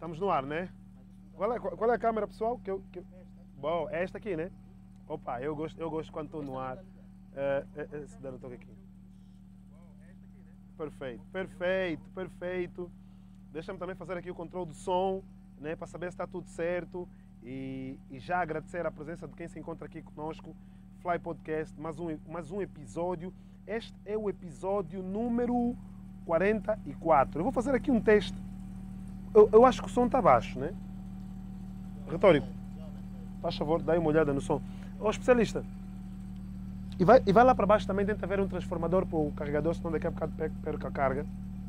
Estamos no ar, né? Qual é a câmera, pessoal? Bom, é esta aqui, né? Opa, eu gosto quando estou no ar. Se der um toque aqui. Perfeito, perfeito, perfeito. Deixa-me também fazer aqui o controle do som, né? Para saber se está tudo certo. E já agradecer a presença de quem se encontra aqui conosco. Fly Podcast, mais um episódio. Este é o episódio número 44. Eu vou fazer aqui um teste. Eu acho que o som está baixo, né? Retórico. Faz favor, dá uma olhada no som. Ó, especialista. E vai lá para baixo também, tenta ver um transformador para o carregador, senão daqui a bocado perca a carga.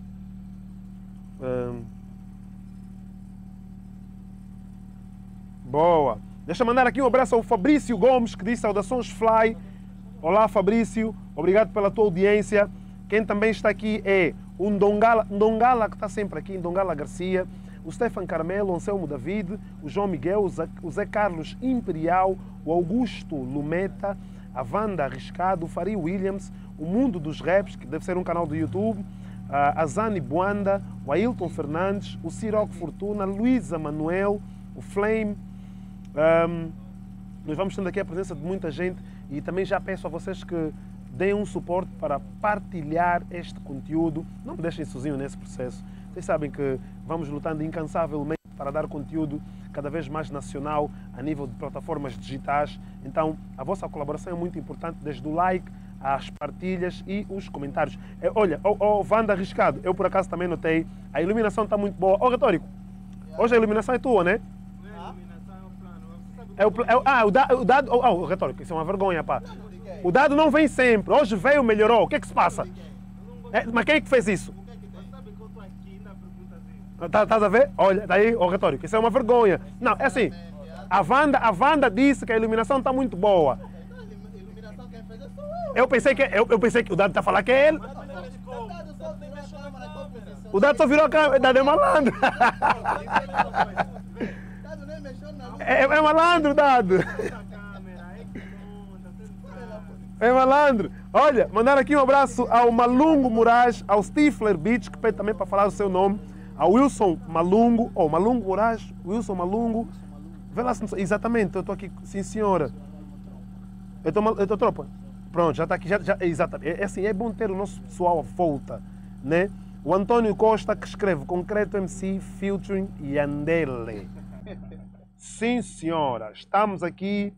Boa. Deixa eu mandar aqui um abraço ao Fabrício Gomes, que disse saudações Fly. Olá, Fabrício. Obrigado pela tua audiência. Quem também está aqui é o Ndongala, que está sempre aqui, Ndongala Garcia, o Stefan Carmelo, o Anselmo David, o João Miguel, o Zé Carlos Imperial, o Augusto Lumeta, a Wanda Arriscado, o Fari Williams, o Mundo dos Raps, que deve ser um canal do YouTube, a Zani Buanda, o Ailton Fernandes, o Ciroc Fortuna, Luísa Manuel, o Flame. Nós vamos tendo aqui a presença de muita gente e também já peço a vocês que deem um suporte para partilhar este conteúdo. Não me deixem sozinho nesse processo. Vocês sabem que vamos lutando incansavelmente para dar conteúdo cada vez mais nacional a nível de plataformas digitais. Então, a vossa colaboração é muito importante, desde o like, as partilhas e os comentários. Olha, o Wanda Arriscado, eu por acaso também notei, a iluminação está muito boa. Ó, Retórico, hoje a iluminação é tua, né? O dado... Oh, Retórico, isso é uma vergonha, pá. O dado não vem sempre. Hoje veio, melhorou. O que é que se passa? Mas quem é que fez isso? Estás a ver? Olha, daí, o Retórico, isso é uma vergonha. Não, é assim. A Wanda disse que a iluminação está muito boa. Eu pensei que o dado está a falar que é ele. O dado só virou a câmera. O dado é malandro. É malandro, dado. É malandro. Olha, mandar aqui um abraço ao Malungo Moraes, ao Stifler Beach, que pede também para falar o seu nome, ao Wilson Malungo, Malungo Moraes, Wilson Malungo. Vê lá se... Exatamente, eu estou aqui, sim senhora. Eu estou tropa. Pronto, já está aqui, exatamente. É assim, é bom ter o nosso pessoal à volta, né? O Antônio Costa, que escreve Concreto MC featuring Yandele. Sim senhora, estamos aqui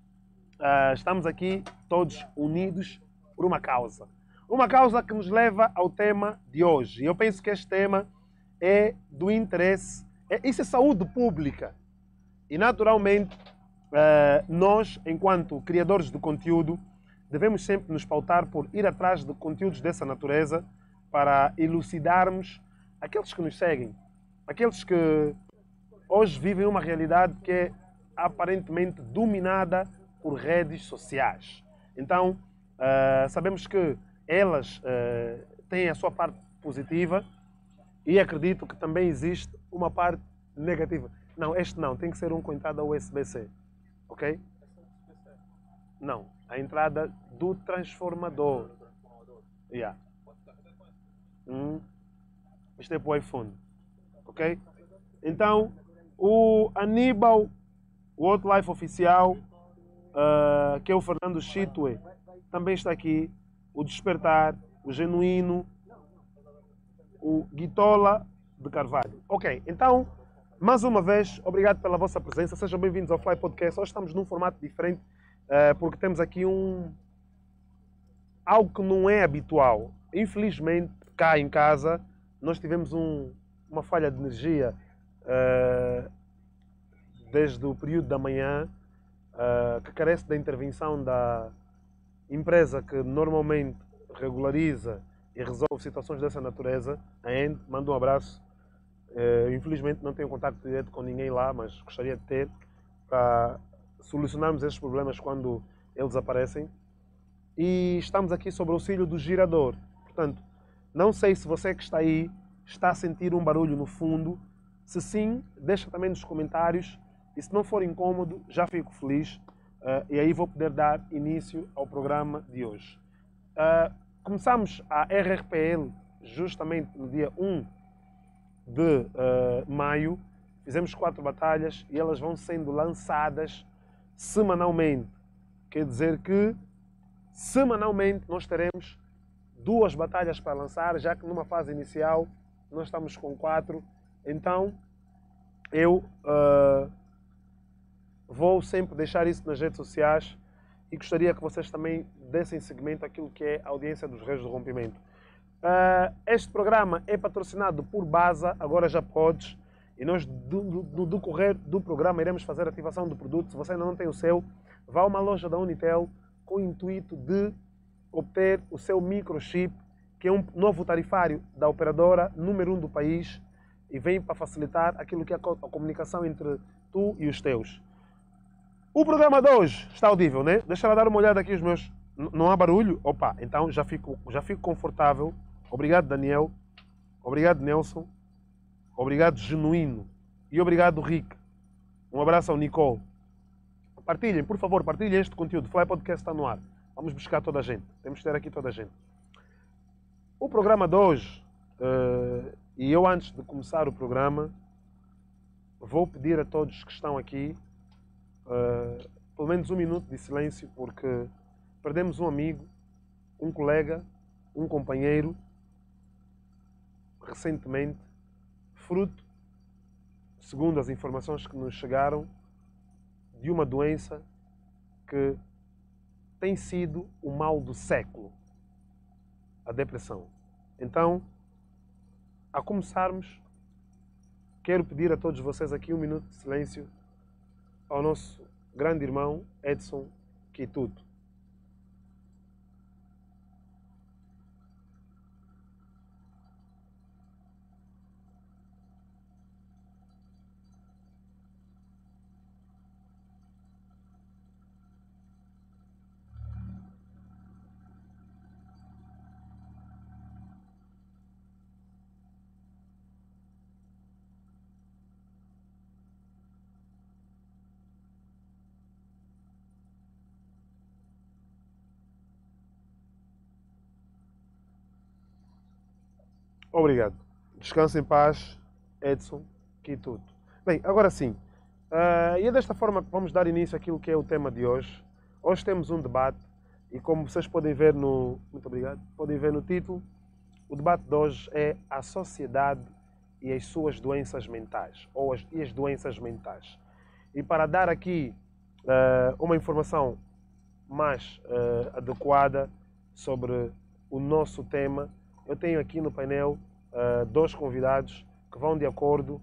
todos unidos por uma causa. Uma causa que nos leva ao tema de hoje. Eu penso que este tema é do interesse, isso é saúde pública. E naturalmente, nós, enquanto criadores de conteúdo, devemos sempre nos pautar por ir atrás de conteúdos dessa natureza para elucidarmos aqueles que nos seguem, aqueles que hoje vivem uma realidade que é aparentemente dominada por redes sociais. Então, sabemos que elas têm a sua parte positiva e acredito que também existe uma parte negativa. Não, este não, tem que ser um com entrada USB-C, ok? Não, a entrada do transformador. Yeah. Isto é para o iPhone, ok? Então, o Aníbal, o outro live oficial, que é o Fernando Chitwe, também está aqui. O Despertar, o Genuíno, o Guitola de Carvalho. Ok, então, mais uma vez, obrigado pela vossa presença. Sejam bem-vindos ao Fly Podcast. Hoje estamos num formato diferente, porque temos aqui algo que não é habitual. Infelizmente, cá em casa, nós tivemos uma falha de energia desde o período da manhã, que carece da intervenção da empresa que normalmente regulariza e resolve situações dessa natureza. A END, mando um abraço. Infelizmente não tenho contato direto com ninguém lá, mas gostaria de ter para solucionarmos esses problemas quando eles aparecem. E estamos aqui sobre o auxílio do girador. Portanto, não sei se você que está aí está a sentir um barulho no fundo. Se sim, deixa também nos comentários. E se não for incômodo, já fico feliz. E aí vou poder dar início ao programa de hoje. Começamos a RRPL justamente no dia 1 de maio fizemos 4 batalhas e elas vão sendo lançadas semanalmente. Quer dizer que semanalmente nós teremos 2 batalhas para lançar, já que numa fase inicial nós estamos com 4. Então eu vou sempre deixar isso nas redes sociais e gostaria que vocês também dessem seguimento àquilo que é a audiência dos Reis do Rompimento. Este programa é patrocinado por Baza, agora já podes, e nós no decorrer do programa iremos fazer a ativação do produto. Se você ainda não tem o seu, vá a uma loja da Unitel com o intuito de obter o seu microchip, que é um novo tarifário da operadora número 1 do país e vem para facilitar aquilo que é a comunicação entre tu e os teus. O programa de hoje está audível, né? Deixa ela dar uma olhada aqui os meus... Não há barulho? Opa, então já fico confortável. Obrigado, Daniel. Obrigado, Nelson. Obrigado, Genuíno. E obrigado, Rick. Um abraço ao Nicole. Partilhem, por favor, partilhem este conteúdo. O Fly Podcast está no ar. Vamos buscar toda a gente. Temos que ter aqui toda a gente. O programa de hoje, e eu antes de começar o programa, vou pedir a todos que estão aqui pelo menos 1 minuto de silêncio, porque perdemos um amigo, um colega, um companheiro, recentemente, fruto, segundo as informações que nos chegaram, de uma doença que tem sido o mal do século, a depressão. Então, a começarmos, quero pedir a todos vocês aqui 1 minuto de silêncio ao nosso grande irmão Edson Quituto. Obrigado. Descanse em paz, Edson Quituto. Bem, agora sim. E é desta forma que vamos dar início àquilo que é o tema de hoje. Hoje temos um debate e como vocês podem ver no... Muito obrigado. Podem ver no título, o debate de hoje é a sociedade e as suas doenças mentais, ou as doenças mentais. E para dar aqui uma informação mais adequada sobre o nosso tema, eu tenho aqui no painel 2 convidados que vão de acordo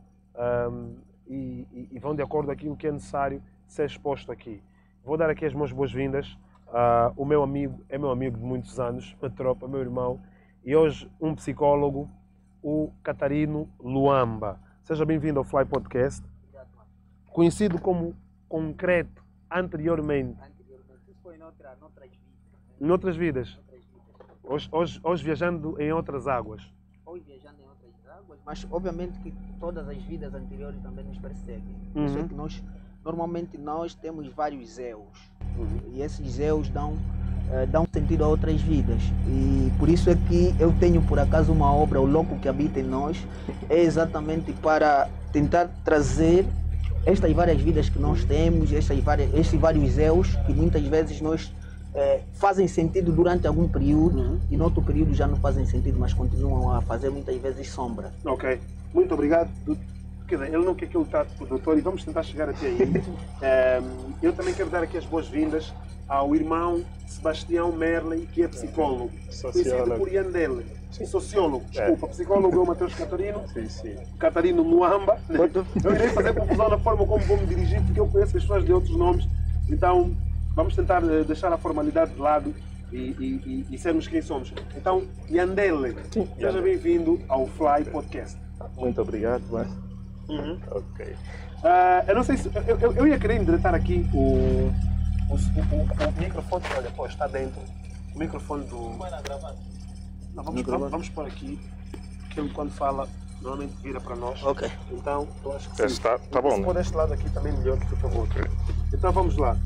e vão de acordo com aquilo que é necessário ser exposto aqui. Vou dar aqui as minhas boas-vindas. O meu amigo é meu amigo de muitos anos, uma tropa, meu irmão, e hoje um psicólogo, o Catarino Luamba. Seja bem-vindo ao Fly Podcast. Conhecido como Concreto anteriormente. Isso foi noutras vidas. Noutras vidas. Hoje viajando em outras águas. Hoje viajando em outras águas, mas obviamente que todas as vidas anteriores também nos perseguem. Uhum. Isso é que normalmente nós temos vários eus. E esses eus dão sentido a outras vidas. E por isso é que eu tenho por acaso uma obra, O Louco que Habita em Nós, é exatamente para tentar trazer estas várias vidas que nós temos, esses vários eus que muitas vezes nós fazem sentido durante algum período e no outro período já não fazem sentido, mas continuam a fazer muitas vezes sombra. Ok, muito obrigado. Quer dizer, ele não quer que eu trate por doutor e vamos tentar chegar até aí. Eu também quero dar aqui as boas-vindas ao irmão Sebastião Merley, que é psicólogo, conhecido por Yandele. Sociólogo, desculpa, psicólogo é o Matheus Catarino, Catarino Luamba. Eu irei fazer confusão na forma como vou me dirigir, porque eu conheço as pessoas de outros nomes, então vamos tentar deixar a formalidade de lado e sermos quem somos. Então, Yandele, seja bem-vindo ao Fly Podcast. Muito obrigado, mas... Ok. Eu não sei se... Eu ia querer endireitar aqui o microfone, olha, pô, está dentro. O microfone do... Não, vamos pôr aqui, que ele quando fala, normalmente vira para nós. Ok. Então, eu acho que sim. Está bom, se né? pôr deste lado aqui também melhor, por favor. Okay. Então vamos lá.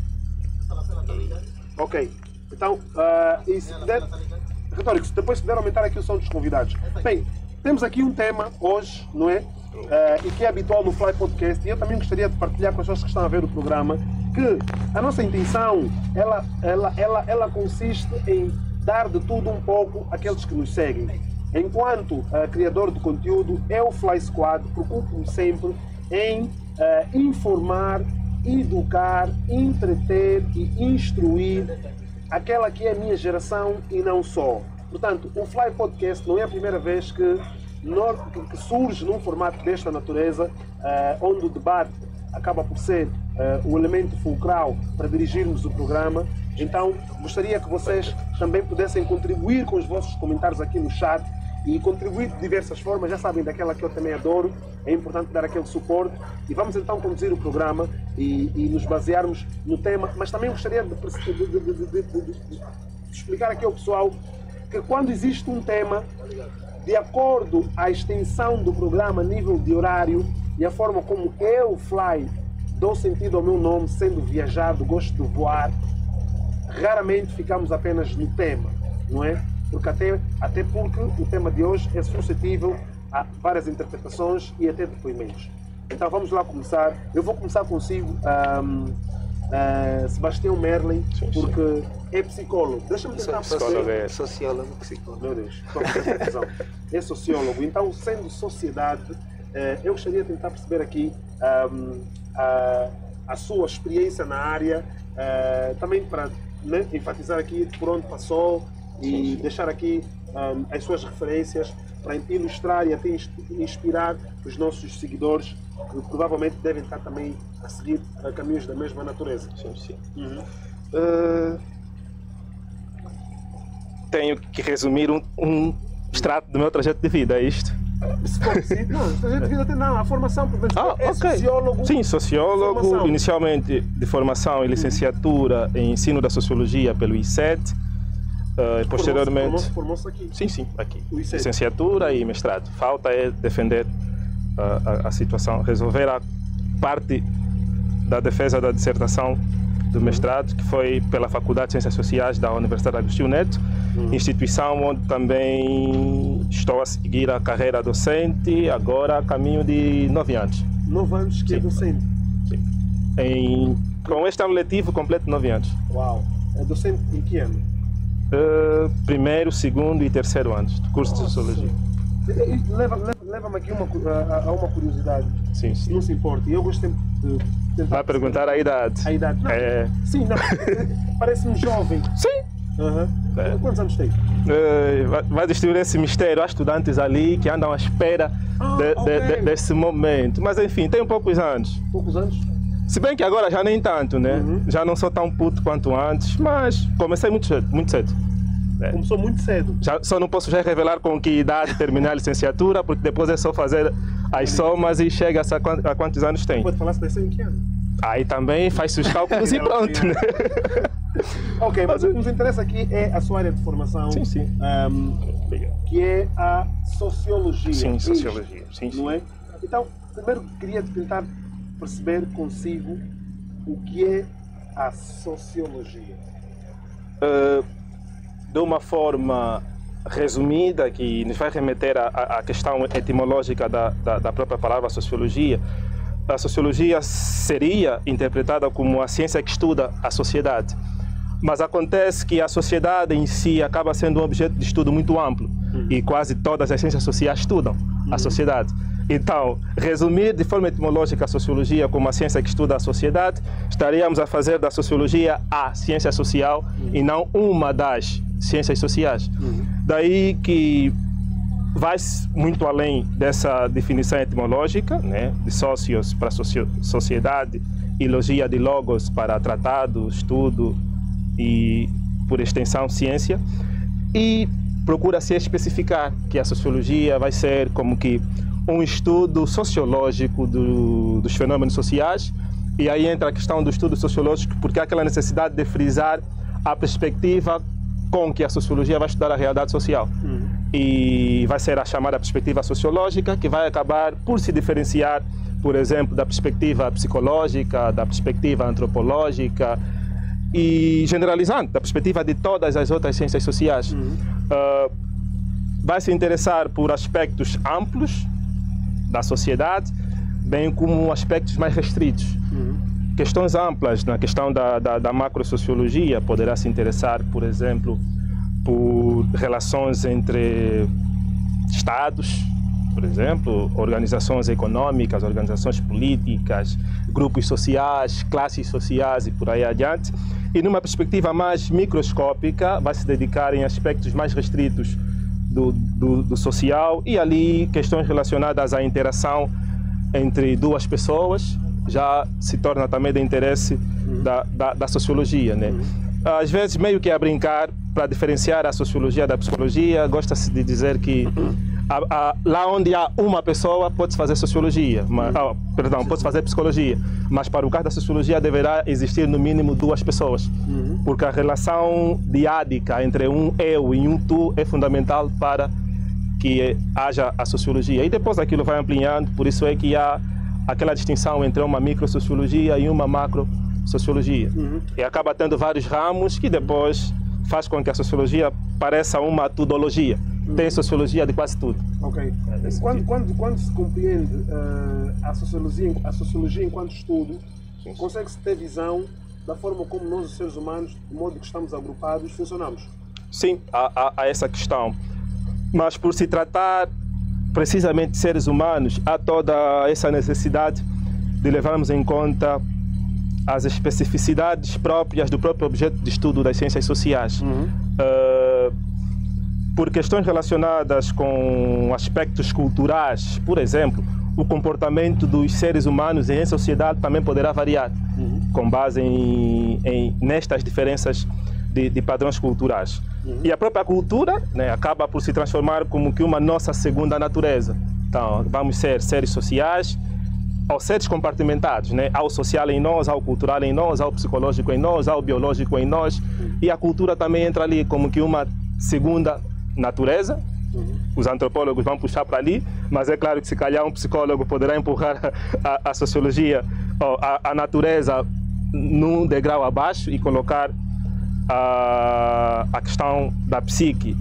Ok. Então, e se puder... Retórico, depois se puder aumentar aqui o som dos convidados. Bem, temos aqui um tema hoje, não é? e que é habitual no Fly Podcast, e eu também gostaria de partilhar com as pessoas que estão a ver o programa, que a nossa intenção, ela consiste em dar de tudo um pouco àqueles que nos seguem. Enquanto criador de conteúdo, eu, Fly Squad, preocupo-me sempre em informar, educar, entreter e instruir aquela que é a minha geração e não só. Portanto, o Fly Podcast não é a primeira vez que surge num formato desta natureza, onde o debate acaba por ser o elemento fulcral para dirigirmos o programa. Então, gostaria que vocês também pudessem contribuir com os vossos comentários aqui no chat e contribuir de diversas formas, já sabem, daquela que eu também adoro, é importante dar aquele suporte. E vamos então conduzir o programa e nos basearmos no tema, mas também gostaria de explicar aqui ao pessoal que quando existe um tema, de acordo à extensão do programa, nível de horário e a forma como eu, Fly, dou sentido ao meu nome, sendo viajado, gosto de voar, raramente ficamos apenas no tema, não é? Porque até porque o tema de hoje é suscetível a várias interpretações e até depoimentos. Então vamos lá começar. Eu vou começar consigo, Sebastião Merlin, porque é psicólogo. Deixa-me tentar perceber. Sociólogo, psicólogo. Meu Deus, é sociólogo. Então, sendo sociedade, eu gostaria de tentar perceber aqui a sua experiência na área, também para enfatizar aqui por onde passou e deixar aqui as suas referências para ilustrar e até inspirar os nossos seguidores, que provavelmente devem estar também a seguir caminhos da mesma natureza. Sim. Uhum. Tenho que resumir um extrato do meu trajeto de vida, é isto? Não, trajeto de vida tem não, a formação, é ok. sociólogo. Sim, sociólogo, formação. Inicialmente de formação e licenciatura em ensino da sociologia pelo ICET. Posteriormente. Formou-se aqui? Sim, aqui. ICET. Licenciatura e mestrado. Falta é defender a situação, resolver a parte da defesa da dissertação do mestrado, que foi pela Faculdade de Ciências Sociais da Universidade Agostinho Neto, instituição onde também estou a seguir a carreira docente, agora a caminho de 9 anos. 9 anos que é docente? Sim. Com este ano letivo, completo 9 anos. Uau! É docente em que ano? Primeiro, segundo e terceiro anos do curso de Sociologia. Leva-me aqui a uma curiosidade. Sim. Não se importa. Eu gosto sempre de tentar... Vai perguntar a idade. A idade? Não. Sim, não. Parece-me jovem. Sim. Quantos anos tem? Vai destruir esse mistério. Há estudantes ali que andam à espera desse momento. Mas enfim, tem poucos anos. Poucos anos? Se bem que agora já nem tanto, né? Já não sou tão puto quanto antes, mas comecei muito cedo. Começou muito cedo. Só não posso já revelar com que idade terminar a licenciatura, porque depois é só fazer as somas e chega a quantos anos tem. Pode falar se nasceu em que ano? Aí também faz-se os cálculos e pronto, né? Ok, mas o que nos interessa aqui é a sua área de formação. Sim. Que é a sociologia. Sim, sociologia. Sim. Não é? Então, primeiro queria tentar perceber consigo o que é a sociologia. De uma forma resumida, que nos vai remeter à questão etimológica da própria palavra sociologia, a sociologia seria interpretada como a ciência que estuda a sociedade. Mas acontece que a sociedade em si acaba sendo um objeto de estudo muito amplo e quase todas as ciências sociais estudam a sociedade. Então, resumir de forma etimológica a sociologia como a ciência que estuda a sociedade, estaríamos a fazer da sociologia a ciência social e não uma das ciências sociais. Daí que vai muito além dessa definição etimológica, né, de socios para sociedade e logia de logos para tratado, estudo e, por extensão, ciência, e procura-se especificar que a sociologia vai ser como que um estudo sociológico dos fenômenos sociais, e aí entra a questão do estudo sociológico, porque há aquela necessidade de frisar a perspectiva com que a sociologia vai estudar a realidade social. E vai ser a chamada perspectiva sociológica, que vai acabar por se diferenciar, por exemplo, da perspectiva psicológica, da perspectiva antropológica e, generalizando, da perspectiva de todas as outras ciências sociais. Vai se interessar por aspectos amplos da sociedade, bem como aspectos mais restritos. Questões amplas na questão da macrosociologia poderá se interessar, por exemplo, por relações entre estados, por exemplo, organizações econômicas, organizações políticas, grupos sociais, classes sociais e por aí adiante. E numa perspectiva mais microscópica, vai se dedicar em aspectos mais restritos do social, e ali questões relacionadas à interação entre duas pessoas já se torna também de interesse da sociologia, né? Às vezes, meio que a brincar, para diferenciar a sociologia da psicologia, gosta-se de dizer que lá onde há uma pessoa pode-se fazer sociologia, pode-se fazer psicologia, mas para o caso da sociologia deverá existir no mínimo duas pessoas, porque a relação diádica entre um eu e um tu é fundamental para que haja a sociologia. E depois aquilo vai ampliando, por isso é que há aquela distinção entre uma microsociologia e uma macrosociologia. E acaba tendo vários ramos que depois faz com que a sociologia pareça uma tudologia. Tem sociologia de quase tudo. Ok. Quando se compreende a sociologia enquanto estudo, consegue-se ter visão da forma como nós, os seres humanos, do modo que estamos agrupados, funcionamos? Sim, há essa questão. Mas por se tratar precisamente de seres humanos, há toda essa necessidade de levarmos em conta as especificidades próprias do próprio objeto de estudo das ciências sociais. Por questões relacionadas com aspectos culturais, por exemplo, o comportamento dos seres humanos em sociedade também poderá variar, com base nestas diferenças de padrões culturais. E a própria cultura, né, acaba por se transformar como que uma nossa segunda natureza. Então, vamos ser seres sociais, ou seres compartimentados, né? Há o social em nós, há o cultural em nós, há o psicológico em nós, há o biológico em nós, e a cultura também entra ali como que uma segunda natureza. Os antropólogos vão puxar para ali, mas é claro que se calhar um psicólogo poderá empurrar a sociologia, a natureza num degrau abaixo e colocar a questão da psique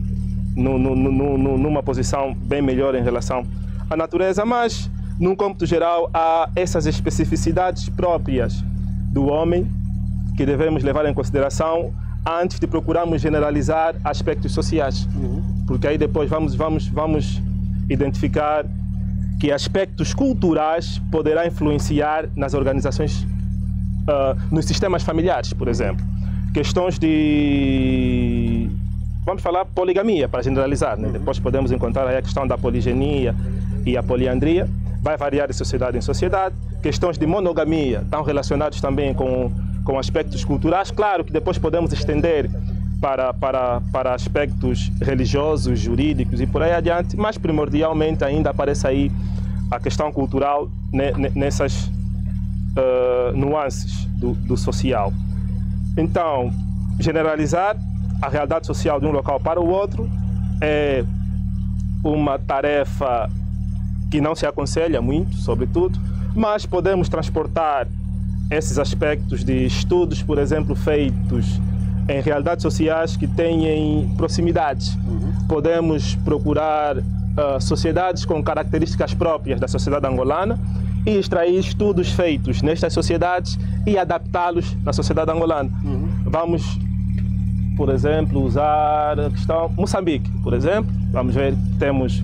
numa posição bem melhor em relação à natureza, mas num cômputo geral há essas especificidades próprias do homem que devemos levar em consideração antes de procurarmos generalizar aspectos sociais, porque aí depois vamos identificar que aspectos culturais poderão influenciar nas organizações, nos sistemas familiares, por exemplo. Questões de, vamos falar, poligamia, para generalizar, né? Depois podemos encontrar aí a questão da poligenia e a poliandria, vai variar de sociedade em sociedade. Questões de monogamia estão relacionadas também com aspectos culturais. Claro que depois podemos estender para aspectos religiosos, jurídicos e por aí adiante, mas primordialmente ainda aparece aí a questão cultural nessas nuances do social. Então, generalizar a realidade social de um local para o outro é uma tarefa que não se aconselha muito, sobretudo, mas podemos transportar esses aspectos de estudos, por exemplo, feitos em realidades sociais que têm proximidades. Podemos procurar sociedades com características próprias da sociedade angolana e extrair estudos feitos nestas sociedades e adaptá-los na sociedade angolana. Vamos, por exemplo, usar a questão Moçambique, por exemplo. Vamos ver, temos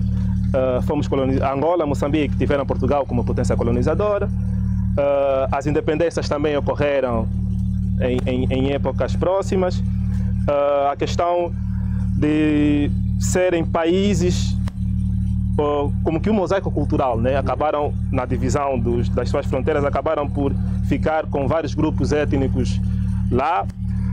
Angola, Moçambique tiveram Portugal como potência colonizadora. As independências também ocorreram em épocas próximas. A questão de serem países como que um mosaico cultural, né? Acabaram na divisão das suas fronteiras, acabaram por ficar com vários grupos étnicos lá.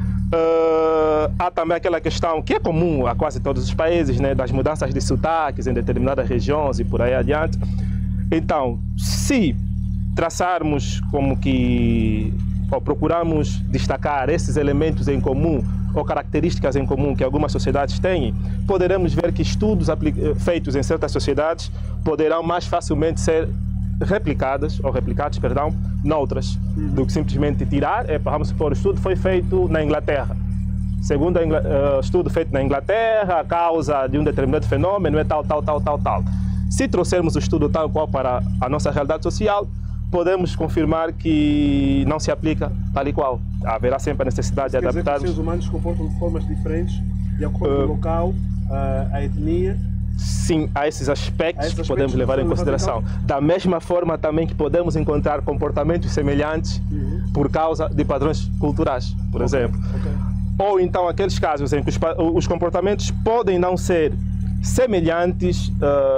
Há também aquela questão que é comum a quase todos os países, né? Das mudanças de sotaques em determinadas regiões e por aí adiante. Então, se traçarmos como que, ou procurarmos destacar esses elementos em comum ou características em comum que algumas sociedades têm, poderemos ver que estudos feitos em certas sociedades poderão mais facilmente ser replicados, noutras, do que simplesmente tirar. Vamos supor, o estudo foi feito na Inglaterra. Segundo o estudo feito na Inglaterra, a causa de um determinado fenômeno é tal. Se trouxermos o estudo tal qual para a nossa realidade social, podemos confirmar que não se aplica tal e qual. Haverá sempre a necessidade de adaptar. Os seres humanos se comportam de formas diferentes de acordo com o local, a etnia. Sim, há esses aspectos que podemos levar em consideração. Da mesma forma também que podemos encontrar comportamentos semelhantes por causa de padrões culturais, por exemplo. Ou então aqueles casos em que os comportamentos podem não ser semelhantes,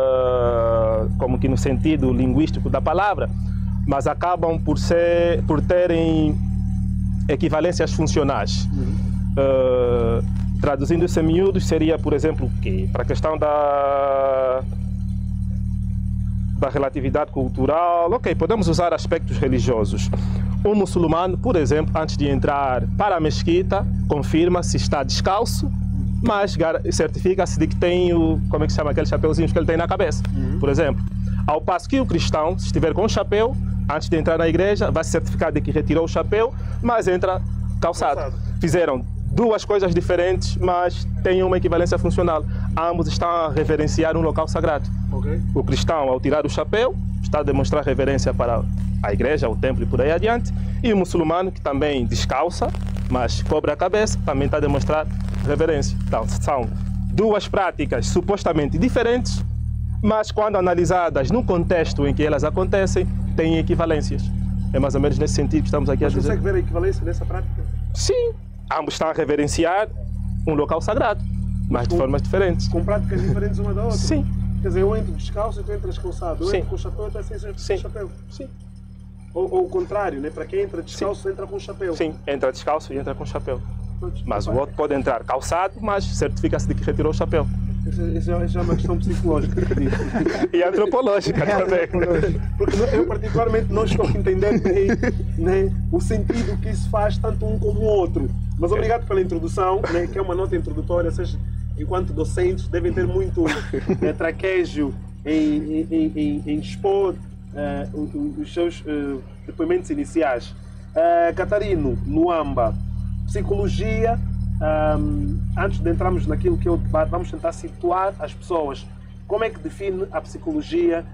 como que no sentido linguístico da palavra, mas acabam por terem equivalências funcionais. Traduzindo isso em miúdos, seria, por exemplo, que para a questão da relatividade cultural, podemos usar aspectos religiosos. Um muçulmano, por exemplo, antes de entrar para a mesquita, confirma se está descalço, mas certifica-se de que tem como é que se chama, aqueles chapeuzinhos que ele tem na cabeça, por exemplo. Ao passo que o cristão, se estiver com o chapéu, antes de entrar na igreja, vai se certificar de que retirou o chapéu, mas entra calçado. Fizeram duas coisas diferentes, mas têm uma equivalência funcional. Ambos estão a reverenciar um local sagrado. O cristão, ao tirar o chapéu, está a demonstrar reverência para a igreja, o templo e por aí adiante. E o muçulmano, que também descalça, mas cobre a cabeça, também está a demonstrar reverência. Então, são duas práticas supostamente diferentes, mas quando analisadas no contexto em que elas acontecem, têm equivalências. É mais ou menos nesse sentido que estamos aqui a dizer. Você consegue ver a equivalência nessa prática? Sim. Ambos estão a reverenciar um local sagrado, mas de formas diferentes. Com práticas diferentes uma da outra? Sim. Quer dizer, eu entro descalço e tu entras calçado. Eu entro com o chapéu e tu entras sem chapéu. Sim. Ou o contrário, né? Para quem entra descalço, entra com o chapéu. Sim, entra descalço e entra com o chapéu. Mas o outro pode entrar calçado, mas certifica-se de que retirou o chapéu. Isso é uma questão psicológica. E antropológica também. Porque eu particularmente não estou a entender o sentido que isso faz tanto um como o outro. Mas obrigado pela introdução, né, que é uma nota introdutória. Vocês, enquanto docentes, devem ter muito traquejo em expor os seus depoimentos iniciais. Catarino, Luamba, psicologia. Antes de entrarmos naquilo que é o debate, vamos tentar situar as pessoas. Como é que define a psicologia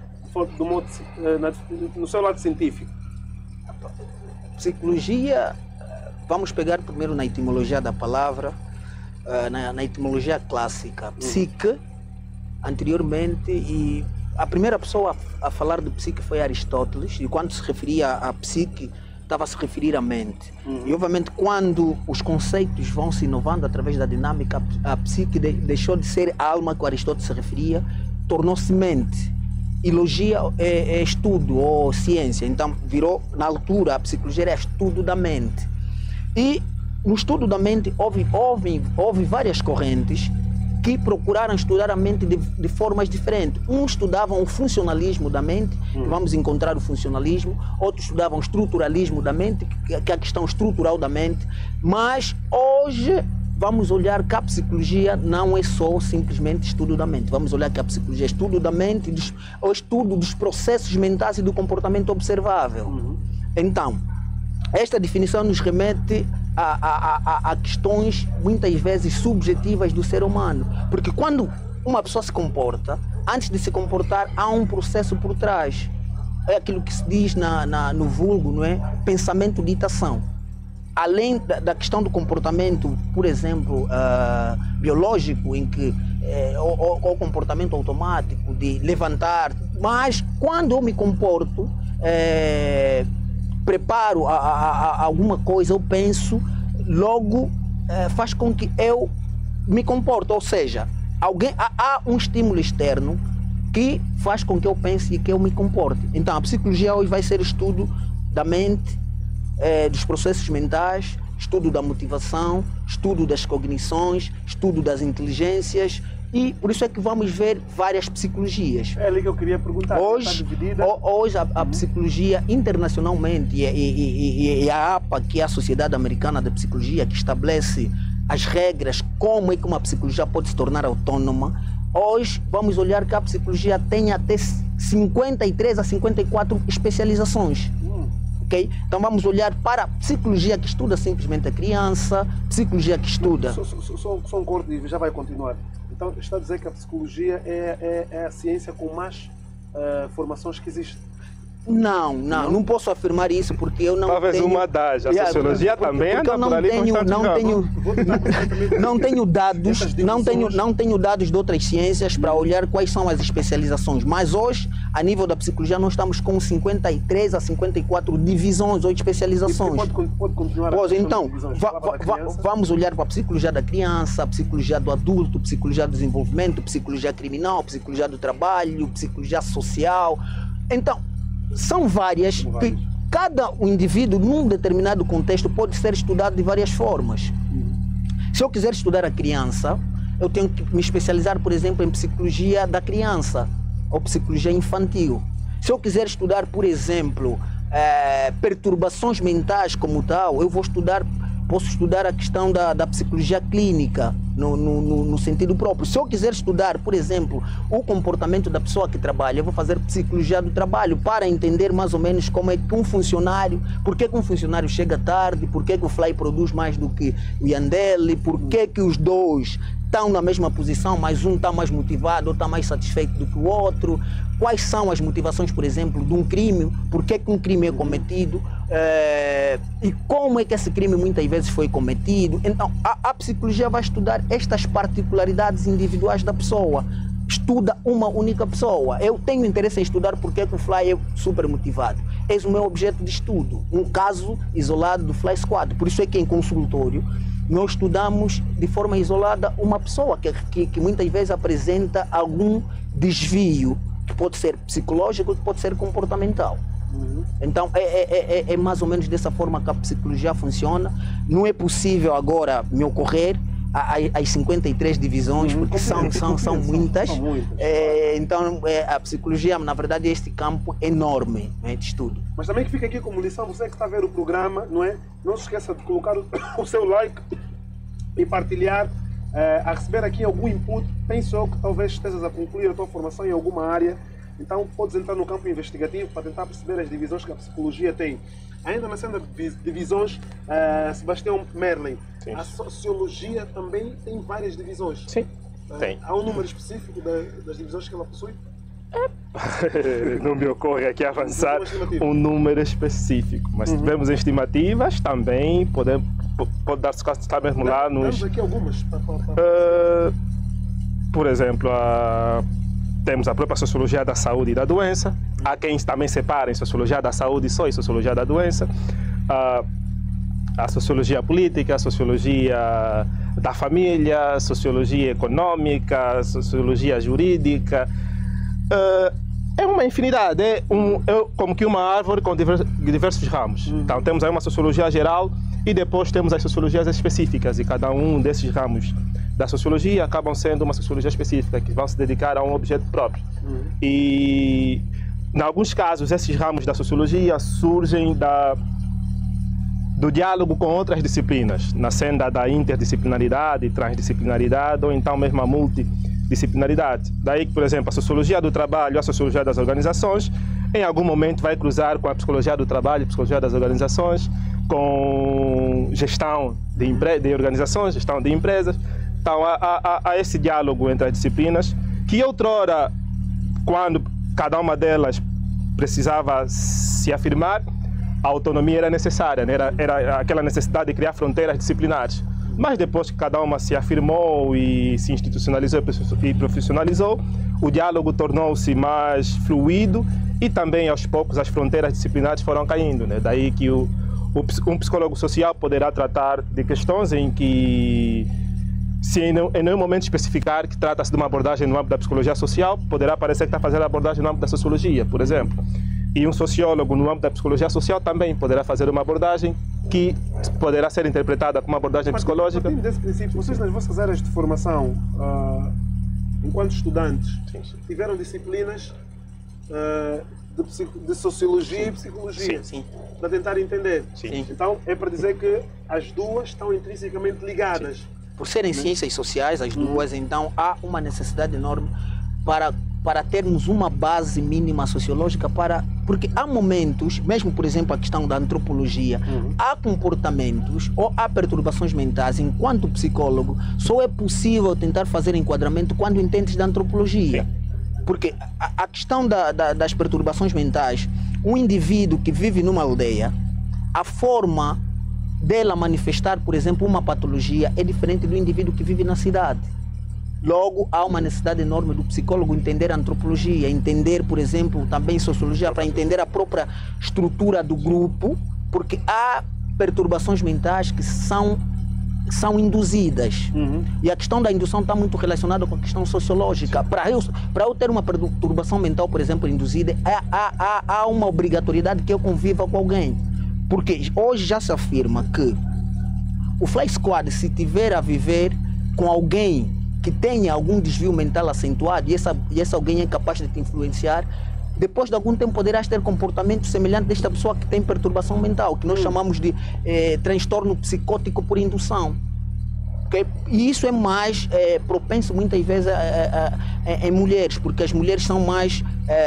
no seu lado científico? Psicologia, vamos pegar primeiro na etimologia da palavra, na etimologia clássica. Psique, anteriormente, e a primeira pessoa a falar de psique foi Aristóteles, e quando se referia a psique, estava a se referir à mente. E obviamente quando os conceitos vão se inovando através da dinâmica, a psique deixou de ser a alma que o Aristóteles se referia, tornou-se mente. E logia é estudo ou ciência, então virou, na altura, a psicologia era estudo da mente. E no estudo da mente houve várias correntes que procuraram estudar a mente de formas diferentes. Uns estudavam o funcionalismo da mente, que vamos encontrar o funcionalismo, outros estudavam o estruturalismo da mente, que é a questão estrutural da mente, mas hoje vamos olhar que a psicologia não é só simplesmente estudo da mente. Vamos olhar que a psicologia é estudo da mente, o estudo dos processos mentais e do comportamento observável. Então, esta definição nos remete a questões muitas vezes subjetivas do ser humano. Porque quando uma pessoa se comporta, antes de se comportar, há um processo por trás. É aquilo que se diz no vulgo, não é? Pensamento de ação. Além da questão do comportamento, por exemplo, biológico, em que o comportamento automático de levantar, mas quando eu me comporto, preparo alguma coisa, eu penso, logo faz com que eu me comporte. Ou seja, há um estímulo externo que faz com que eu pense e que eu me comporte. Então a psicologia hoje vai ser estudo da mente, dos processos mentais, estudo da motivação, estudo das cognições, estudo das inteligências. E por isso é que vamos ver várias psicologias. É ali que eu queria perguntar. Hoje a psicologia internacionalmente e a APA, que é a Sociedade Americana de Psicologia, que estabelece as regras, como é que uma psicologia pode se tornar autônoma. Hoje vamos olhar que a psicologia tem até 53 a 54 especializações. Okay? Então vamos olhar para a psicologia que estuda simplesmente a criança, psicologia que estuda... Só um corte e já vai continuar. Então, está a dizer que a psicologia é a ciência com mais formações que existe? Não posso afirmar isso porque eu não Talvez tenho... uma das. A sociologia também anda por ali não tenho dados, não tenho dados de outras ciências para olhar quais são as especializações. Mas hoje, a nível da psicologia, nós estamos com 53 a 54 divisões ou especializações. Pode continuar então, vamos olhar para a psicologia da criança, a psicologia do adulto, a psicologia do desenvolvimento, a psicologia criminal, a psicologia do trabalho, a psicologia social. Então, são várias que cada indivíduo, num determinado contexto, pode ser estudado de várias formas. Se eu quiser estudar a criança, eu tenho que me especializar, por exemplo, em psicologia da criança ou psicologia infantil. Se eu quiser estudar, por exemplo, perturbações mentais como tal, posso estudar a questão da psicologia clínica no sentido próprio. Se eu quiser estudar, por exemplo, o comportamento da pessoa que trabalha, eu vou fazer psicologia do trabalho para entender mais ou menos como é que um funcionário, por que um funcionário chega tarde, por que o Fly produz mais do que o Yandele, por que os dois estão na mesma posição, mas um está mais motivado ou está mais satisfeito do que o outro. Quais são as motivações, por exemplo, de um crime, por que um crime é cometido e como é que esse crime muitas vezes foi cometido. Então, a psicologia vai estudar estas particularidades individuais da pessoa. Estuda uma única pessoa. Eu tenho interesse em estudar porque o Fly é super motivado. Esse é o meu objeto de estudo. Um caso isolado do Fly Squad. Por isso é que em consultório nós estudamos de forma isolada uma pessoa que muitas vezes apresenta algum desvio, que pode ser psicológico, que pode ser comportamental. Então é mais ou menos dessa forma que a psicologia funciona. Não é possível agora me ocorrer as 53 divisões, porque são muitas. Então a psicologia, na verdade, é este campo enorme, né, de estudo. Mas também que fica aqui como lição, você que está a ver o programa, não é? Não se esqueça de colocar o seu like e partilhar, a receber aqui algum input. Penso eu que talvez estejas a concluir a tua formação em alguma área, então podes entrar no campo investigativo para tentar perceber as divisões que a psicologia tem. Ainda na cena de divisões, Sebastião Merlin, sim, a sociologia também tem várias divisões. Sim, tem. Há um número específico das divisões que ela possui? Não me ocorre aqui avançar um número específico, mas tivemos estimativas também, pode dar-se caso está mesmo lá nos... Temos aqui algumas. Por exemplo, temos a própria sociologia da saúde e da doença. Há quem também separa em sociologia da saúde só e sociologia da doença. A sociologia política, a sociologia da família, a sociologia econômica, a sociologia jurídica. É uma infinidade, é como que uma árvore com diversos ramos. Então temos aí uma sociologia geral e depois temos as sociologias específicas, e cada um desses ramos da sociologia acabam sendo uma sociologia específica, que vão se dedicar a um objeto próprio. E, em alguns casos, esses ramos da sociologia surgem do diálogo com outras disciplinas, na senda da interdisciplinaridade, transdisciplinaridade, ou então mesmo a multidisciplinaridade. Daí que, por exemplo, a sociologia do trabalho, a sociologia das organizações, em algum momento vai cruzar com a psicologia do trabalho, a psicologia das organizações, com gestão de organizações, gestão de empresas. Então, há esse diálogo entre as disciplinas, que outrora, quando cada uma delas precisava se afirmar, a autonomia era necessária, né? Era aquela necessidade de criar fronteiras disciplinares. Mas depois que cada uma se afirmou e se institucionalizou e profissionalizou, o diálogo tornou-se mais fluido e também, aos poucos, as fronteiras disciplinares foram caindo, né? Daí que um psicólogo social poderá tratar de questões em que, se em nenhum momento especificar que trata-se de uma abordagem no âmbito da psicologia social, poderá parecer que está fazendo a abordagem no âmbito da sociologia, por exemplo. E um sociólogo no âmbito da psicologia social também poderá fazer uma abordagem que poderá ser interpretada como uma abordagem psicológica. Partindo desse princípio, vocês nas vossas áreas de formação, enquanto estudantes, tiveram disciplinas de sociologia e psicologia, para tentar entender. Então, é para dizer que as duas estão intrinsecamente ligadas. Sim. Por serem ciências sociais, as duas, então há uma necessidade enorme para termos uma base mínima sociológica para Porque há momentos, mesmo por exemplo a questão da antropologia, há comportamentos ou há perturbações mentais, enquanto psicólogo, só é possível tentar fazer enquadramento quando entendes da antropologia. Porque a questão das perturbações mentais, um indivíduo que vive numa aldeia, a forma dela manifestar, por exemplo, uma patologia é diferente do indivíduo que vive na cidade. Logo, há uma necessidade enorme do psicólogo entender a antropologia, entender, por exemplo, também sociologia, para entender a própria estrutura do grupo, porque há perturbações mentais que são induzidas. E a questão da indução está muito relacionada com a questão sociológica. Para eu ter uma perturbação mental, por exemplo, induzida, há uma obrigatoriedade que eu conviva com alguém. Porque hoje já se afirma que o Fly Squad, se tiver a viver com alguém que tenha algum desvio mental acentuado e esse alguém é capaz de te influenciar, depois de algum tempo poderás ter comportamento semelhante desta pessoa que tem perturbação mental, que nós chamamos de transtorno psicótico por indução. Okay? E isso é mais propenso muitas vezes em mulheres, porque as mulheres são mais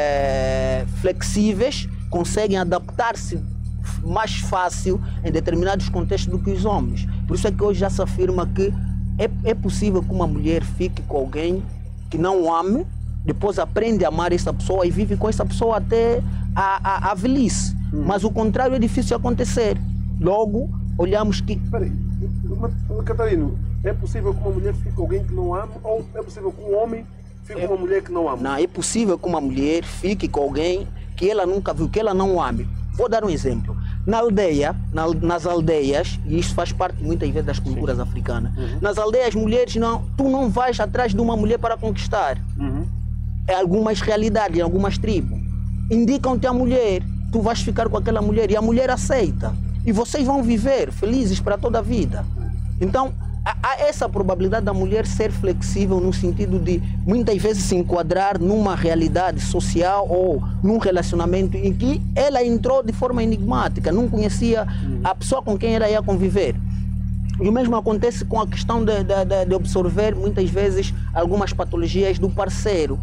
flexíveis, conseguem adaptar-se mais fácil em determinados contextos do que os homens. Por isso é que hoje já se afirma que é possível que uma mulher fique com alguém que não o ame, depois aprende a amar essa pessoa e vive com essa pessoa até a velhice. Mas o contrário é difícil acontecer. Logo, olhamos que... Espera aí, Catarino, é possível que uma mulher fique com alguém que não ama, ou é possível que um homem fique com uma mulher que não ama? Não, é possível que uma mulher fique com alguém que ela nunca viu, que ela não ame. Vou dar um exemplo. Na aldeia, nas aldeias, e isso faz parte muitas vezes das culturas africanas, nas aldeias, mulheres, tu não vais atrás de uma mulher para conquistar. Em algumas realidades, em algumas tribos, indicam-te a mulher, tu vais ficar com aquela mulher e a mulher aceita. E vocês vão viver felizes para toda a vida. Então, há essa probabilidade da mulher ser flexível no sentido de muitas vezes se enquadrar numa realidade social ou num relacionamento em que ela entrou de forma enigmática, não conhecia a pessoa com quem ela ia conviver. E o mesmo acontece com a questão de absorver muitas vezes algumas patologias do parceiro.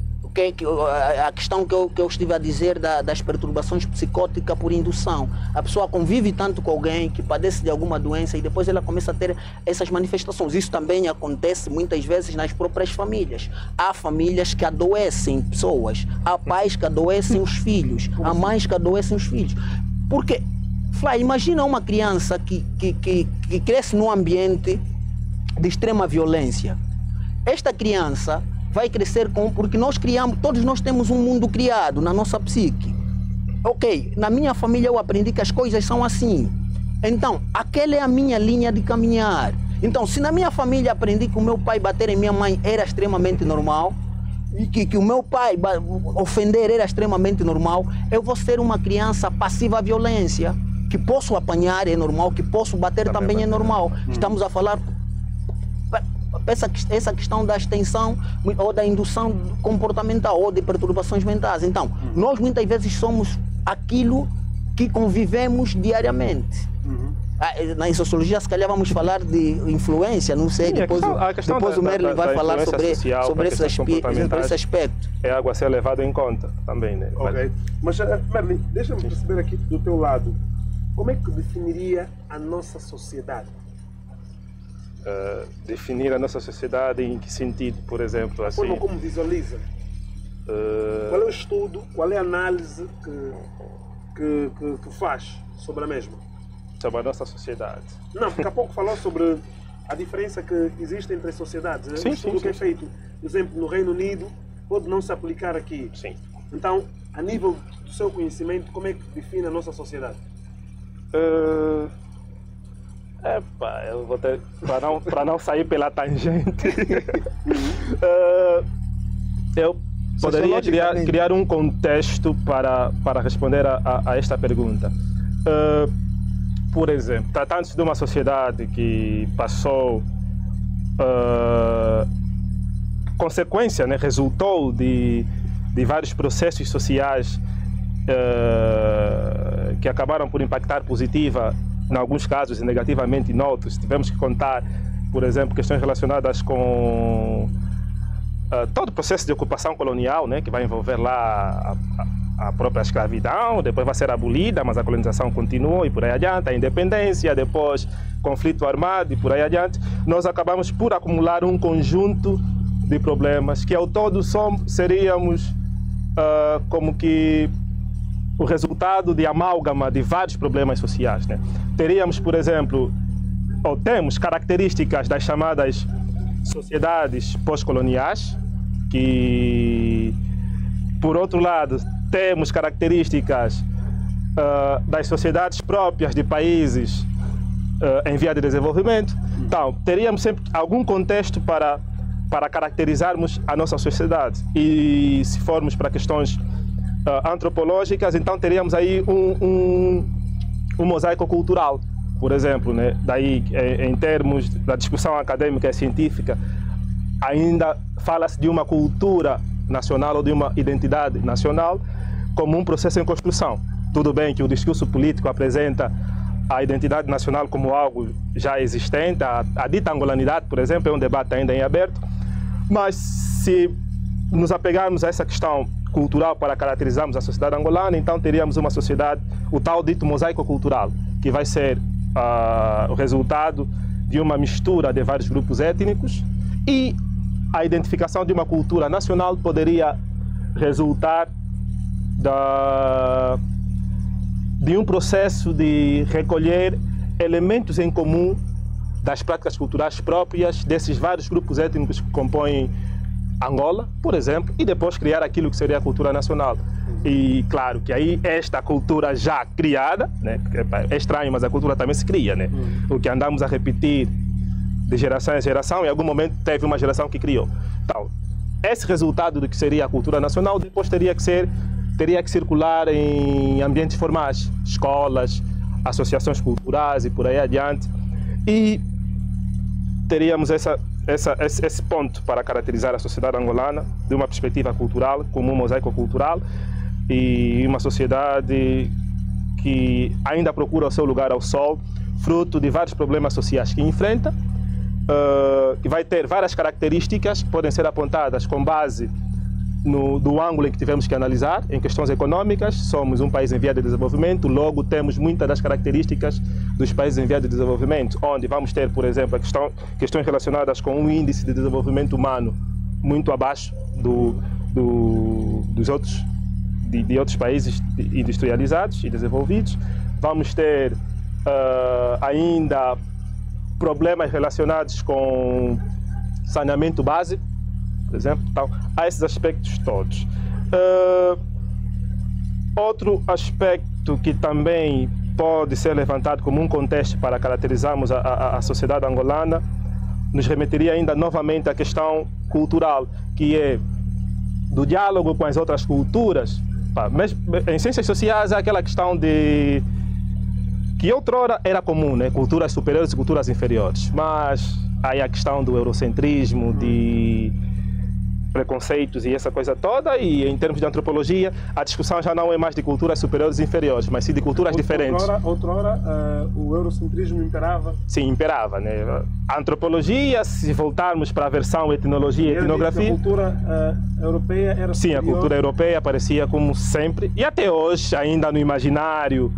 A questão que eu estive a dizer das perturbações psicóticas por indução. A pessoa convive tanto com alguém que padece de alguma doença e depois ela começa a ter essas manifestações. Isso também acontece muitas vezes nas próprias famílias. Há famílias que adoecem pessoas, há pais que adoecem os filhos, há mães que adoecem os filhos. Porque, Fly, imagina uma criança que cresce num ambiente de extrema violência. Esta criança vai crescer porque nós criamos, todos nós temos um mundo criado na nossa psique. Ok, na minha família eu aprendi que as coisas são assim. Então, aquela é a minha linha de caminhar. Então, se na minha família aprendi que o meu pai bater em minha mãe era extremamente normal, e que o meu pai ofender era extremamente normal, eu vou ser uma criança passiva à violência. Que posso apanhar é normal, que posso bater também é normal. Estamos a falar... essa questão da extensão ou da indução comportamental ou de perturbações mentais. Então, nós muitas vezes somos aquilo que convivemos diariamente. Na sociologia, se calhar vamos falar de influência, não sei, depois o Merlin vai falar sobre esse aspecto. É algo a ser levado em conta também, né? Ok. Mas, Merlin, deixa-me perceber aqui do teu lado, como é que definiria a nossa sociedade? Definir a nossa sociedade em que sentido, por exemplo? A forma como visualiza. Qual é o estudo, qual é a análise que faz sobre a mesma? Sobre a nossa sociedade. Não, porque há pouco falou sobre a diferença que existe entre as sociedades. É um estudo que é feito, por exemplo, no Reino Unido, pode não se aplicar aqui. Sim. Então, a nível do seu conhecimento, como é que define a nossa sociedade? Eu vou ter, para não sair pela tangente, eu poderia criar um contexto para responder a esta pergunta. Por exemplo, tratando-se de uma sociedade que passou consequência, né, resultou de vários processos sociais que acabaram por impactar positiva em alguns casos e negativamente em outros. Tivemos que contar, por exemplo, questões relacionadas com todo o processo de ocupação colonial, né, que vai envolver lá a a própria escravidão, depois vai ser abolida, mas a colonização continuou e por aí adiante, a independência, depois conflito armado e por aí adiante, nós acabamos por acumular um conjunto de problemas que ao todo seríamos como que o resultado de amálgama de vários problemas sociais, né? Teríamos, por exemplo, ou temos características das chamadas sociedades pós-coloniais, que, por outro lado, temos características das sociedades próprias de países em via de desenvolvimento. Então, teríamos sempre algum contexto para caracterizarmos a nossa sociedade. E se formos para questões antropológicas, então teríamos aí um mosaico cultural, por exemplo, né? Daí, em termos da discussão acadêmica e científica, ainda fala-se de uma cultura nacional ou de uma identidade nacional como um processo em construção. Tudo bem que o discurso político apresenta a identidade nacional como algo já existente, a dita angolanidade, por exemplo, é um debate ainda em aberto, mas se nos apegarmos a essa questão cultural para caracterizarmos a sociedade angolana, então teríamos uma sociedade, o tal dito mosaico cultural, que vai ser o resultado de uma mistura de vários grupos étnicos, e a identificação de uma cultura nacional poderia resultar de um processo de recolher elementos em comum das práticas culturais próprias desses vários grupos étnicos que compõem Angola, por exemplo, e depois criar aquilo que seria a cultura nacional. E claro que aí esta cultura já criada, né, é estranho, mas a cultura também se cria, né? O que andamos a repetir de geração em geração, em algum momento teve uma geração que criou. Então, esse resultado do que seria a cultura nacional depois teria que circular em ambientes formais, escolas, associações culturais e por aí adiante. E teríamos esse ponto para caracterizar a sociedade angolana de uma perspectiva cultural, como um mosaico cultural, e uma sociedade que ainda procura o seu lugar ao sol, fruto de vários problemas sociais que enfrenta, que vai ter várias características que podem ser apontadas com base do ângulo em que tivemos que analisar. Em questões econômicas, somos um país em via de desenvolvimento, logo temos muitas das características dos países em via de desenvolvimento, onde vamos ter, por exemplo, questões relacionadas com um índice de desenvolvimento humano muito abaixo dos outros países industrializados e desenvolvidos. Vamos ter ainda problemas relacionados com saneamento básico, por exemplo. Então, há esses aspectos todos. Outro aspecto que também pode ser levantado como um contexto para caracterizarmos a sociedade angolana nos remeteria ainda novamente à questão cultural, que é do diálogo com as outras culturas. Mas em ciências sociais há aquela questão de que outrora era comum, né? Culturas superiores e culturas inferiores, mas aí a questão do eurocentrismo, de preconceitos e essa coisa toda, e em termos de antropologia a discussão já não é mais de culturas superiores e inferiores, mas sim de culturas diferentes. Outrora o eurocentrismo imperava? Sim, imperava, né? A antropologia, se voltarmos para a versão etnologia e etnografia... A cultura europeia era superior? Sim, a cultura europeia aparecia como sempre, e até hoje, ainda no imaginário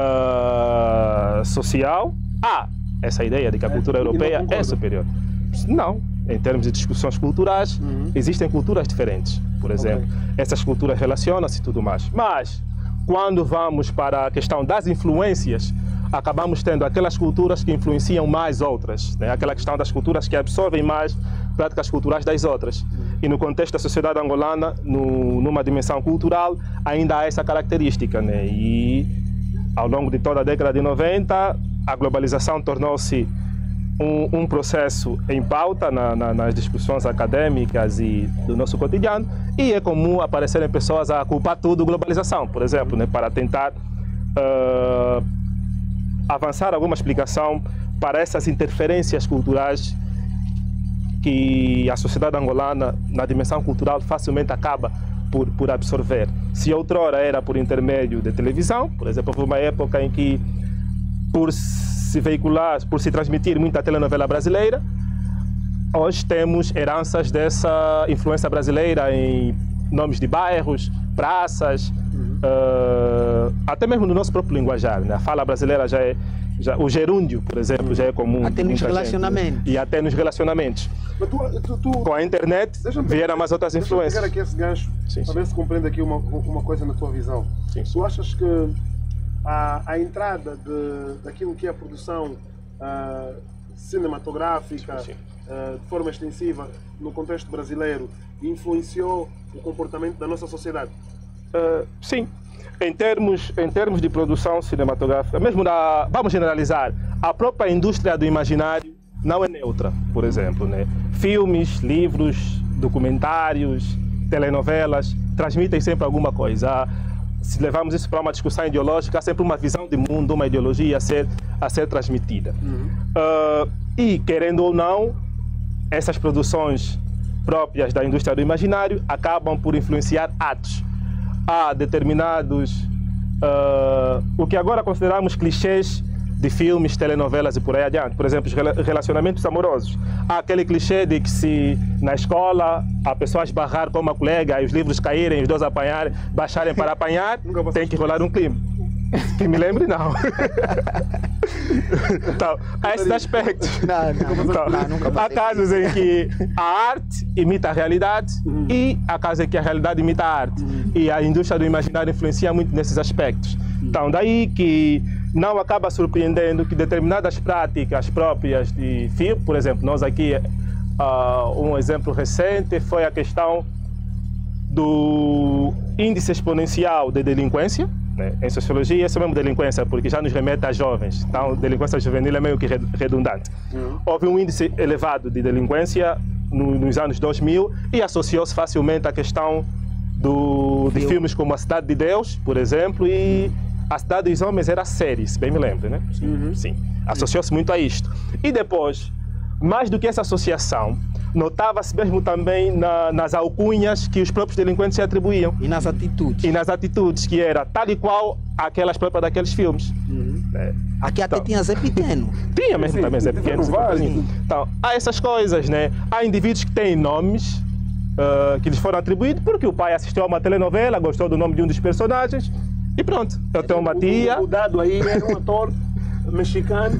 social, há essa ideia de que a cultura europeia é superior. Não. Em termos de discussões culturais, existem culturas diferentes, por exemplo. Essas culturas relacionam-se e tudo mais. Mas, quando vamos para a questão das influências, acabamos tendo aquelas culturas que influenciam mais outras, né? Aquela questão das culturas que absorvem mais práticas culturais das outras. E no contexto da sociedade angolana, numa dimensão cultural, ainda há essa característica, né? E ao longo de toda a década de 90, a globalização tornou-se um processo em pauta nas discussões acadêmicas e do nosso cotidiano, e é comum aparecerem pessoas a culpar tudo globalização, por exemplo, né, para tentar avançar alguma explicação para essas interferências culturais que a sociedade angolana, na dimensão cultural, facilmente acaba por absorver. Se outrora era por intermédio de televisão, por exemplo, houve uma época em que, por se transmitir muita telenovela brasileira, hoje temos heranças dessa influência brasileira em nomes de bairros, praças, até mesmo no nosso próprio linguajar, né? A fala brasileira o gerúndio, por exemplo, já é comum. Até nos relacionamentos. E até nos relacionamentos. Mas Com a internet vieram mais outras influências. Deixa eu pegar aqui esse gancho, para ver se compreendo aqui uma coisa na tua visão. Sim. Tu achas que a entrada daquilo que é a produção cinematográfica de forma extensiva no contexto brasileiro influenciou o comportamento da nossa sociedade? Sim. Em termos de produção cinematográfica, mesmo vamos generalizar, a própria indústria do imaginário não é neutra, por exemplo, né? Filmes, livros, documentários, telenovelas transmitem sempre alguma coisa. Se levarmos isso para uma discussão ideológica, há sempre uma visão de mundo, uma ideologia a ser transmitida. E, querendo ou não, essas produções próprias da indústria do imaginário acabam por influenciar atos. Há determinados, o que agora consideramos clichês de filmes, telenovelas e por aí adiante. Por exemplo, os relacionamentos amorosos. Há aquele clichê de que se na escola a pessoa esbarrar com uma colega e os livros caírem, os dois baixarem para apanhar, tem que rolar um clima. Que me lembre, não. Então, há esses aspectos. Há casos em que a arte imita a realidade e há casos em que a realidade imita a arte. E a indústria do imaginário influencia muito nesses aspectos. Então, daí que não acaba surpreendendo que determinadas práticas próprias de filme, por exemplo, nós aqui, um exemplo recente foi a questão do índice exponencial de delinquência. Em sociologia, isso é mesmo delinquência, porque já nos remete a jovens. Então, delinquência juvenil é meio que redundante. Houve um índice elevado de delinquência nos anos 2000 e associou-se facilmente à questão de filmes como A Cidade de Deus, por exemplo, e A Cidade dos Homens era série, se bem me lembro, né? Sim. Associou-se muito a isto. E depois, mais do que essa associação, notava-se mesmo também nas alcunhas que os próprios delinquentes se atribuíam. E nas atitudes. E nas atitudes, que era tal e qual aquelas próprias daqueles filmes. Aqui até tinha Zé Pequeno. Tinha mesmo também Zé Pequeno. Então, há essas coisas, né? Há indivíduos que têm nomes que lhes foram atribuídos porque o pai assistiu a uma telenovela, gostou do nome de um dos personagens e pronto. Eu tenho uma tia... O Dado aí era um ator mexicano.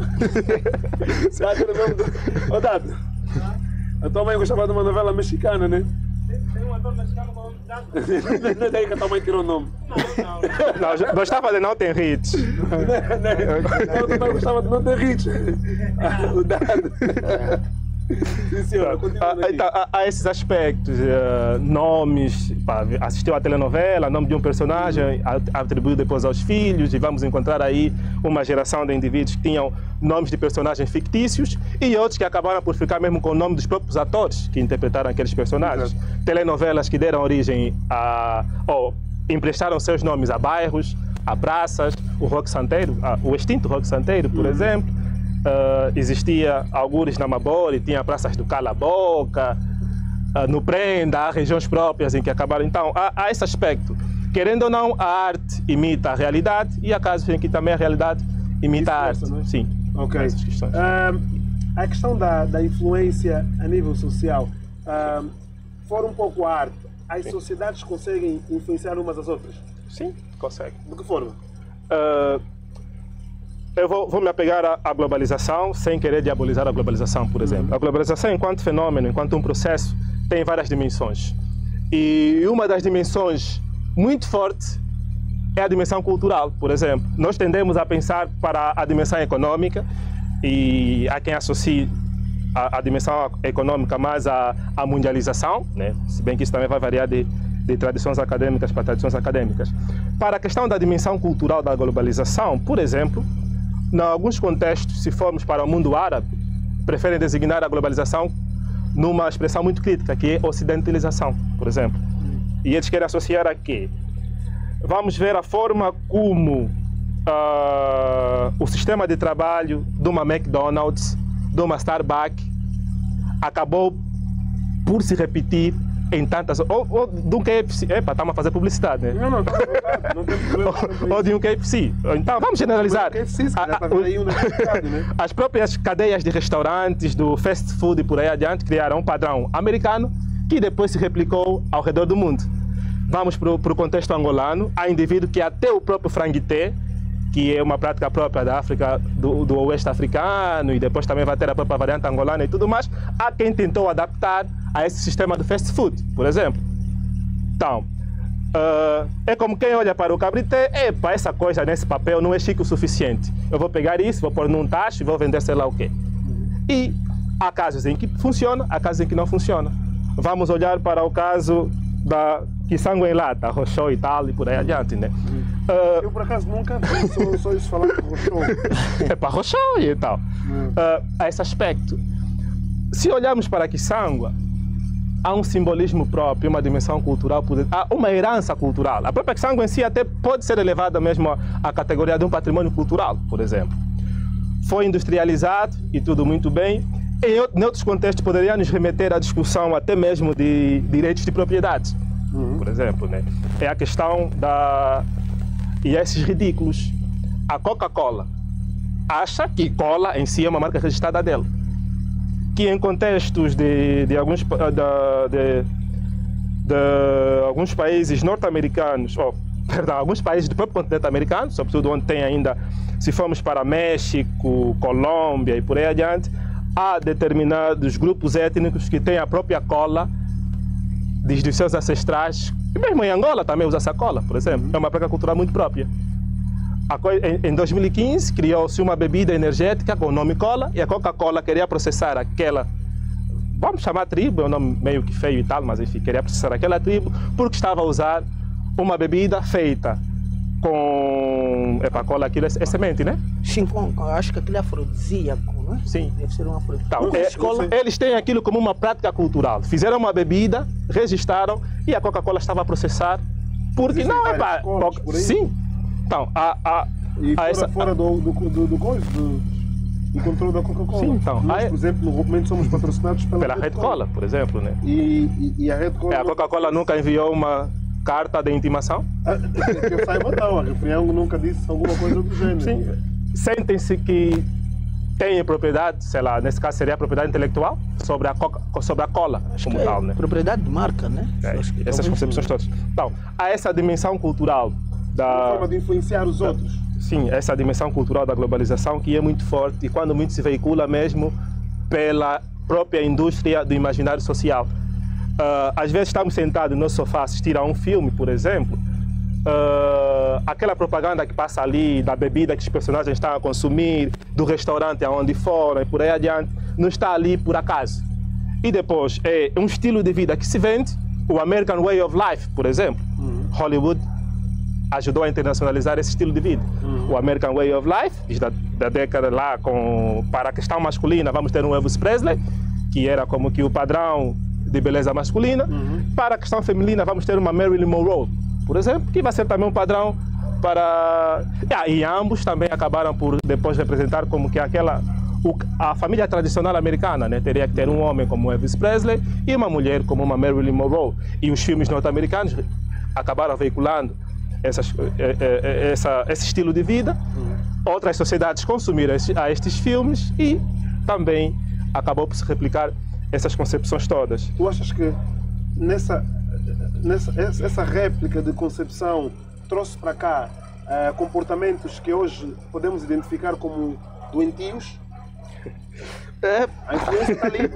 Dado, a tua mãe gostava de uma novela mexicana, né? Tem um ator mexicano com o nome de Dado. Não é daí que a tua mãe tirou o nome. Não, gostava de Não Tem Hits. A tua mãe gostava de Não Tem Hits. O Dado. Sim, senhora, então, há esses aspectos, nomes, assistiu à telenovela, nome de um personagem, atribuído depois aos filhos, e vamos encontrar aí uma geração de indivíduos que tinham nomes de personagens fictícios e outros que acabaram por ficar mesmo com o nome dos próprios atores que interpretaram aqueles personagens. Telenovelas que deram origem ou emprestaram seus nomes a bairros, a praças, o Roque Santeiro, o extinto Roque Santeiro, por exemplo. Existia algures na Mabore, tinha praças do Cala Boca, no Prenda, há regiões próprias em que acabaram. Então, há esse aspecto. Querendo ou não, a arte imita a realidade e há casos em que também a realidade imita a arte. Não é? Sim. Ok. Essas questões. A questão da influência a nível social, fora um pouco a arte, as sociedades conseguem influenciar umas às outras? Sim, consegue. De que forma? Eu vou me apegar à globalização sem querer diabolizar a globalização, por exemplo. A globalização, enquanto fenômeno, enquanto um processo, tem várias dimensões. E uma das dimensões muito forte é a dimensão cultural, por exemplo. Nós tendemos a pensar para a dimensão econômica e há quem associe a dimensão econômica mais à mundialização, né? Se bem que isso também vai variar de tradições acadêmicas para tradições acadêmicas. Para a questão da dimensão cultural da globalização, por exemplo, em alguns contextos, se formos para o mundo árabe, preferem designar a globalização numa expressão muito crítica, que é ocidentalização, por exemplo. E eles querem associar a quê? Vamos ver a forma como o sistema de trabalho de uma McDonald's, de uma Starbucks, acabou por se repetir em tantas... Ou de um KFC. Estamos a fazer publicidade, né? Não tem problema. Ou de um KFC. Então, vamos generalizar. As próprias cadeias de restaurantes, do fast food e por aí adiante, criaram um padrão americano que depois se replicou ao redor do mundo. vamos para o contexto angolano, há indivíduos que até o próprio franguité, que é uma prática própria da África, do oeste africano, e depois também vai ter a própria variante angolana e tudo mais, há quem tentou adaptar a esse sistema do fast food, por exemplo. Então, é como quem olha para o cabrité, epa, essa coisa nesse papel não é chique o suficiente. Eu vou pegar isso, vou pôr num tacho e vou vender sei lá o quê. E há casos em que funciona, há casos em que não funciona. Vamos olhar para o caso da quiçango em lata, rochô e tal, e por aí adiante, né? Eu, por acaso, nunca vi, só isso falar de rochô. É para rochô e tal. A esse aspecto. Se olharmos para a quiçango, há um simbolismo próprio, uma dimensão cultural, há uma herança cultural. A própria quiçango em si até pode ser elevada mesmo à categoria de um patrimônio cultural, por exemplo. Foi industrializado e tudo muito bem. Em outros contextos poderia nos remeter à discussão até mesmo de direitos de propriedade, por exemplo, né? É a questão e esses ridículos. A Coca-Cola acha que cola em si é uma marca registrada dela, que em contextos de alguns países norte-americanos, alguns países do próprio continente americano, sobretudo onde tem ainda, se formos para México, Colômbia e por aí adiante, há determinados grupos étnicos que têm a própria cola desde os seus ancestrais. E mesmo em Angola também usa essa cola, por exemplo. É uma prática cultural muito própria. Em 2015 criou-se uma bebida energética com o nome cola, e a Coca-Cola queria processar aquela, vamos chamar tribo, é um nome meio que feio e tal, mas enfim, queria processar aquela tribo porque estava a usar uma bebida feita com... cola, aquilo é semente, né? Sim, acho que aquilo é afrodisíaco, não é? Sim. Deve ser um afrodisíaco. Então, eles têm aquilo como uma prática cultural. Fizeram uma bebida, registraram, e a Coca-Cola estava a processar porque existem não é para... Sim. Então, fora do controle da Coca-Cola. Sim, então, nós, por exemplo, no Movimento somos patrocinados pela Red Cola, por exemplo, né? E a Red Cola... A Coca-Cola nunca enviou uma carta de intimação? Que eu saiba não, a Refriango nunca disse alguma coisa do gênero. Sim. Sentem-se que têm propriedade, sei lá, nesse caso seria a propriedade intelectual sobre a cola, como tal, né? Propriedade de marca, né? Essas concepções todas. Então, há essa dimensão cultural uma forma de influenciar os outros. Sim, essa dimensão cultural da globalização que é muito forte e quando muito se veicula mesmo pela própria indústria do imaginário social. Às vezes estamos sentados no sofá a assistir a um filme, por exemplo, aquela propaganda que passa ali da bebida que os personagens estão a consumir, do restaurante aonde foram e por aí adiante, não está ali por acaso. E depois é um estilo de vida que se vende, o American Way of Life, por exemplo. Hollywood ajudou a internacionalizar esse estilo de vida. O American Way of Life, desde da década lá, para a questão masculina, vamos ter um Elvis Presley, que era como que o padrão de beleza masculina. Para a questão feminina, vamos ter uma Marilyn Monroe, por exemplo, que vai ser também um padrão para... E ambos também acabaram por depois representar como que a família tradicional americana, né? Teria que ter um homem como Elvis Presley e uma mulher como uma Marilyn Monroe. E os filmes norte-americanos acabaram veiculando esse estilo de vida. Outras sociedades consumiram estes filmes e também acabou por se replicar essas concepções todas. Tu achas que essa réplica de concepção trouxe para cá comportamentos que hoje podemos identificar como doentios? A influência está ali.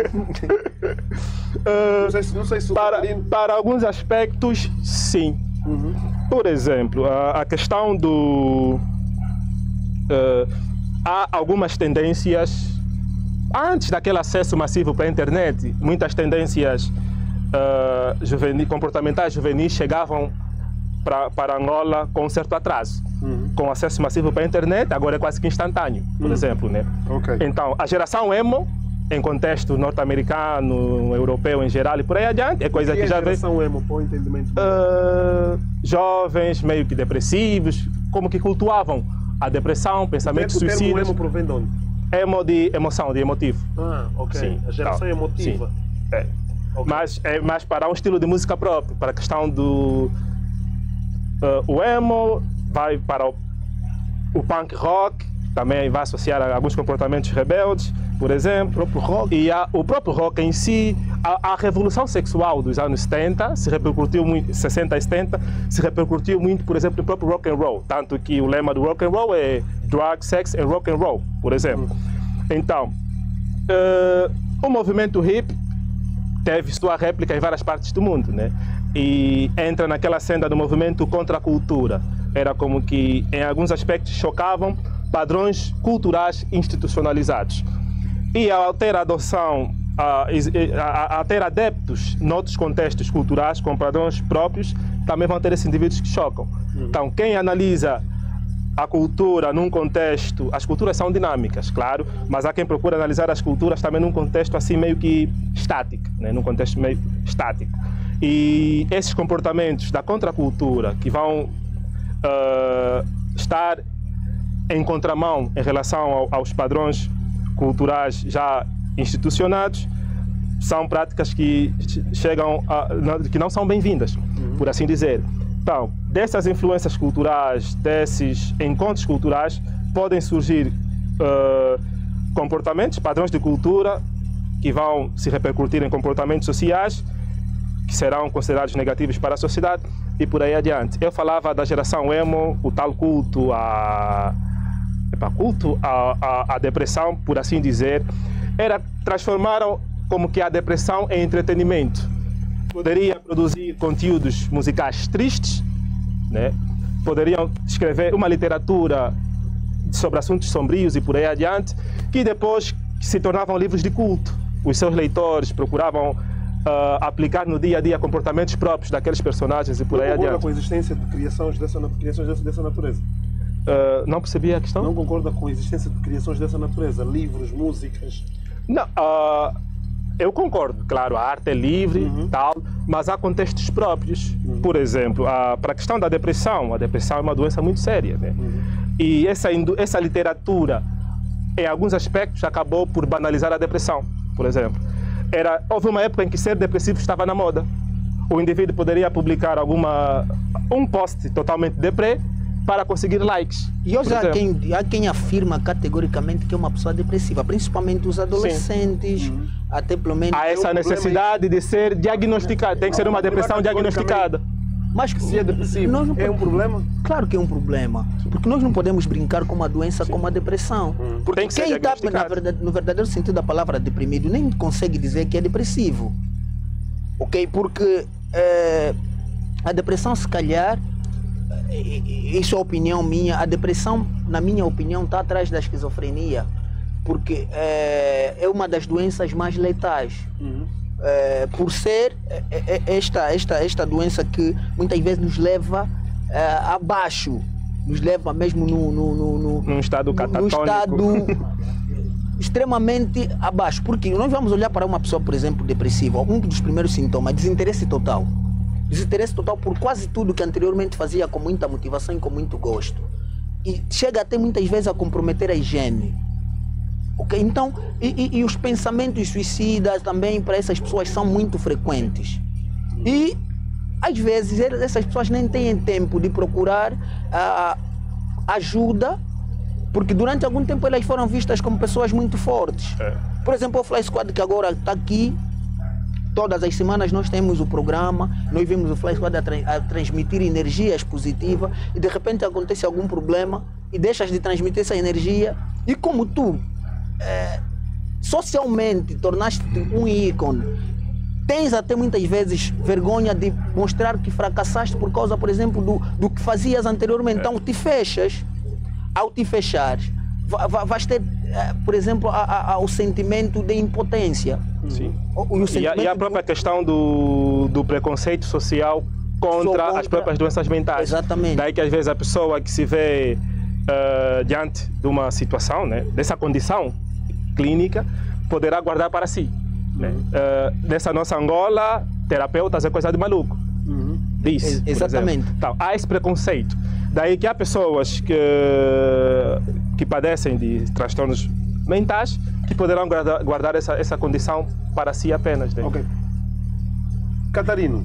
Não sei se para alguns aspectos, sim. Por exemplo, a questão do... há algumas tendências, antes daquele acesso massivo para a internet, muitas tendências comportamentais juvenis chegavam para Angola com um certo atraso. Com acesso massivo para a internet, agora é quase que instantâneo, por exemplo, né? Então, a geração emo, em contexto norte-americano, europeu em geral e por aí adiante, é coisa que já vem... geração emo, para o entendimento? Jovens, meio que depressivos, como que cultuavam a depressão, pensamentos suicidas. O termo emo provém de onde? Emo de emoção, de emotivo. Ok. Sim, a geração emotiva. Sim. Mas é mais para um estilo de música próprio, para a questão do... o emo vai para o punk rock, também vai associar a alguns comportamentos rebeldes, por exemplo. O próprio rock. E o próprio rock em si, A revolução sexual dos anos 70 se repercutiu muito, 60 e 70, se repercutiu muito, por exemplo, no próprio rock and roll, tanto que o lema do rock and roll é drug, sex and rock and roll, por exemplo. Então, o movimento hip teve sua réplica em várias partes do mundo, né? E entra naquela senda do movimento contra a cultura. Era como que, em alguns aspectos, chocavam padrões culturais institucionalizados. E ao ter adoção, a ter adeptos noutros contextos culturais com padrões próprios, também vão ter esses indivíduos que chocam. Então, quem analisa a cultura num contexto, as culturas são dinâmicas, claro, mas há quem procura analisar as culturas também num contexto assim meio que estático, né? Num contexto meio estático. E esses comportamentos da contracultura que vão estar em contramão em relação aos padrões culturais já institucionados são práticas que que não são bem-vindas, por assim dizer. Então, dessas influências culturais, desses encontros culturais, podem surgir comportamentos, padrões de cultura que vão se repercutir em comportamentos sociais que serão considerados negativos para a sociedade e por aí adiante. Eu falava da geração emo, o tal culto à depressão, por assim dizer, transformaram como que a depressão em entretenimento. Poderia produzir conteúdos musicais tristes, né? Poderiam escrever uma literatura sobre assuntos sombrios e por aí adiante, que depois se tornavam livros de culto. Os seus leitores procuravam aplicar no dia a dia comportamentos próprios daqueles personagens e por aí adiante. Não concorda com a existência de criações dessa natureza? Não percebi a questão? Não concorda com a existência de criações dessa natureza? Livros, músicas? Não, eu concordo, claro, a arte é livre, tal, mas há contextos próprios. Por exemplo, para a questão da depressão, a depressão é uma doença muito séria, né? E essa literatura, em alguns aspectos, acabou por banalizar a depressão, por exemplo. Houve uma época em que ser depressivo estava na moda. O indivíduo poderia publicar um post totalmente deprê para conseguir likes. E hoje há quem afirma categoricamente que é uma pessoa depressiva, principalmente os adolescentes, até pelo menos... Há essa necessidade de ser diagnosticada, tem que ser uma depressão diagnosticada. Mas se é depressivo, é um problema? Claro que é um problema, porque nós não podemos brincar com uma doença como a depressão. Porque quem está, no verdadeiro sentido da palavra deprimido, nem consegue dizer que é depressivo. Ok? Porque a depressão, se calhar, isso é opinião minha, a depressão, na minha opinião, está atrás da esquizofrenia, porque é uma das doenças mais letais. Por ser esta doença que muitas vezes nos leva abaixo, nos leva mesmo num estado catatônico, num estado extremamente abaixo. Porque nós vamos olhar para uma pessoa, por exemplo, depressiva, um dos primeiros sintomas é desinteresse total. Desinteresse total por quase tudo que anteriormente fazia com muita motivação e com muito gosto. E chega até muitas vezes a comprometer a higiene. Okay? Então, e os pensamentos suicidas também para essas pessoas são muito frequentes. E, às vezes, essas pessoas nem têm tempo de procurar ajuda, porque durante algum tempo elas foram vistas como pessoas muito fortes. Por exemplo, o Fly Squad, que agora está aqui, todas as semanas nós temos o programa, nós vemos o Fly Squad a transmitir energias positivas e de repente acontece algum problema e deixas de transmitir essa energia e como tu socialmente tornaste um ícone, tens até muitas vezes vergonha de mostrar que fracassaste por causa, por exemplo, do que fazias anteriormente. Então te fechas, ao te fechares, vais ter, por exemplo, o sentimento de impotência. Sim. E a própria questão do preconceito social contra as próprias doenças mentais. Exatamente. Daí que às vezes a pessoa que se vê diante de uma situação, né, dessa condição clínica, poderá guardar para si. Né? Nessa nossa Angola, terapeutas é coisa de maluco. Diz, exatamente. Então, há esse preconceito. Daí que há pessoas que padecem de transtornos mentais que poderão guardar essa condição para si apenas. Né? Ok. Catarino,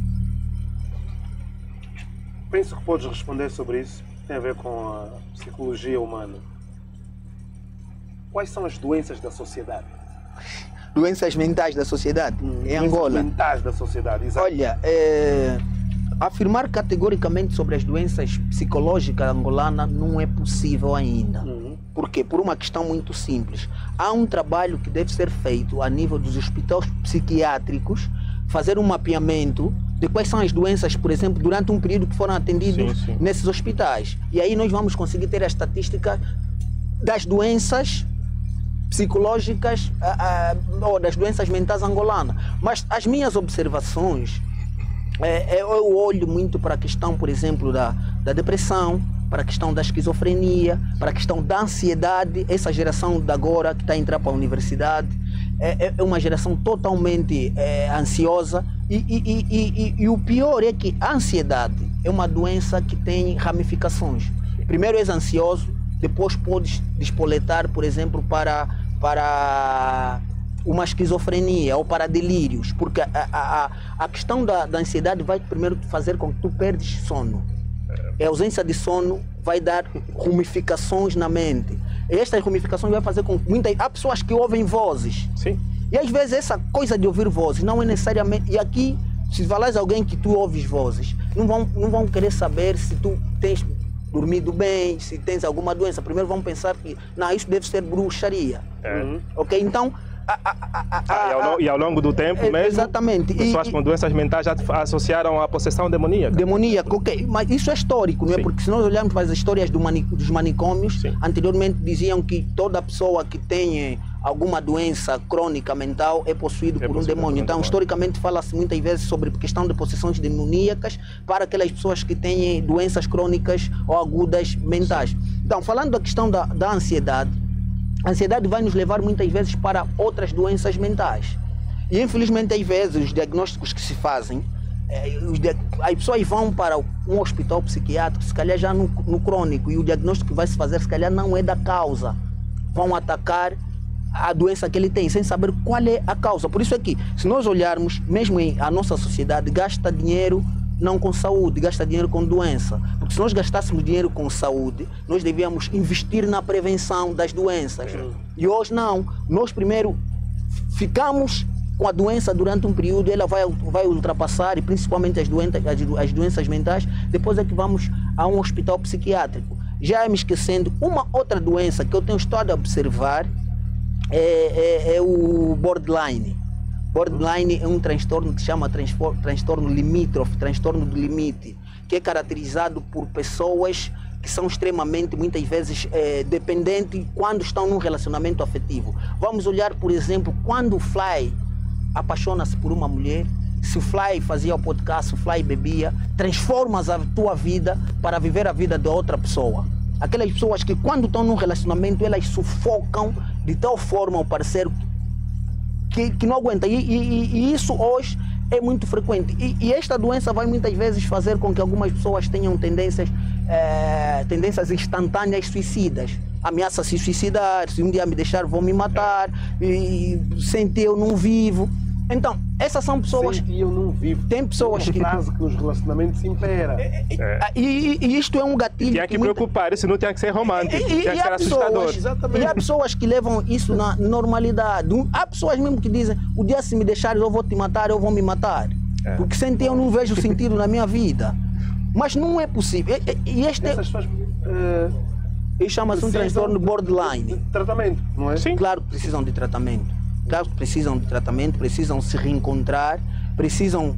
penso que podes responder sobre isso. Tem a ver com a psicologia humana. Quais são as doenças da sociedade? doenças mentais da sociedade em Angola. Doenças mentais da sociedade, exato. Olha, afirmar categoricamente sobre as doenças psicológicas angolanas não é possível ainda. Por quê? Por uma questão muito simples. Há um trabalho que deve ser feito a nível dos hospitais psiquiátricos, fazer um mapeamento de quais são as doenças, por exemplo, durante um período que foram atendidos nesses hospitais. E aí nós vamos conseguir ter a estatística das doenças psicológicas ou das doenças mentais angolanas. Mas as minhas observações, eu olho muito para a questão, por exemplo, da depressão, para a questão da esquizofrenia, para a questão da ansiedade. Essa geração de agora que está a entrar para a universidade é uma geração totalmente ansiosa e o pior é que a ansiedade é uma doença que tem ramificações. Primeiro és ansioso, depois podes despoletar, por exemplo, para uma esquizofrenia ou para delírios, porque a questão da ansiedade vai primeiro fazer com que tu perdes sono. A ausência de sono vai dar ramificações na mente. E estas ramificações vai fazer com que há pessoas que ouvem vozes. Sim. E às vezes essa coisa de ouvir vozes não é necessariamente... E aqui, se falas a alguém que tu ouves vozes, não vão querer saber se tu tens dormido bem, se tens alguma doença. Primeiro vão pensar que não, isso deve ser bruxaria. Ok? Então... E ao longo do tempo mesmo, exatamente. Pessoas com doenças mentais já associaram a possessão demoníaca. Demoníaca, ok. Mas isso é histórico, não é? Sim. Porque se nós olharmos para as histórias dos manicômios, anteriormente diziam que toda pessoa que tem alguma doença crônica mental é possuído por um demônio. Então, historicamente, fala-se muitas vezes sobre questão de possessões demoníacas para aquelas pessoas que têm doenças crônicas ou agudas mentais. Então, falando da questão da ansiedade, a ansiedade vai nos levar muitas vezes para outras doenças mentais. E infelizmente, às vezes, os diagnósticos que se fazem, as pessoas vão para um hospital psiquiátrico, se calhar já no crônico, e o diagnóstico que vai se fazer, se calhar não é da causa. Vão atacar a doença que ele tem, sem saber qual é a causa. Por isso é que, se nós olharmos, mesmo a nossa sociedade gasta dinheiro não com saúde, gasta dinheiro com doença. Porque se nós gastássemos dinheiro com saúde, nós devíamos investir na prevenção das doenças. E hoje não. Nós primeiro ficamos com a doença durante um período, ela vai ultrapassar, e principalmente as doenças mentais, depois é que vamos a um hospital psiquiátrico. Já me esquecendo, uma outra doença que eu tenho estado a observar é o borderline. Borderline é um transtorno que se chama transtorno limítrofe, transtorno do limite, que é caracterizado por pessoas que são extremamente, muitas vezes, dependentes quando estão num relacionamento afetivo. Vamos olhar, por exemplo, quando o Fly apaixona-se por uma mulher, se o Fly fazia o podcast, o Fly bebia, transformas a tua vida para viver a vida de outra pessoa. Aquelas pessoas que quando estão num relacionamento, elas sufocam de tal forma o parceiro que não aguenta, e isso hoje é muito frequente, e esta doença vai muitas vezes fazer com que algumas pessoas tenham tendências instantâneas suicidas, ameaça se suicidar, se um dia me deixar vou me matar, e sem ter eu não vivo. Então, essas são pessoas... Sem que eu não vivo. Tem pessoas que... frase que nos relacionamentos impera. E isto é um gatilho... Tinha que preocupar, isso não tinha que ser romântico, tinha que ser assustador. E há pessoas que levam isso na normalidade. Há pessoas mesmo que dizem, o dia se me deixares eu vou te matar, eu vou me matar. Porque sem ter eu não vejo sentido na minha vida. Mas não é possível. E essas pessoas... chama-se um transtorno borderline. De tratamento, não é? Sim. Claro que precisam de tratamento. Claro que precisam de tratamento, precisam se reencontrar, precisam...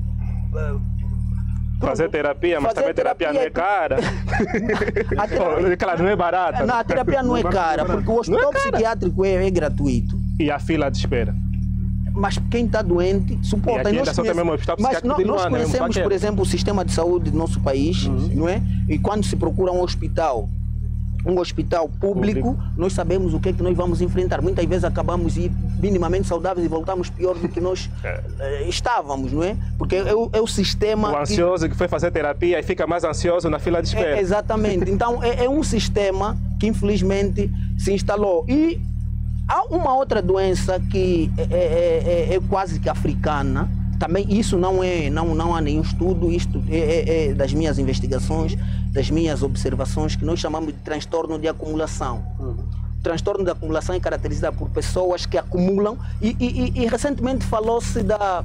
fazer terapia, mas também terapia não é cara. Claro, não é barata. Não, a terapia não é cara, porque o hospital psiquiátrico é gratuito. E a fila de espera? Mas quem está doente suporta. Nós conhecemos, por exemplo, o sistema de saúde do nosso país, não é? E quando se procura um hospital público, nós sabemos o que é que nós vamos enfrentar. Muitas vezes acabamos de ir minimamente saudáveis e voltamos pior do que nós estávamos, não é? Porque é o sistema... O ansioso que foi fazer terapia e fica mais ansioso na fila de espera. Exatamente. Então, é um sistema que infelizmente se instalou. E há uma outra doença que é quase que africana. Também isso não há nenhum estudo, isto é das minhas investigações, das minhas observações, que nós chamamos de transtorno de acumulação. transtorno de acumulação é caracterizado por pessoas que acumulam e recentemente falou-se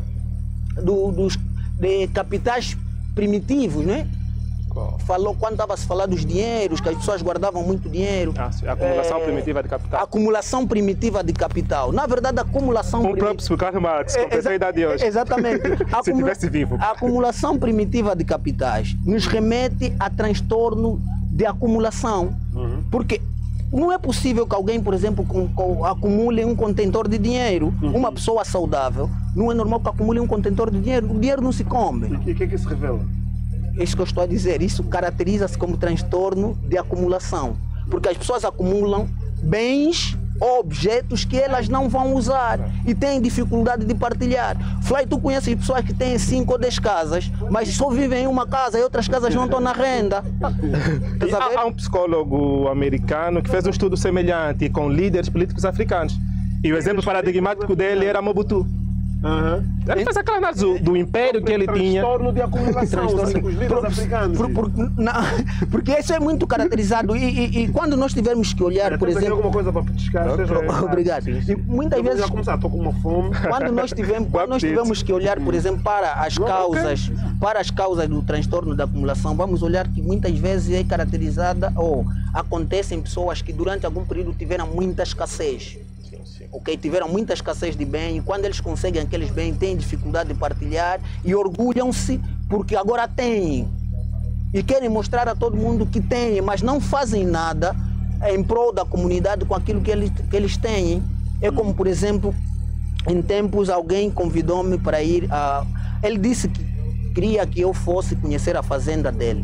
de capitais primitivos, né? Falou quando estava a se falar dos dinheiros, que as pessoas guardavam muito dinheiro. Sim, acumulação primitiva de capital. Acumulação primitiva de capital. Na verdade, a acumulação próprio Karl Marx, completou a idade de hoje. Exatamente. Se tivesse vivo. A acumulação primitiva de capitais nos remete a transtorno de acumulação. Porque não é possível que alguém, por exemplo, acumule um contentor de dinheiro. Uma pessoa saudável, não é normal que acumule um contentor de dinheiro. O dinheiro não se come. E o que é que isso revela? Isso que eu estou a dizer, isso caracteriza-se como transtorno de acumulação. Porque as pessoas acumulam bens ou objetos que elas não vão usar e têm dificuldade de partilhar. Fly, tu conheces pessoas que têm 5 ou 10 casas, mas só vivem em uma casa e outras casas não estão na renda. Há um psicólogo americano que fez um estudo semelhante com líderes políticos africanos. E o exemplo paradigmático dele era Mobutu. Ele fez aquela análise do império que ele tinha. Transtorno de acumulação, os líderes africanos. Porque isso é muito caracterizado e quando nós tivermos que olhar, por exemplo... alguma coisa para petiscar? Obrigado. E muitas vezes... Já começar, estou com uma fome. Quando nós tivermos que olhar, por exemplo, para as causas do transtorno da acumulação, vamos olhar que muitas vezes é caracterizada ou acontece em pessoas que durante algum período tiveram muita escassez. Okay, tiveram muita escassez de bem e quando eles conseguem aqueles bens têm dificuldade de partilhar e orgulham-se porque agora têm e querem mostrar a todo mundo que têm, mas não fazem nada em prol da comunidade com aquilo que eles têm. É como, por exemplo, em tempos alguém convidou-me para ir a... Ele disse que queria que eu fosse conhecer a fazenda dele.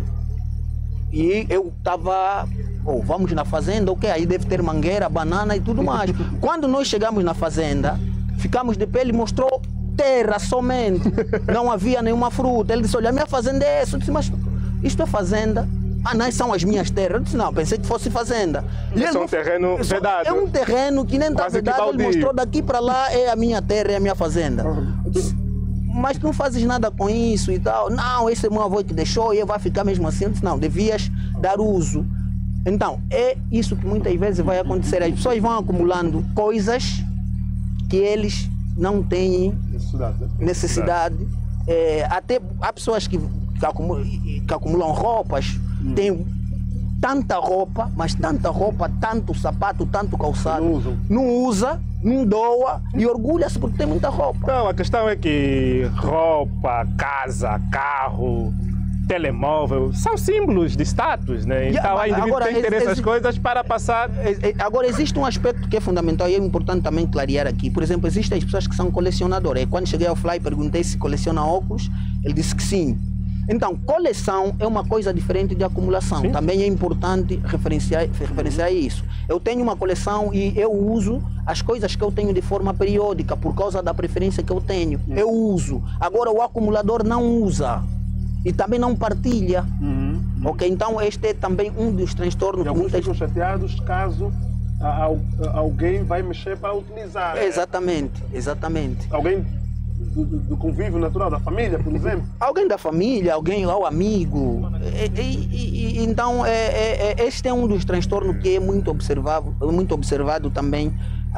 E eu estava, vamos na fazenda, ok, aí deve ter mangueira, banana e tudo mais. Quando nós chegamos na fazenda, ficamos de pé, ele mostrou terra somente, não havia nenhuma fruta. Ele disse, olha, a minha fazenda é essa. Eu disse, mas isto é fazenda? Ah, não, são as minhas terras. Eu disse, não, pensei que fosse fazenda. Isso é um terreno vedado. É um terreno que nem está vedado, ele mostrou daqui para lá, é a minha terra, é a minha fazenda. Eu disse, mas tu não fazes nada com isso e tal. Não, esse é meu avô que deixou e eu vou ficar mesmo assim. Eu disse, não, devias dar uso. Então, é isso que muitas vezes vai acontecer. As pessoas vão acumulando coisas que eles não têm necessidade. Até há pessoas que acumulam roupas, têm tanta roupa, mas tanta roupa, tanto sapato, tanto calçado, não usa, não doa e orgulha-se porque tem muita roupa. Não, a questão é que roupa, casa, carro, telemóvel são símbolos de status, né? Então a indivíduo tem que ter essas coisas para passar. Agora existe um aspecto que é fundamental e é importante também clarear aqui. Por exemplo, existem as pessoas que são colecionadoras. Quando cheguei ao Fly perguntei se coleciona óculos, ele disse que sim. Então, coleção é uma coisa diferente de acumulação. Sim. Também é importante referenciar isso. Eu tenho uma coleção e eu uso as coisas que eu tenho de forma periódica por causa da preferência que eu tenho. Eu uso. Agora, o acumulador não usa e também não partilha. Ok? Então, este é também um dos transtornos. E alguns ficam chateados caso alguém vai mexer para utilizar. Exatamente, exatamente. Alguém do convívio natural, da família, por exemplo? Alguém da família, alguém ao amigo. Então, este é um dos transtornos que é muito observado também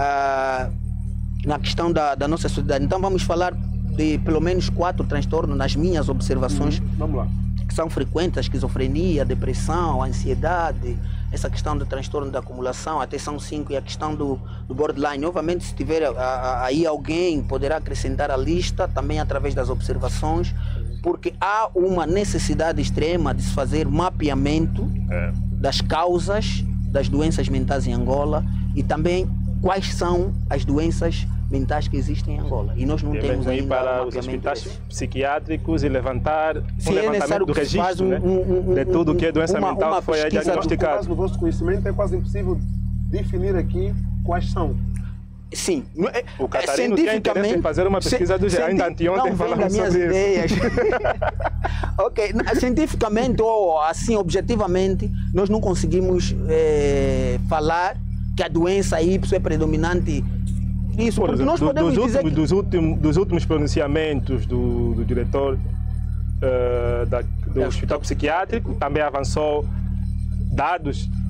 na questão da nossa sociedade. Então, vamos falar de pelo menos 4 transtornos nas minhas observações. Vamos lá. Que são frequentes: a esquizofrenia, a depressão, a ansiedade, essa questão do transtorno da acumulação, até são 5, e a questão do borderline. Obviamente, se tiver aí alguém, poderá acrescentar a lista também através das observações, porque há uma necessidade extrema de se fazer mapeamento das causas das doenças mentais em Angola e também quais são as doenças mentais que existem em Angola. E nós não temos ainda para os hospitais psiquiátricos e levantar um levantamento do registro, de tudo que é doença mental que foi diagnosticado. Mas no vosso conhecimento é quase impossível definir aqui quais são. Sim. O Catarino tem interesse em fazer uma pesquisa do género. Ainda anteontem falamos sobre ideias. Ok. Cientificamente ou assim objetivamente, nós não conseguimos falar que a doença Y é predominante. Isso, por exemplo, nós podemos dizer dos últimos pronunciamentos do diretor do hospital psiquiátrico, também avançou dados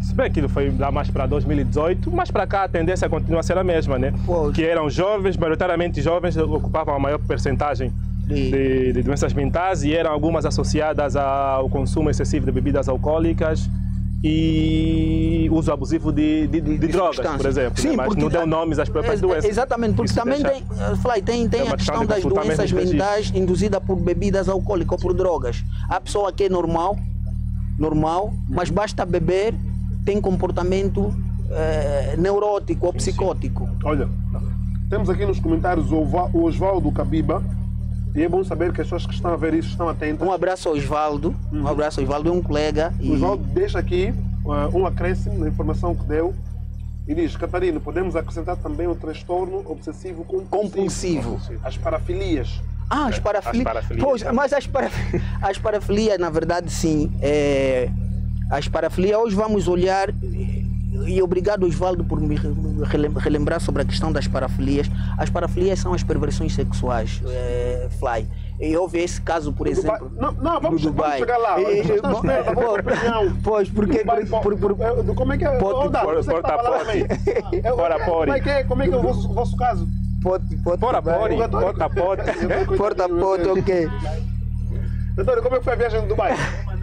Se bem que aquilo foi lá mais para 2018, mas para cá a tendência continua a ser a mesma, né? Pois. Que eram jovens, maioritariamente jovens, ocupavam a maior percentagem de doenças mentais e eram algumas associadas ao consumo excessivo de bebidas alcoólicas e uso abusivo de drogas, por exemplo. Sim, né? Mas não deu nomes às próprias doenças. Exatamente, porque Isso também tem a questão das doenças mentais induzidas por bebidas alcoólicas ou por drogas. A pessoa que é normal, mas basta beber, tem comportamento neurótico ou psicótico. Olha, temos aqui nos comentários o Osvaldo Cabiba, e é bom saber que as pessoas que estão a ver isso estão atentas. Um abraço ao Osvaldo, é um colega. O Osvaldo deixa aqui um acréscimo na informação que deu e diz: Catarina, podemos acrescentar também o transtorno obsessivo compulsivo. As parafilias. As parafilias. Pois, mas as parafilias, na verdade, sim. As parafilias, hoje vamos olhar, e obrigado, Osvaldo, por me relembrar sobre a questão das parafilias. As parafilias são as perversões sexuais, Fly. E houve esse caso, por exemplo, vamos chegar lá. Pois, porque... Como é que é? Como é que é o vosso caso? Porta-pote, ok. Doutor, como é que foi a viagem do Dubai?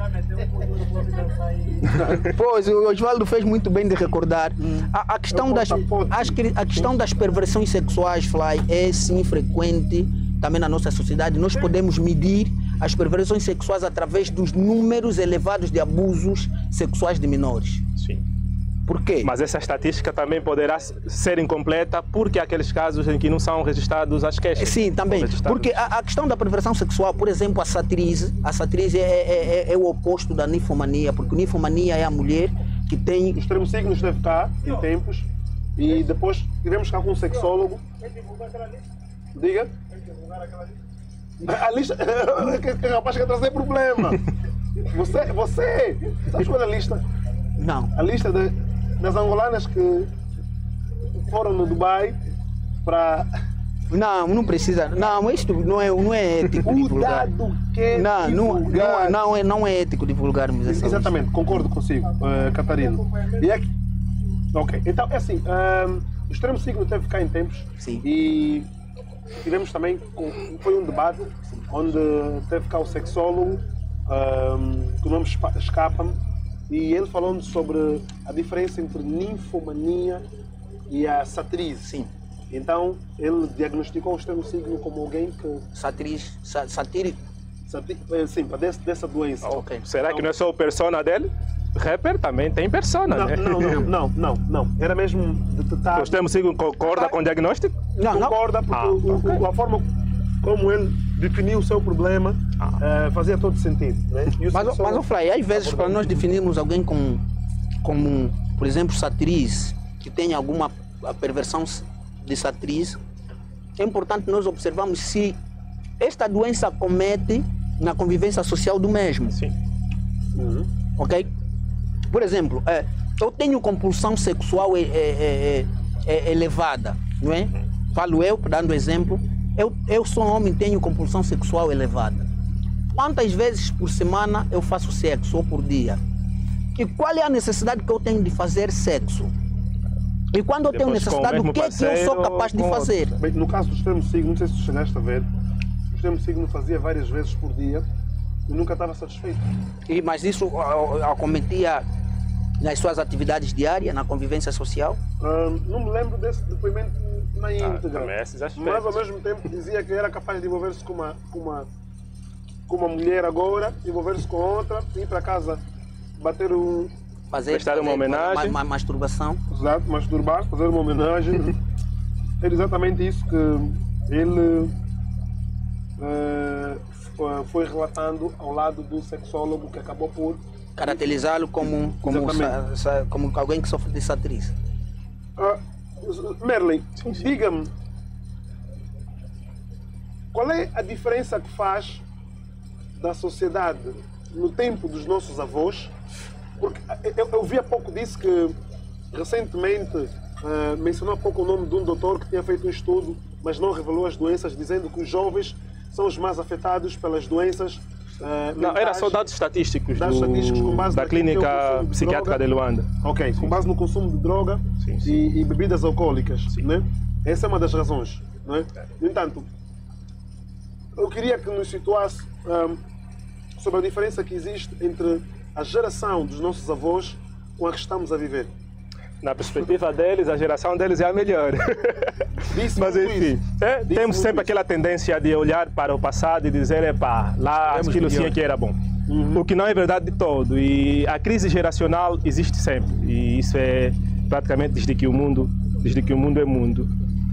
Pois, o Osvaldo fez muito bem de recordar. A questão das perversões sexuais, Fly, é sim frequente também na nossa sociedade. Nós podemos medir as perversões sexuais através dos números elevados de abusos sexuais de menores. Sim. Por quê? Mas essa estatística também poderá ser incompleta porque há aqueles casos em que não são registrados as queixas. Sim, também. Porque a questão da perversão sexual, por exemplo, a satriz é o oposto da ninfomania, porque ninfomania é a mulher que tem... Os termos signos deve cá, em tempos, e depois tivemos cá com um sexólogo. Diga. A lista... Que rapaz quer trazer problema. Você sabes qual é a lista? Não. A lista das angolanas que foram no Dubai para... Não precisa. Não, isto não é ético divulgar. O dado que divulgar. Não é ético divulgarmos essa Exatamente, lista. concordo consigo, Catarina. E aqui... Ok, então é assim, o extremo signo teve cá em tempos. Sim. E tivemos também, foi um debate onde teve cá o sexólogo, que o nome escapa-me, e ele falando sobre a diferença entre ninfomania e a satriz. Sim. Então, ele diagnosticou o extremo signo como alguém que... Satírico. Sim, padece dessa doença. Ok. Será então, que não é só o persona dele? Rapper também tem persona, né? Não. Era mesmo detectar... O extremo signo concorda com o diagnóstico? Concorda, porque a forma como ele definiu o seu problema fazia todo sentido. Né? Mas o Fly, às vezes, para nós definirmos alguém como, por exemplo, satriz, que tem alguma perversão de satriz, é importante nós observarmos se esta doença comete na convivência social do mesmo. Sim. Ok? Por exemplo, eu tenho compulsão sexual elevada, não é? Falo eu, dando exemplo, eu sou homem e tenho compulsão sexual elevada. Quantas vezes por semana eu faço sexo ou por dia? E qual é a necessidade que eu tenho de fazer sexo? E quando eu tenho necessidade, o que é que eu sou capaz de fazer? Bem, no caso do extremo signo, não sei se tu chegaste a ver, o extremo signo fazia várias vezes por dia e nunca estava satisfeito. Mas isso acometia nas suas atividades diárias, na convivência social? Não me lembro desse depoimento na íntegra, mas ao mesmo tempo dizia que era capaz de envolver-se com uma mulher agora, envolver-se com outra, ir para casa, bater prestar uma homenagem. Masturbação. Exato, masturbar, fazer uma homenagem. Era exatamente isso que ele foi relatando ao lado do sexólogo que acabou por caracterizá-lo como alguém que sofre de satriz. Merlin, diga-me, qual é a diferença que faz da sociedade no tempo dos nossos avós? Porque eu vi há pouco disso que recentemente mencionou há pouco o nome de um doutor que tinha feito um estudo, mas não revelou as doenças, dizendo que os jovens são os mais afetados pelas doenças Não, era só dados estatísticos, dados estatísticos com base da naquilo que é o Clínica consumo de Psiquiátrica droga. de Luanda. Ok, com base no consumo de droga Sim, sim. e bebidas alcoólicas, né? Essa é uma das razões, não é? No entanto, eu queria que nos situasse sobre a diferença que existe entre a geração dos nossos avós com a que estamos a viver. Na perspectiva deles, a geração deles é a melhor. Disse Mas muito enfim, isso. Disse temos muito sempre isso. aquela tendência de olhar para o passado e dizer, epá, lá Temos aquilo sim melhor. é que era bom. O que não é verdade de todo. E a crise geracional existe sempre. E isso é praticamente desde que o mundo é mundo.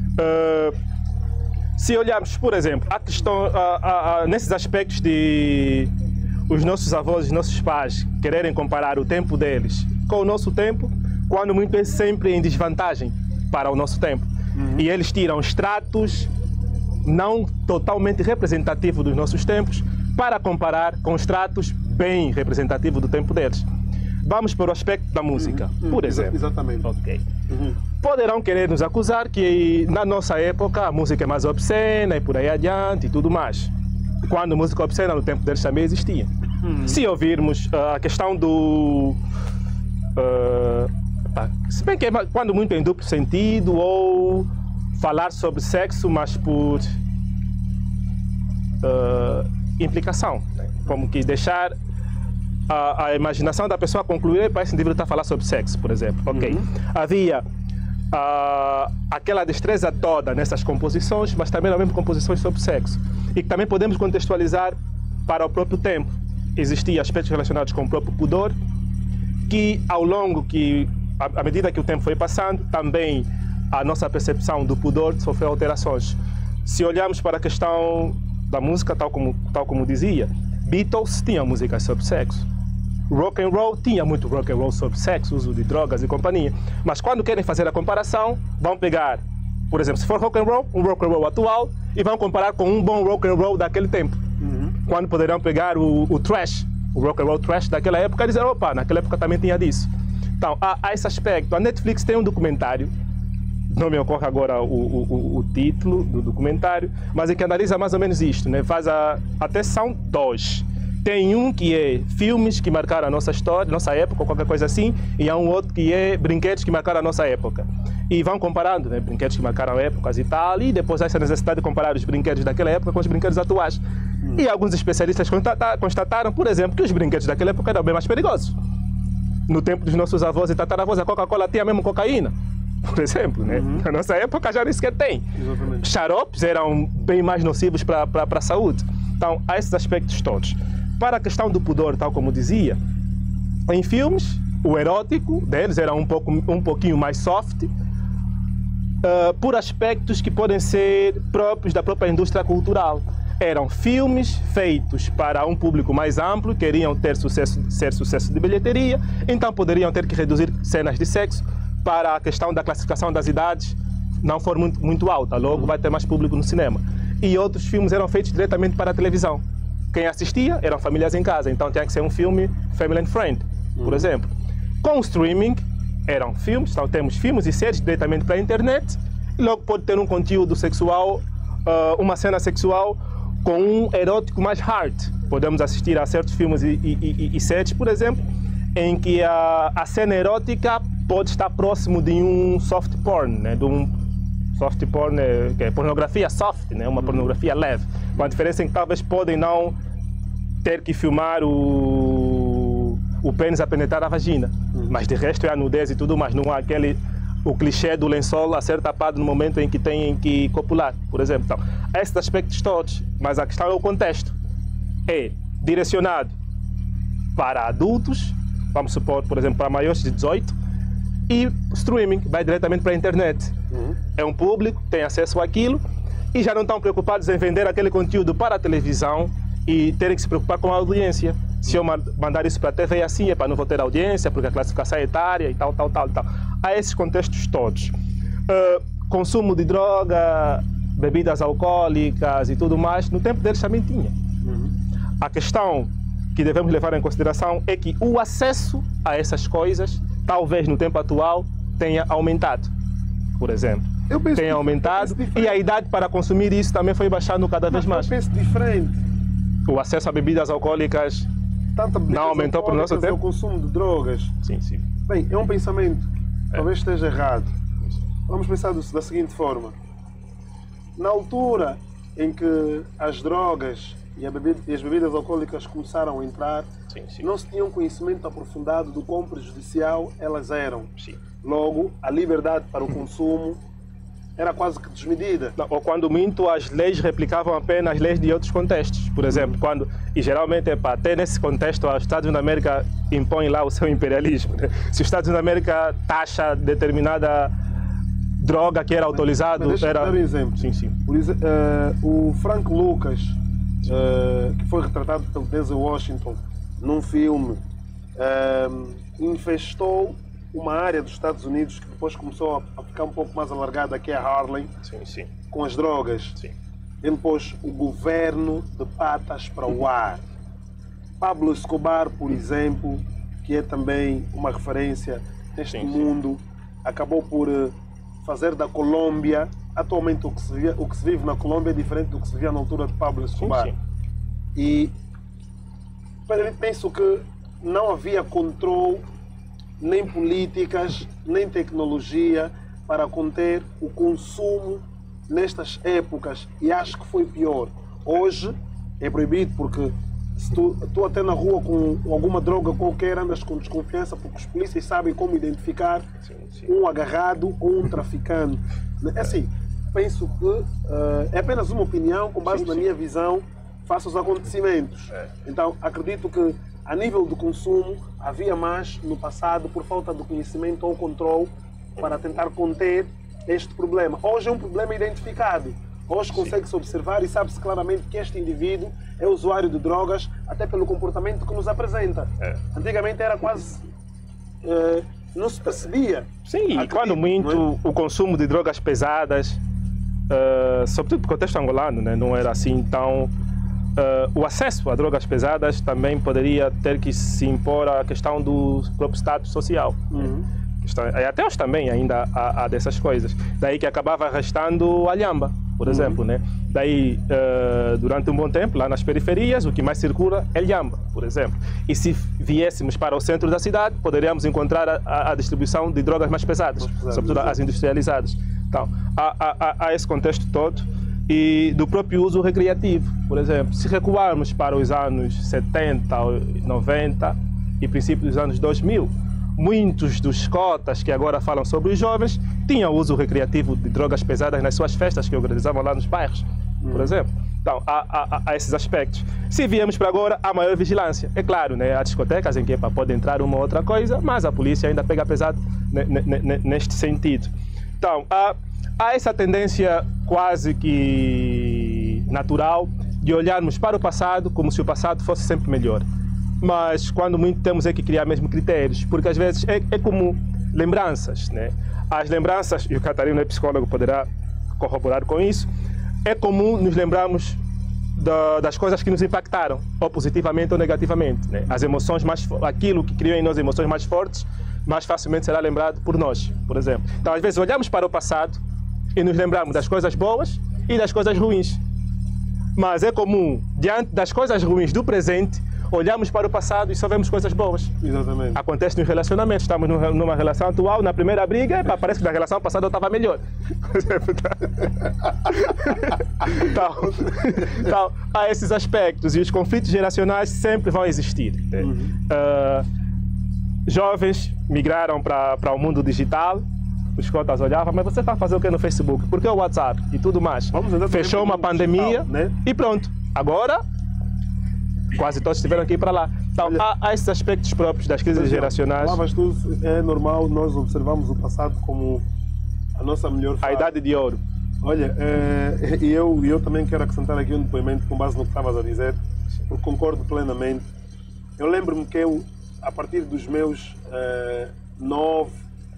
Se olharmos, por exemplo, a questão, nesses aspectos de os nossos avós, os nossos pais quererem comparar o tempo deles com o nosso tempo, quando muito é sempre em desvantagem para o nosso tempo. E eles tiram extratos não totalmente representativos dos nossos tempos para comparar com extratos bem representativos do tempo deles. Vamos para o aspecto da música, por exemplo. Exatamente. Ok. Poderão querer nos acusar que na nossa época a música é mais obscena e por aí adiante e tudo mais. Quando música obscena no tempo deles também existia. Se ouvirmos a questão do... se bem que é quando muito em duplo sentido ou falar sobre sexo, mas por implicação, né? Como que deixar a imaginação da pessoa concluir para esse indivíduo estar a falar sobre sexo, por exemplo. Ok. Havia aquela destreza toda nessas composições, mas também as mesmas composições sobre sexo. E que também podemos contextualizar para o próprio tempo. Existiam aspectos relacionados com o próprio pudor, que ao longo à medida que o tempo foi passando, também a nossa percepção do pudor sofreu alterações. Se olharmos para a questão da música, tal como dizia, Beatles tinha música sobre sexo. Rock and roll tinha muito rock and roll sobre sexo, uso de drogas e companhia. Mas quando querem fazer a comparação, vão pegar, por exemplo, se for rock and roll, um rock and roll atual, e vão comparar com um bom rock and roll daquele tempo. Quando poderão pegar o trash, o rock and roll trash daquela época e dizer, opa, naquela época também tinha disso. Então, há esse aspecto. A Netflix tem um documentário, não me ocorre agora o título do documentário, mas é que analisa mais ou menos isto, né? Até são 2. Tem um que é filmes que marcaram a nossa história, nossa época, ou qualquer coisa assim, e há um outro que é brinquedos que marcaram a nossa época. E vão comparando, né? Brinquedos que marcaram épocas e tal, e depois há essa necessidade de comparar os brinquedos daquela época com os brinquedos atuais. E alguns especialistas constataram, por exemplo, que os brinquedos daquela época eram bem mais perigosos. No tempo dos nossos avós e tataravós, a Coca-Cola tinha mesmo cocaína, por exemplo, né? Na nossa época já nem sequer tem. Exatamente. Xaropes eram bem mais nocivos para a saúde. Então, há esses aspectos todos. Para a questão do pudor, tal como dizia, em filmes, o erótico deles era um pouquinho mais soft, por aspectos que podem ser próprios da própria indústria cultural. Eram filmes feitos para um público mais amplo, queriam ser sucesso de bilheteria, então poderiam ter que reduzir cenas de sexo para a questão da classificação das idades não for muito alta, logo vai ter mais público no cinema. E outros filmes eram feitos diretamente para a televisão. Quem assistia eram famílias em casa, então tinha que ser um filme family and friend, por exemplo. Com o streaming, eram filmes, então temos filmes e séries diretamente para a internet, e logo pode ter um conteúdo sexual, uma cena sexual com um erótico mais hard. Podemos assistir a certos filmes e séries, por exemplo, em que a cena erótica pode estar próximo de um soft porn, né? De um soft porn, que é pornografia soft, né? Uma pornografia leve. Com a diferença em que talvez podem não ter que filmar o pênis a penetrar a vagina, mas de resto é a nudez e tudo mais, não há o clichê do lençol a ser tapado no momento em que têm que copular, por exemplo. Então, há esses aspectos todos, mas a questão é o contexto. É direcionado para adultos, vamos supor, por exemplo, para maiores de 18, e streaming, vai diretamente para a internet. É um público, tem acesso àquilo, e já não estão preocupados em vender aquele conteúdo para a televisão e terem que se preocupar com a audiência. Se eu mandar isso para a TV assim, é para não vou ter audiência, porque a classificação é etária e tal. Há esses contextos todos. Consumo de droga, bebidas alcoólicas e tudo mais, no tempo deles também tinha. A questão que devemos levar em consideração é que o acesso a essas coisas, talvez no tempo atual, tenha aumentado, por exemplo. Tenha aumentado e a idade para consumir isso também foi baixando cada vez mais. Eu penso diferente. o acesso a bebidas alcoólicas Tanta bebidas não aumentou por nosso alcoólicas, tempo? o consumo de drogas. Sim, sim. Bem, é um pensamento, talvez esteja errado. Vamos pensar da seguinte forma. Na altura em que as drogas e as bebidas alcoólicas começaram a entrar, Sim, sim. não se tinha um conhecimento aprofundado do quão prejudicial elas eram. Sim. Logo, a liberdade para o consumo era quase que desmedida. Não, ou quando muito as leis replicavam apenas as leis de outros contextos. Por exemplo, e geralmente até nesse contexto os Estados Unidos da América impõem lá o seu imperialismo. Né? Se os Estados Unidos da América taxa determinada droga que era autorizado... Mas deixa-me era... dar um exemplo. Sim, sim. O Frank Lucas, que foi retratado pelo Denzel Washington num filme, infestou uma área dos Estados Unidos que depois começou a ficar um pouco mais alargada, que é a Harlem, Sim, sim. com as drogas. Sim. Ele pôs o governo de patas para o ar. Pablo Escobar, por exemplo, que é também uma referência neste Sim, sim. mundo, acabou por fazer da Colômbia, atualmente o que se vive na Colômbia é diferente do que se vivia na altura de Pablo Escobar. Sim, sim. E penso que não havia controle, nem políticas, nem tecnologia para conter o consumo nestas épocas. E acho que foi pior. Hoje é proibido porque se tu até na rua com alguma droga qualquer andas com desconfiança porque os polícias sabem como identificar Sim, sim. um agarrado ou um traficante. É assim, penso que é apenas uma opinião com base Sim, na sim. minha visão face aos acontecimentos. Então, acredito que a nível do consumo havia mais no passado por falta de conhecimento ou controle para tentar conter este problema. Hoje é um problema identificado. Hoje consegue-se observar e sabe-se claramente que este indivíduo é usuário de drogas até pelo comportamento que nos apresenta. Antigamente era quase... não se percebia. Sim, e Acredito, quando muito não é? o consumo de drogas pesadas, sobretudo no contexto angolano, né, não era assim tão... o acesso a drogas pesadas também poderia ter que se impor à questão do próprio status social. Até hoje também ainda há dessas coisas. Daí que acabava restando a lhamba, por exemplo. Né? Daí, durante um bom tempo, lá nas periferias, o que mais circula é lhamba, por exemplo. E se viéssemos para o centro da cidade, poderíamos encontrar a distribuição de drogas mais pesadas, sobretudo as industrializadas. Então, há esse contexto todo. E do próprio uso recreativo, por exemplo. Se recuarmos para os anos 70, 90 e princípios dos anos 2000, muitos dos cotas que agora falam sobre os jovens tinham uso recreativo de drogas pesadas nas suas festas que organizavam lá nos bairros, por exemplo. Então, há esses aspectos. Se viemos para agora, há maior vigilância. É claro, né? Há discotecas em que pode entrar uma ou outra coisa, mas a polícia ainda pega pesado neste sentido. Então, há essa tendência quase que natural de olharmos para o passado como se o passado fosse sempre melhor. Mas quando muito temos que criar mesmo critérios, porque às vezes é como lembranças, né? As lembranças, e o Catarino é psicólogo, poderá corroborar com isso, é comum nos lembrarmos das coisas que nos impactaram, ou positivamente ou negativamente. Né? As emoções aquilo que criou em nós emoções mais fortes, mais facilmente será lembrado por nós, por exemplo. Então, às vezes, olhamos para o passado e nos lembramos das coisas boas e das coisas ruins. Mas é comum, diante das coisas ruins do presente, olhamos para o passado e só vemos coisas boas. Exatamente. Acontece nos relacionamentos. Estamos numa relação atual, na primeira briga, parece que na relação passada eu estava melhor. Então, há esses aspectos e os conflitos geracionais sempre vão existir. Jovens migraram para o mundo digital, os cotas olhavam, mas você está a fazer o que no Facebook? Por que o WhatsApp? E tudo mais. Fechou uma pandemia, né? E pronto. Agora, quase todos tiveram que ir para lá. Então, há esses aspectos próprios das crises geracionais. Mas tudo é normal, nós observamos o passado como a nossa melhor fase. A idade de ouro. Olha, eu também quero acrescentar aqui um depoimento com base no que estavas a dizer, porque concordo plenamente. Eu lembro-me que a partir dos meus 9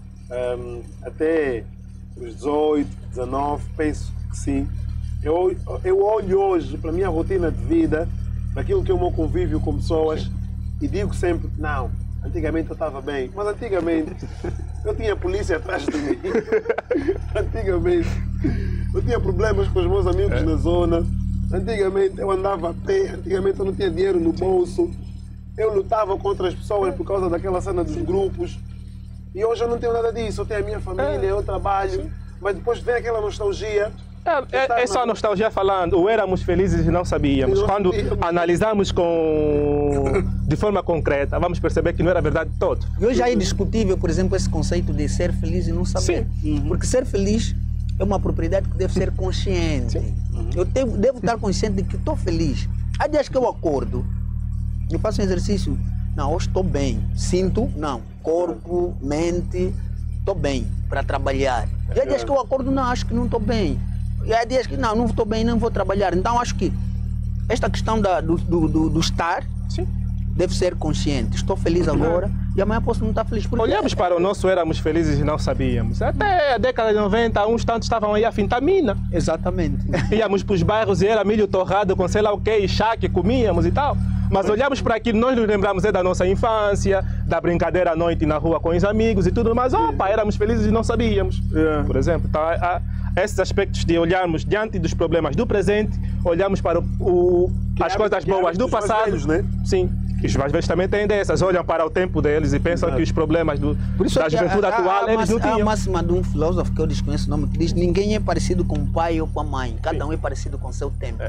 até os 18, 19, penso que sim. Eu olho hoje para a minha rotina de vida, para aquilo que é o meu convívio com pessoas, e digo sempre, não, antigamente eu estava bem, mas antigamente eu tinha polícia atrás de mim. Antigamente eu tinha problemas com os meus amigos na zona, Antigamente eu andava a pé, antigamente eu não tinha dinheiro no bolso. Eu lutava contra as pessoas por causa daquela cena dos grupos. E hoje eu não tenho nada disso. Eu tenho a minha família, eu trabalho. Mas depois vem aquela nostalgia. É só a nostalgia falando. O éramos felizes e não sabíamos. Quando analisamos de forma concreta, vamos perceber que não era verdade todo. E hoje é indiscutível, por exemplo, esse conceito de ser feliz e não saber. Porque ser feliz é uma propriedade que deve ser consciente. Eu devo estar consciente de que estou feliz. Há dias que eu acordo, eu faço um exercício, não, hoje estou bem. Sinto, não, corpo, mente, estou bem para trabalhar. E há dias que eu acordo, não, acho que não estou bem. E há dias que não estou bem, não vou trabalhar. Então acho que esta questão do estar deve ser consciente. Estou feliz agora e amanhã posso não estar feliz. Porque olhamos para o nosso éramos felizes e não sabíamos. Até a década de 90, uns tantos estavam aí a fintar mina. Exatamente. Íamos para os bairros e era milho torrado com sei lá o que, chá que comíamos e tal. Mas olhamos para aquilo, nós nos lembramos da nossa infância, da brincadeira à noite na rua com os amigos e tudo mais. Opa, éramos felizes e não sabíamos. Por exemplo, então, há esses aspectos de olharmos diante dos problemas do presente, olhamos para as coisas boas do passado. Velhos, né? Sim. E os mais velhos também têm dessas, olham para o tempo deles e pensam que os problemas da juventude atual eles não tinham. Há a máxima de um filósofo que eu desconheço o nome, que diz: ninguém é parecido com o pai ou com a mãe, cada um é parecido com o seu tempo.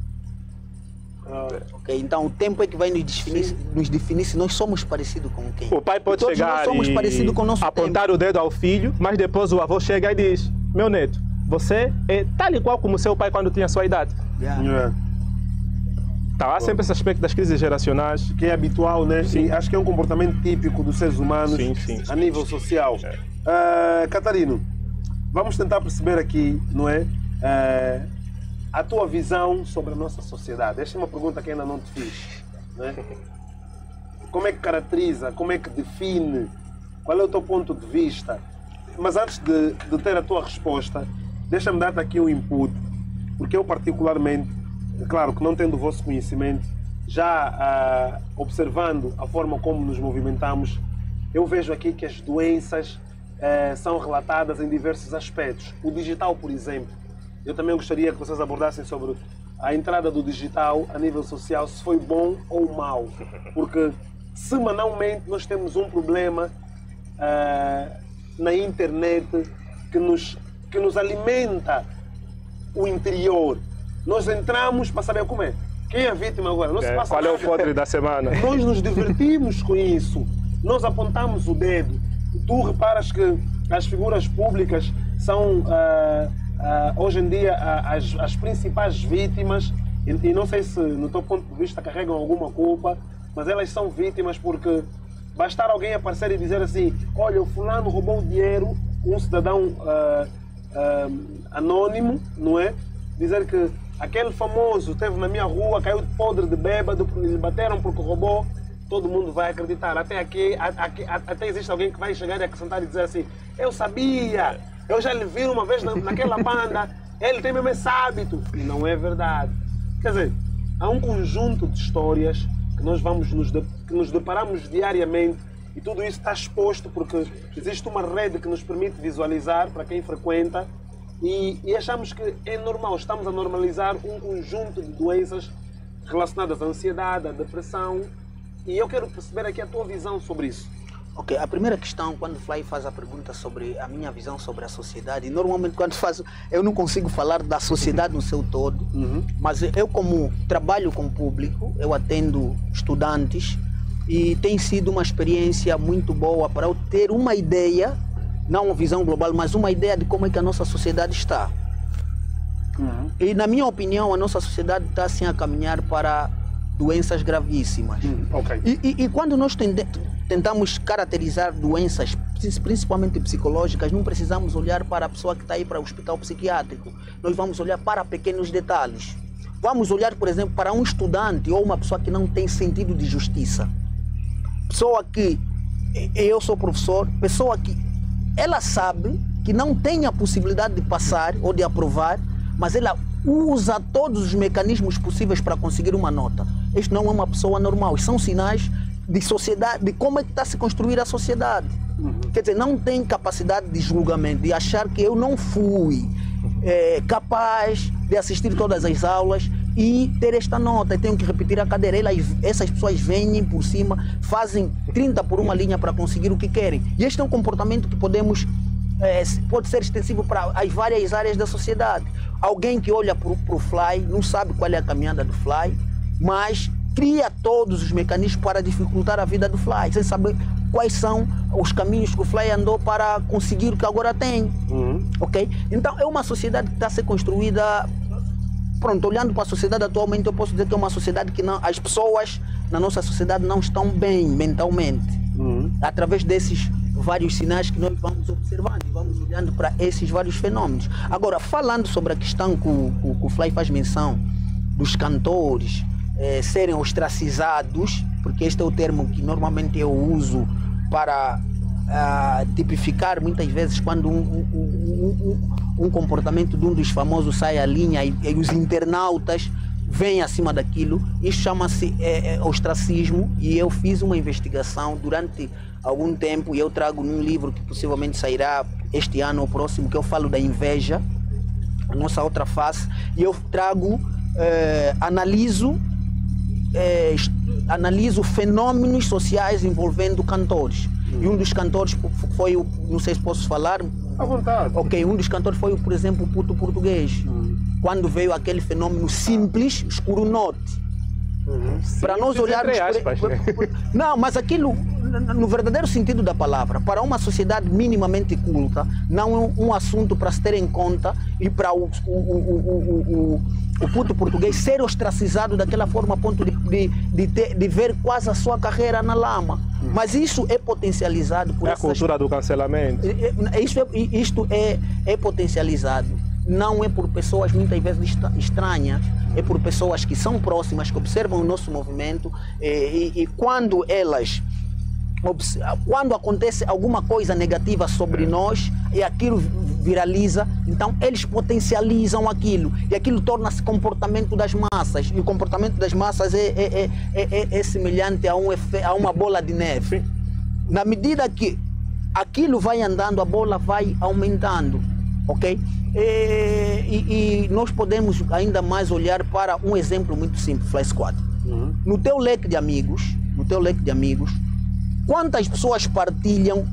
Okay, então o tempo é que vai nos definir se nós somos parecidos com quem. O pai pode todos chegar nós somos parecidos com o nosso apontar tempo. o dedo ao filho, mas depois o avô chega e diz: meu neto, você é tal e qual como seu pai quando tinha sua idade. Tá, há sempre esse aspecto das crises geracionais. Que é habitual, né? Sim. E acho que é um comportamento típico dos seres humanos a nível social. Catarino, vamos tentar perceber aqui, não é? A tua visão sobre a nossa sociedade. Esta é uma pergunta que ainda não te fiz. Né? Como é que caracteriza, como é que define, qual é o teu ponto de vista? Mas antes de ter a tua resposta, deixa-me dar-te aqui um input, porque eu particularmente, claro que não tendo o vosso conhecimento, já observando a forma como nos movimentamos, eu vejo aqui que as doenças são relatadas em diversos aspectos. O digital, por exemplo, eu também gostaria que vocês abordassem sobre a entrada do digital a nível social, se foi bom ou mau. Porque semanalmente nós temos um problema na internet que nos alimenta o interior. Nós entramos para saber como é. Quem é a vítima agora? Não se passa qual nada. é o podre da semana? Nós nos divertimos com isso. Nós apontamos o dedo. Tu reparas que as figuras públicas são... hoje em dia as principais vítimas, e não sei se no teu ponto de vista carregam alguma culpa, mas elas são vítimas porque bastar alguém aparecer e dizer assim: olha, o fulano roubou dinheiro, um cidadão anônimo, não é? Dizer que aquele famoso esteve na minha rua, caiu de podre de bêbado, lhe bateram porque roubou, todo mundo vai acreditar. Até existe alguém que vai chegar e acrescentar e dizer assim: eu sabia! Eu já lhe vi uma vez naquela banda, ele tem mesmo esse hábito. E não é verdade. Quer dizer, há um conjunto de histórias que nós que nos deparamos diariamente e tudo isso está exposto porque existe uma rede que nos permite visualizar para quem frequenta e achamos que é normal, estamos a normalizar um conjunto de doenças relacionadas à ansiedade, à depressão, e eu quero perceber aqui a tua visão sobre isso. Ok, a primeira questão, quando o Fly faz a pergunta sobre a minha visão sobre a sociedade, normalmente quando faço, eu não consigo falar da sociedade no seu todo, mas eu como trabalho com o público, eu atendo estudantes e tem sido uma experiência muito boa para eu ter uma ideia, não uma visão global, mas uma ideia de como é que a nossa sociedade está. E na minha opinião, a nossa sociedade está assim a caminhar para doenças gravíssimas. Okay. E quando nós tentamos caracterizar doenças, principalmente psicológicas, não precisamos olhar para a pessoa que está aí para o hospital psiquiátrico. Nós vamos olhar para pequenos detalhes. Vamos olhar, por exemplo, para um estudante ou uma pessoa que não tem sentido de justiça. Pessoa que, eu sou professor, pessoa que ela sabe que não tem a possibilidade de passar ou de aprovar, mas ela usa todos os mecanismos possíveis para conseguir uma nota. Isto não é uma pessoa normal, isto são sinais de sociedade, de como é que está a se construir a sociedade. Quer dizer, não tem capacidade de julgamento, de achar que eu não fui capaz de assistir todas as aulas, e ter esta nota, eu tenho que repetir a cadeira. Essas pessoas vêm por cima, fazem 30 por uma linha para conseguir o que querem. E este é um comportamento que pode ser extensivo para as várias áreas da sociedade. Alguém que olha para o Fly não sabe qual é a caminhada do Fly, mas cria todos os mecanismos para dificultar a vida do Fly, sem saber quais são os caminhos que o Fly andou para conseguir o que agora tem. Ok? Então é uma sociedade que está a ser construída. Pronto, olhando para a sociedade atualmente, eu posso dizer que é uma sociedade que as pessoas na nossa sociedade não estão bem mentalmente. Através desses vários sinais que nós vamos observando e vamos olhando para esses vários fenômenos. Agora, falando sobre a questão que o Fly faz menção dos cantores serem ostracizados, porque este é o termo que normalmente eu uso para tipificar muitas vezes quando um comportamento de um dos famosos sai à linha e os internautas vêm acima daquilo. Isso chama-se ostracismo, e eu fiz uma investigação durante algum tempo e eu trago num livro que possivelmente sairá este ano ou próximo, que eu falo da inveja, a nossa outra face, e eu trago, analiso fenômenos sociais envolvendo cantores. E um dos cantores foi não sei se posso falar. À vontade. Ok, um dos cantores foi, por exemplo, o puto português. Quando veio aquele fenômeno simples, escuro norte. Para nós olharmos... Não, mas aquilo, no verdadeiro sentido da palavra, para uma sociedade minimamente culta, não é um assunto para se ter em conta, e para o puto português ser ostracizado daquela forma a ponto de ver quase a sua carreira na lama. Mas isso é potencializado por a cultura do cancelamento. Isto é potencializado. Não é por pessoas muitas vezes estranhas, é por pessoas que são próximas, que observam o nosso movimento, e quando acontece alguma coisa negativa sobre nós e aquilo viraliza, então eles potencializam aquilo e aquilo torna-se comportamento das massas, e o comportamento das massas é semelhante a uma bola de neve. Na medida que aquilo vai andando, a bola vai aumentando, ok? E nós podemos ainda mais olhar para um exemplo muito simples, Fly Squad. No teu leque de amigos, quantas pessoas partilham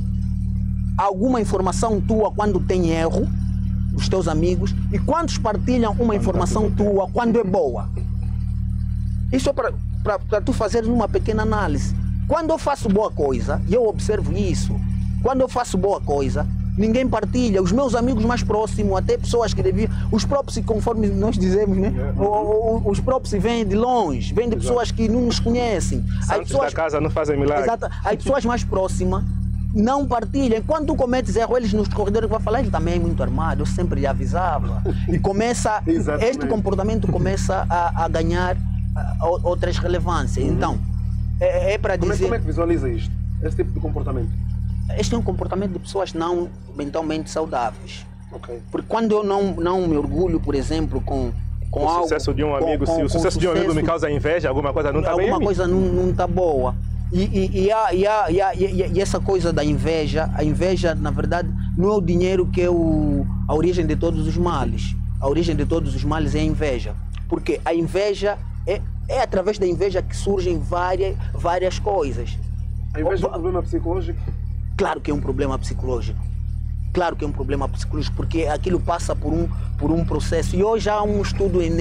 alguma informação tua quando tem erro, os teus amigos, e quantos partilham uma informação tua quando é boa? Isso é para tu fazeres uma pequena análise. Quando eu faço boa coisa, e eu observo isso, quando eu faço boa coisa, ninguém partilha. Os meus amigos mais próximos, até pessoas que deviam, os próprios, conforme nós dizemos, né? Os próprios vêm de longe, vêm de pessoas que não nos conhecem. Santos da casa não fazem milagre. Exato. As pessoas mais próximas não partilham. Quando tu cometes erro, eles nos corredores vão falar, ele também é muito armado, eu sempre lhe avisava. E começa, este comportamento começa a ganhar outras relevâncias. Então, é para dizer... Como é que visualiza isto, esse tipo de comportamento? Este é um comportamento de pessoas não mentalmente saudáveis. Okay. Porque quando eu não me orgulho, por exemplo, com o algo... sucesso de um amigo, se o sucesso de um amigo me causa inveja, alguma coisa não está bem. Alguma coisa não está boa. E essa coisa da inveja, a inveja, na verdade, não é o dinheiro que é a origem de todos os males. A origem de todos os males é a inveja. Porque a inveja é através da inveja que surgem várias coisas. A inveja é um problema psicológico? Claro que é um problema psicológico. Claro que é um problema psicológico, porque aquilo passa por um processo. E hoje há um estudo em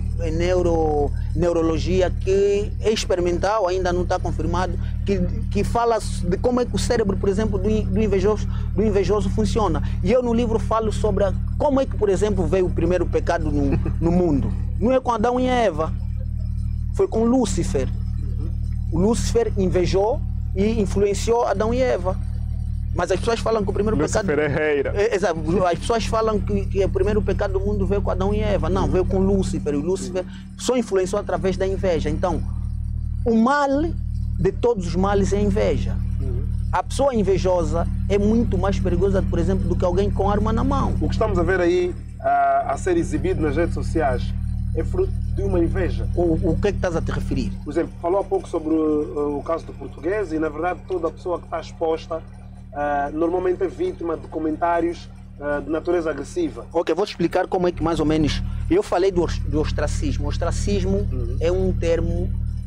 neurologia que é experimental, ainda não está confirmado, que fala de como é que o cérebro, por exemplo, do invejoso funciona. E eu no livro falo sobre como é que, por exemplo, veio o primeiro pecado no mundo. Não é com Adão e Eva, foi com Lúcifer. O Lúcifer invejou e influenciou Adão e Eva. Mas as pessoas falam que o primeiro pecado... Exato. As pessoas falam que o primeiro pecado do mundo veio com Adão e Eva. Não, veio com Lúcifer. E o Lúcifer só influenciou através da inveja. Então, o mal de todos os males é a inveja. A pessoa invejosa é muito mais perigosa, por exemplo, do que alguém com arma na mão. O que estamos a ver aí a ser exibido nas redes sociais é fruto de uma inveja. O que é que estás a te referir? Por exemplo, falou há pouco sobre o caso do português, e na verdade toda a pessoa que está exposta normalmente é vítima de comentários de natureza agressiva. Ok, vou explicar como é que mais ou menos Eu falei do ostracismo. O ostracismo é um termo...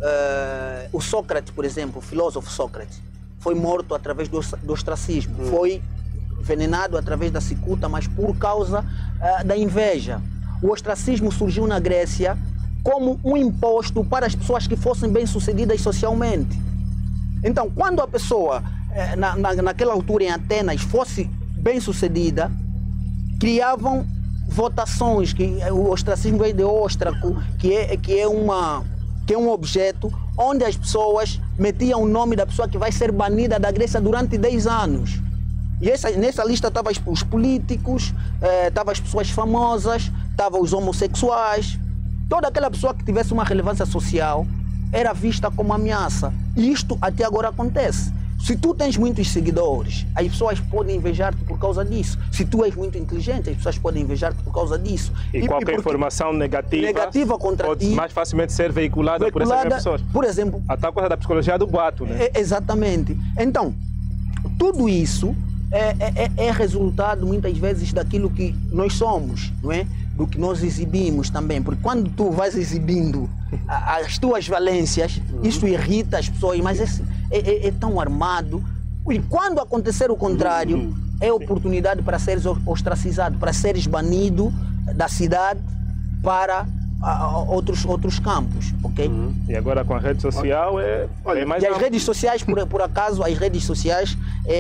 o Sócrates, por exemplo, o filósofo Sócrates, foi morto através do ostracismo. Foi envenenado através da cicuta, mas por causa da inveja. O ostracismo surgiu na Grécia como um imposto para as pessoas que fossem bem-sucedidas socialmente. Então, quando a pessoa, naquela altura em Atenas, fosse bem-sucedida, criavam votações, que o ostracismo veio de óstraco, que é um objeto onde as pessoas metiam o nome da pessoa que vai ser banida da Grécia durante 10 anos. E nessa lista estavam os políticos, estavam as pessoas famosas, estavam os homossexuais. Toda aquela pessoa que tivesse uma relevância social era vista como ameaça. E isto até agora acontece. Se tu tens muitos seguidores, as pessoas podem invejar-te por causa disso. Se tu és muito inteligente, as pessoas podem invejar-te por causa disso. E qualquer informação negativa contra pode ti, mais facilmente ser veiculada por essas pessoas. Por exemplo... A tal coisa da psicologia do boato, né? Exatamente. Então, tudo isso é resultado, muitas vezes, daquilo que nós somos, não é? Do que nós exibimos também. Porque quando tu vais exibindo as tuas valências, isso irrita as pessoas, mas é tão armado. E quando acontecer o contrário, é oportunidade para seres ostracizado, para seres banido da cidade para outros campos, ok? E agora com a rede social é mais... E as redes sociais, por acaso, as redes sociais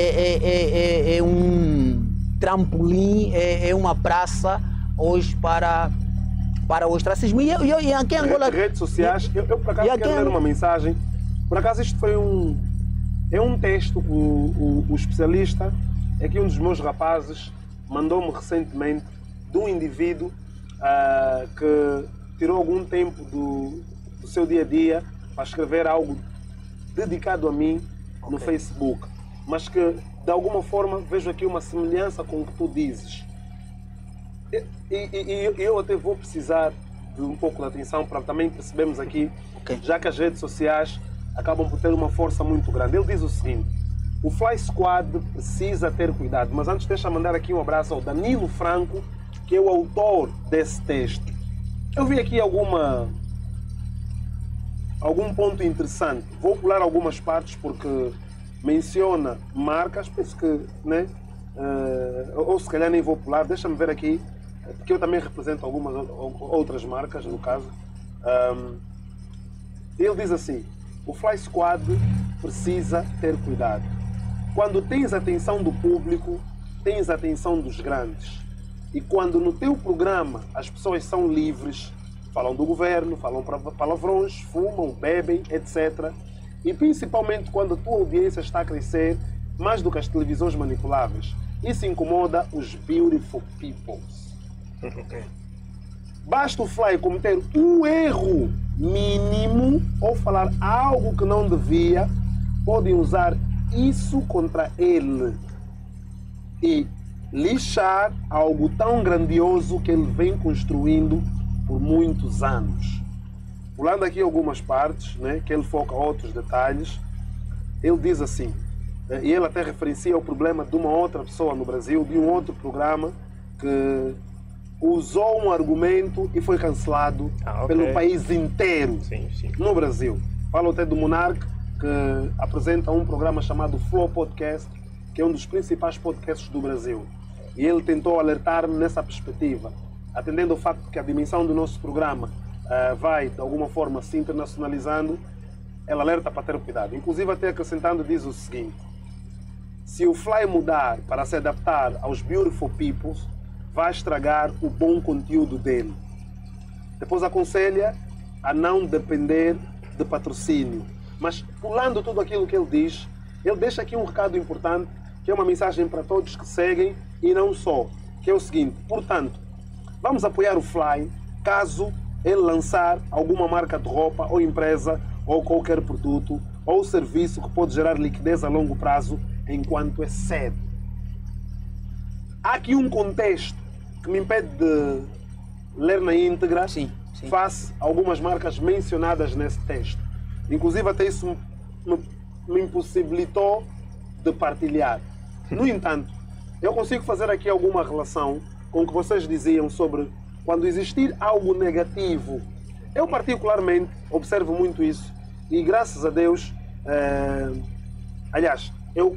é um trampolim, é uma praça hoje para o ostracismo. E aqui em Angola... Redes sociais, eu por acaso quero ler uma mensagem. Por acaso isto foi um texto que o especialista, é que um dos meus rapazes mandou-me recentemente de um indivíduo que tirou algum tempo do seu dia a dia para escrever algo dedicado a mim no Facebook, mas que de alguma forma vejo aqui uma semelhança com o que tu dizes. E eu até vou precisar de um pouco de atenção para também percebermos aqui, já que as redes sociais acabam por ter uma força muito grande. Ele diz o seguinte: o Fly Squad precisa ter cuidado, mas antes deixa mandar aqui um abraço ao Danilo Franco, que é o autor desse texto. Eu vi aqui algum ponto interessante. Vou pular algumas partes porque menciona marcas, penso que, né? Ou se calhar nem vou pular, deixa-me ver aqui, porque eu também represento algumas outras marcas, no caso. Ele diz assim: o Fly Squad precisa ter cuidado. Quando tens a atenção do público, tens a atenção dos grandes. E quando no teu programa as pessoas são livres, falam do governo, falam palavrões, fumam, bebem, etc. E principalmente quando a tua audiência está a crescer mais do que as televisões manipuláveis, isso incomoda os beautiful peoples. Basta o Fly cometer um erro mínimo ou falar algo que não devia, podem usar isso contra ele e lixar algo tão grandioso que ele vem construindo por muitos anos. Pulando aqui algumas partes, né, que ele foca outros detalhes, ele diz assim, e ele até referencia o problema de uma outra pessoa no Brasil, de um outro programa que usou um argumento e foi cancelado pelo país inteiro. Sim. No Brasil. Falo até do Monark, que apresenta um programa chamado Flow Podcast, que é um dos principais podcasts do Brasil. E ele tentou alertar-me nessa perspectiva, atendendo ao facto que a dimensão do nosso programa vai, de alguma forma, se internacionalizando. Ele alerta para ter cuidado. Inclusive, até acrescentando, diz o seguinte: se o Fly mudar para se adaptar aos beautiful peoples, vai estragar o bom conteúdo dele. Depois aconselha a não depender de patrocínio. Mas, pulando tudo aquilo que ele diz, ele deixa aqui um recado importante, que é uma mensagem para todos que seguem e não só, que é o seguinte: portanto, vamos apoiar o Fly caso ele lançar alguma marca de roupa ou empresa ou qualquer produto ou serviço que pode gerar liquidez a longo prazo enquanto é cedo. Há aqui um contexto que me impede de ler na íntegra face a algumas marcas mencionadas nesse texto. Inclusive até isso me impossibilitou de partilhar. No entanto, eu consigo fazer aqui alguma relação com o que vocês diziam sobre quando existir algo negativo, eu particularmente observo muito isso e graças a Deus, aliás, eu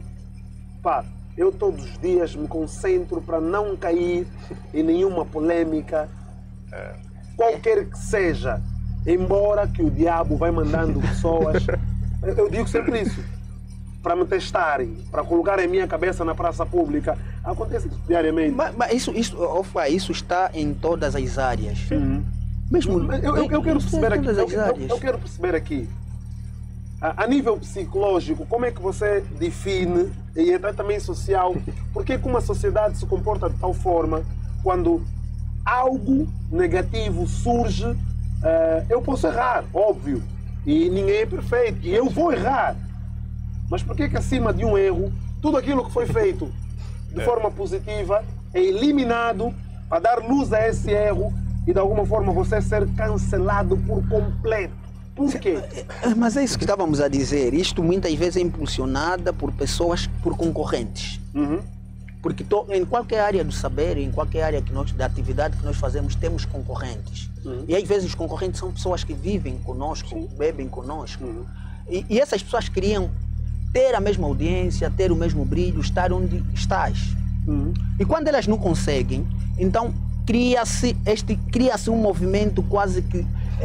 todos os dias me concentro para não cair em nenhuma polêmica, qualquer que seja, embora que o diabo vai mandando pessoas, eu digo sempre isso, para me testarem, para colocarem a minha cabeça na praça pública. Acontece isso diariamente. Mas isso está em todas as áreas. Mesmo, eu quero perceber aqui, todas as áreas. eu quero perceber aqui, a nível psicológico, como é que você define, e até também social, porque que uma sociedade se comporta de tal forma quando algo negativo surge, eu posso errar, óbvio, e ninguém é perfeito, e eu vou errar. Mas por que acima de um erro, tudo aquilo que foi feito de forma positiva é eliminado para dar luz a esse erro e de alguma forma você ser cancelado por completo? Por quê? Mas é isso que estávamos a dizer. Isto muitas vezes é impulsionada por pessoas, por concorrentes. Porque em qualquer área do saber, em qualquer área da atividade que nós fazemos, temos concorrentes. E às vezes os concorrentes são pessoas que vivem conosco, bebem conosco. E essas pessoas queriam ter a mesma audiência, ter o mesmo brilho, estar onde estás. E quando elas não conseguem, então cria-se um movimento quase que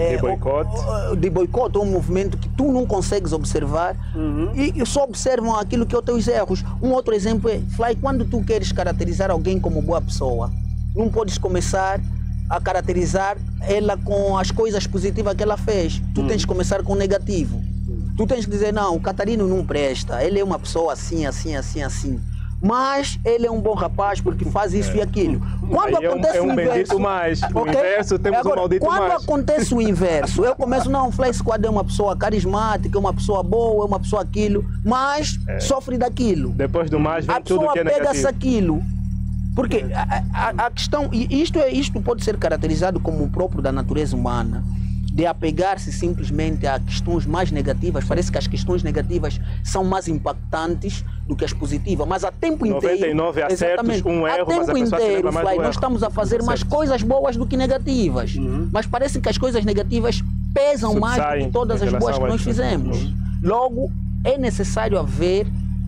de boicote, um movimento que tu não consegues observar e só observam aquilo que é os teus erros. Um outro exemplo é, Fly, quando tu queres caracterizar alguém como boa pessoa, não podes começar a caracterizar ela com as coisas positivas que ela fez. Tu tens que começar com o negativo. Tu tens que dizer, não, o Catarino não presta, ele é uma pessoa assim, assim, assim, assim. Mas ele é um bom rapaz porque faz isso e aquilo. Quando acontece o inverso... O inverso temos agora, um maldito quando mais. acontece o inverso, eu começo, não, o Fly Squad é uma pessoa carismática, é uma pessoa boa, é uma pessoa aquilo, mas sofre daquilo. Depois do mais vem a tudo pessoa que é pega-se negativo. aquilo. Porque a questão, e isto pode ser caracterizado como o próprio da natureza humana, de apegar-se simplesmente a questões mais negativas. Parece que as questões negativas são mais impactantes do que as positivas, mas a tempo inteiro... 99 acertos, um erro, mas a pessoa se lembra mais do erro. Nós estamos a fazer mais coisas boas do que negativas, mas parece que as coisas negativas pesam mais do que todas as boas que nós fizemos. Logo, é necessário haver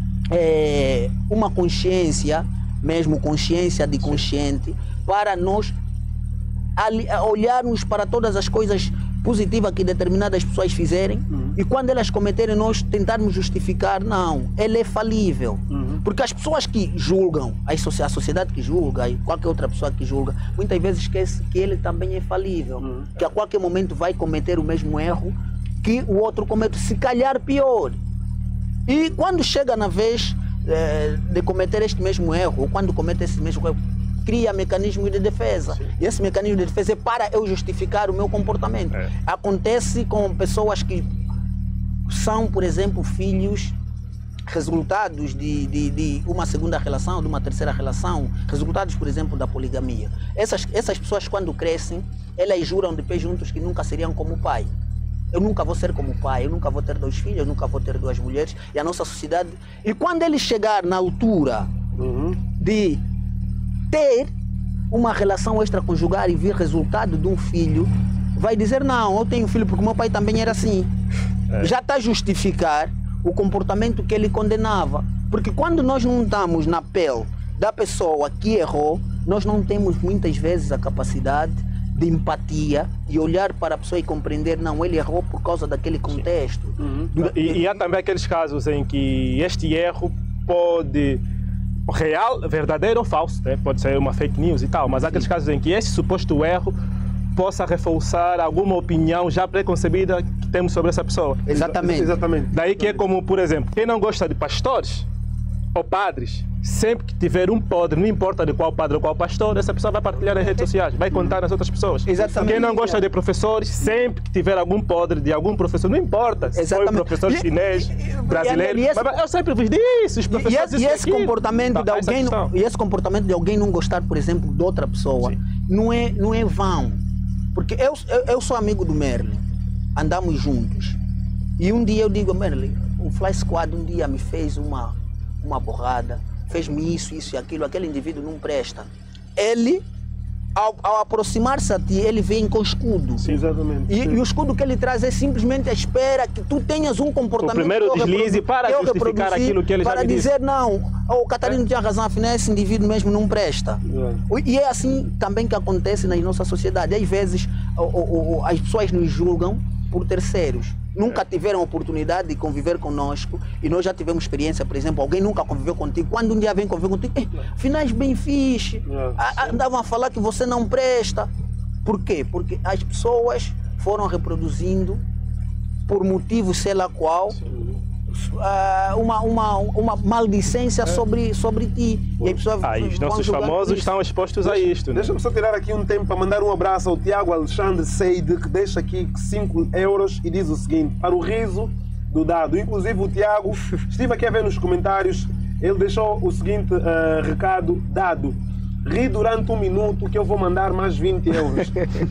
uma consciência, mesmo consciência de consciente, para nós olharmos para todas as coisas positivas que determinadas pessoas fizerem e quando elas cometerem nós tentarmos justificar, não, ele é falível. Porque as pessoas que julgam, a sociedade que julga e qualquer outra pessoa que julga, muitas vezes esquece que ele também é falível, que a qualquer momento vai cometer o mesmo erro que o outro comete, se calhar pior. E quando chega na vez de cometer este mesmo erro, ou quando comete esse mesmo erro, cria mecanismos de defesa. E esse mecanismo de defesa é para eu justificar o meu comportamento. Acontece com pessoas que são, por exemplo, filhos resultados de uma segunda relação, de uma terceira relação, resultados, por exemplo, da poligamia. Essas pessoas, quando crescem, elas juram de pé juntos que nunca seriam como o pai. Eu nunca vou ser como o pai, eu nunca vou ter 2 filhos, eu nunca vou ter 2 mulheres. E a nossa sociedade... E quando ele chegar na altura de ter uma relação extraconjugal e vir resultado de um filho, vai dizer, não, eu tenho filho porque meu pai também era assim. Já está a justificar o comportamento que ele condenava. Porque quando nós não estamos na pele da pessoa que errou, nós não temos muitas vezes a capacidade de empatia e olhar para a pessoa e compreender, não, ele errou por causa daquele contexto. E há também aqueles casos em que este erro pode... real, verdadeiro ou falso, né? Pode ser uma fake news e tal, mas há aqueles casos em que esse suposto erro possa reforçar alguma opinião já preconcebida que temos sobre essa pessoa. Exatamente. Daí que é como, por exemplo, quem não gosta de pastores ou padres, sempre que tiver um podre, não importa de qual padre ou qual pastor, essa pessoa vai partilhar nas redes sociais, vai contar nas outras pessoas. Exatamente. Quem não gosta de professores, sempre que tiver algum podre de algum professor, não importa se foi um professor chinês, brasileiro, mas eu sempre vos disse, os professores... E esse comportamento de alguém não gostar, por exemplo, de outra pessoa, não é vão. Porque eu sou amigo do Merlin, andamos juntos. E um dia eu digo, Merlin, o Fly Squad um dia me fez uma borrada, fez-me isso e aquilo, aquele indivíduo não presta. Ele ao aproximar-se a ti, ele vem com escudo. Sim, exatamente. E o escudo que ele traz é simplesmente a espera que tu tenhas um comportamento. O primeiro deslize para justificar aquilo que ele já para lhe disse. dizer, não, o Catarino tinha razão, afinal esse indivíduo mesmo não presta. E é assim também que acontece na nossa sociedade. Às vezes as pessoas nos julgam por terceiros. Nunca tiveram oportunidade de conviver conosco e nós já tivemos experiência, por exemplo, alguém nunca conviveu contigo, quando um dia vem conviver contigo, afinal és bem fixe, andavam a falar que você não presta. Por quê? Porque as pessoas foram reproduzindo, por motivo sei lá qual, uma maldicência sobre ti. E as pessoas os nossos famosos estão expostos a isto. Né? Deixa-me só tirar aqui um tempo para mandar um abraço ao Tiago Alexandre Seide, que deixa aqui 5 euros e diz o seguinte: para o riso do dado. Inclusive o Tiago, estive aqui a ver nos comentários, ele deixou o seguinte recado: dado, ri durante 1 minuto que eu vou mandar mais 20 euros.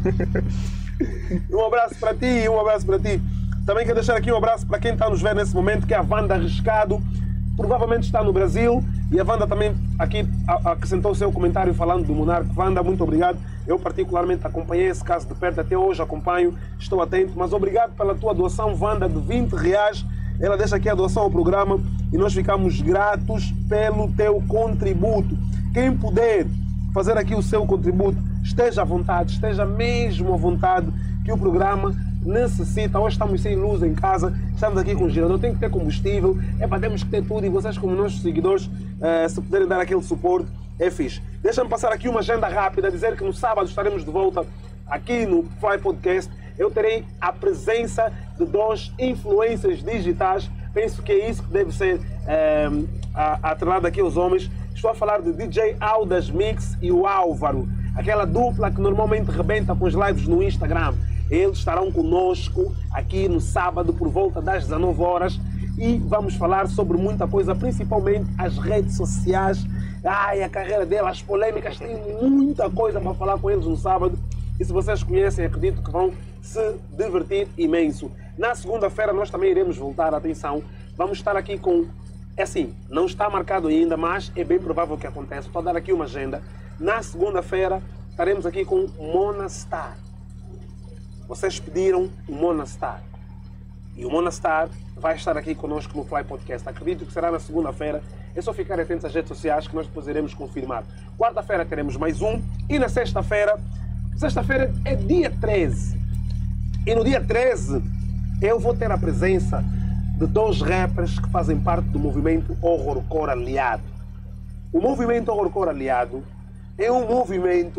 Um abraço para ti, um abraço para ti. Também quero deixar aqui um abraço para quem está a nos ver nesse momento, que é a Wanda Arriscado, provavelmente está no Brasil, e a Wanda também aqui acrescentou o seu comentário falando do Monarca. Wanda, muito obrigado. Eu particularmente acompanhei esse caso de perto, até hoje acompanho, estou atento, mas obrigado pela tua doação, Wanda, de 20 reais. Ela deixa aqui a doação ao programa e nós ficamos gratos pelo teu contributo. Quem puder fazer aqui o seu contributo, esteja à vontade, esteja mesmo à vontade, que o programa necessita. Hoje estamos sem luz em casa, estamos aqui com o gerador, tem que ter combustível, temos que ter tudo, e vocês como nossos seguidores, se puderem dar aquele suporte, é fixe. Deixa-me passar aqui uma agenda rápida, dizer que no sábado estaremos de volta aqui no Fly Podcast. Eu terei a presença de 2 influencers digitais, penso que é isso que deve ser atrelado aqui aos homens. Estou a falar de DJ Aldas Mix e o Álvaro, aquela dupla que normalmente rebenta com as lives no Instagram. Eles estarão conosco aqui no sábado por volta das 19 horas e vamos falar sobre muita coisa, principalmente as redes sociais, a carreira delas, as polêmicas, tem muita coisa para falar com eles no sábado. E se vocês conhecem, acredito que vão se divertir imenso. Na segunda-feira nós também iremos voltar, atenção, vamos estar aqui com, assim, não está marcado ainda, mas é bem provável que aconteça. Estou a dar aqui uma agenda. Na segunda-feira estaremos aqui com Monastar. Vocês pediram o Monastar. E o Monastar vai estar aqui conosco no Fly Podcast. Acredito que será na segunda-feira. É só ficar atentos às redes sociais que nós depois iremos confirmar. Quarta-feira teremos mais um. E na sexta-feira é dia 13. E no dia 13 eu vou ter a presença de 2 rappers que fazem parte do movimento Horrorcore Aliado. O movimento Horrorcore Aliado é um movimento.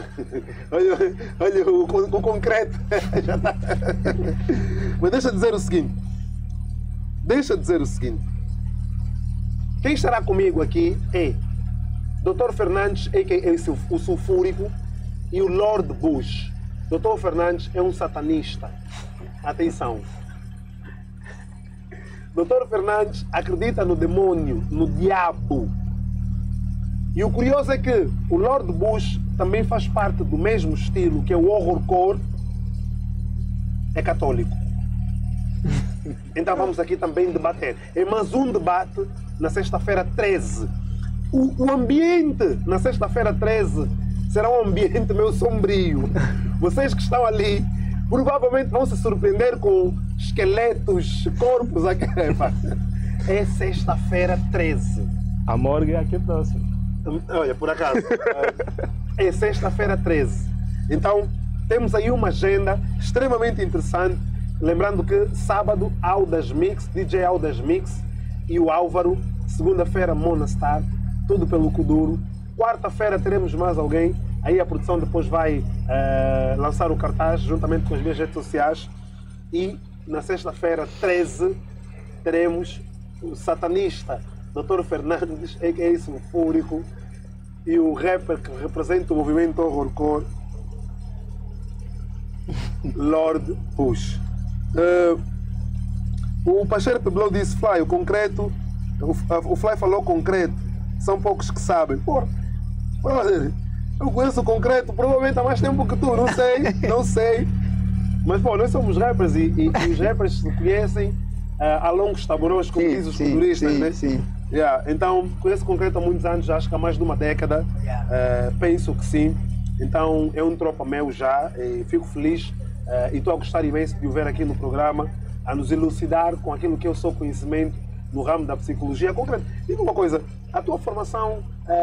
olha o concreto. Já tá. Mas deixa dizer o seguinte. Quem estará comigo aqui é Dr. Fernandes, a.k.a. o Sulfúrico, e o Lord Bush. Dr. Fernandes é um satanista. Atenção. Dr. Fernandes acredita no demônio, no diabo. E o curioso é que o Lord Bush também faz parte do mesmo estilo, que é o horrorcore, é católico. Então vamos aqui também debater. É mais um debate na sexta-feira 13. O ambiente na sexta-feira 13 será um ambiente meio sombrio. Vocês que estão ali provavelmente vão se surpreender com esqueletos, corpos aqui. É sexta-feira 13. A morgue é aqui próximo. Olha, por acaso, é sexta-feira 13. Então, temos aí uma agenda extremamente interessante. Lembrando que sábado, Aldas Mix, DJ Aldas Mix e o Álvaro. Segunda-feira, Monastar, tudo pelo Kuduro. Quarta-feira teremos mais alguém. Aí a produção depois vai lançar o cartaz juntamente com as minhas redes sociais. E na sexta-feira, 13, teremos o satanista Dr. Fernandes, a.k.a. Sulfúrico, e o rapper que representa o movimento horrorcore, Lord Bush. O Pacheco Peblou disse: Fly, o concreto, o Fly falou concreto, são poucos que sabem. Porra, eu conheço o concreto provavelmente há mais tempo que tu, não sei. Mas pô, nós somos rappers e os rappers se conhecem a longos taburos, como dizem os futuristas, né? Sim. Yeah, então, conheço o concreto há muitos anos, acho que há mais de uma década. Penso que sim. Então é um tropa meu já, e fico feliz e estou a gostar imenso de o ver aqui no programa, a nos elucidar com aquilo que é o seu conhecimento no ramo da psicologia. Concreto, diga uma coisa, a tua formação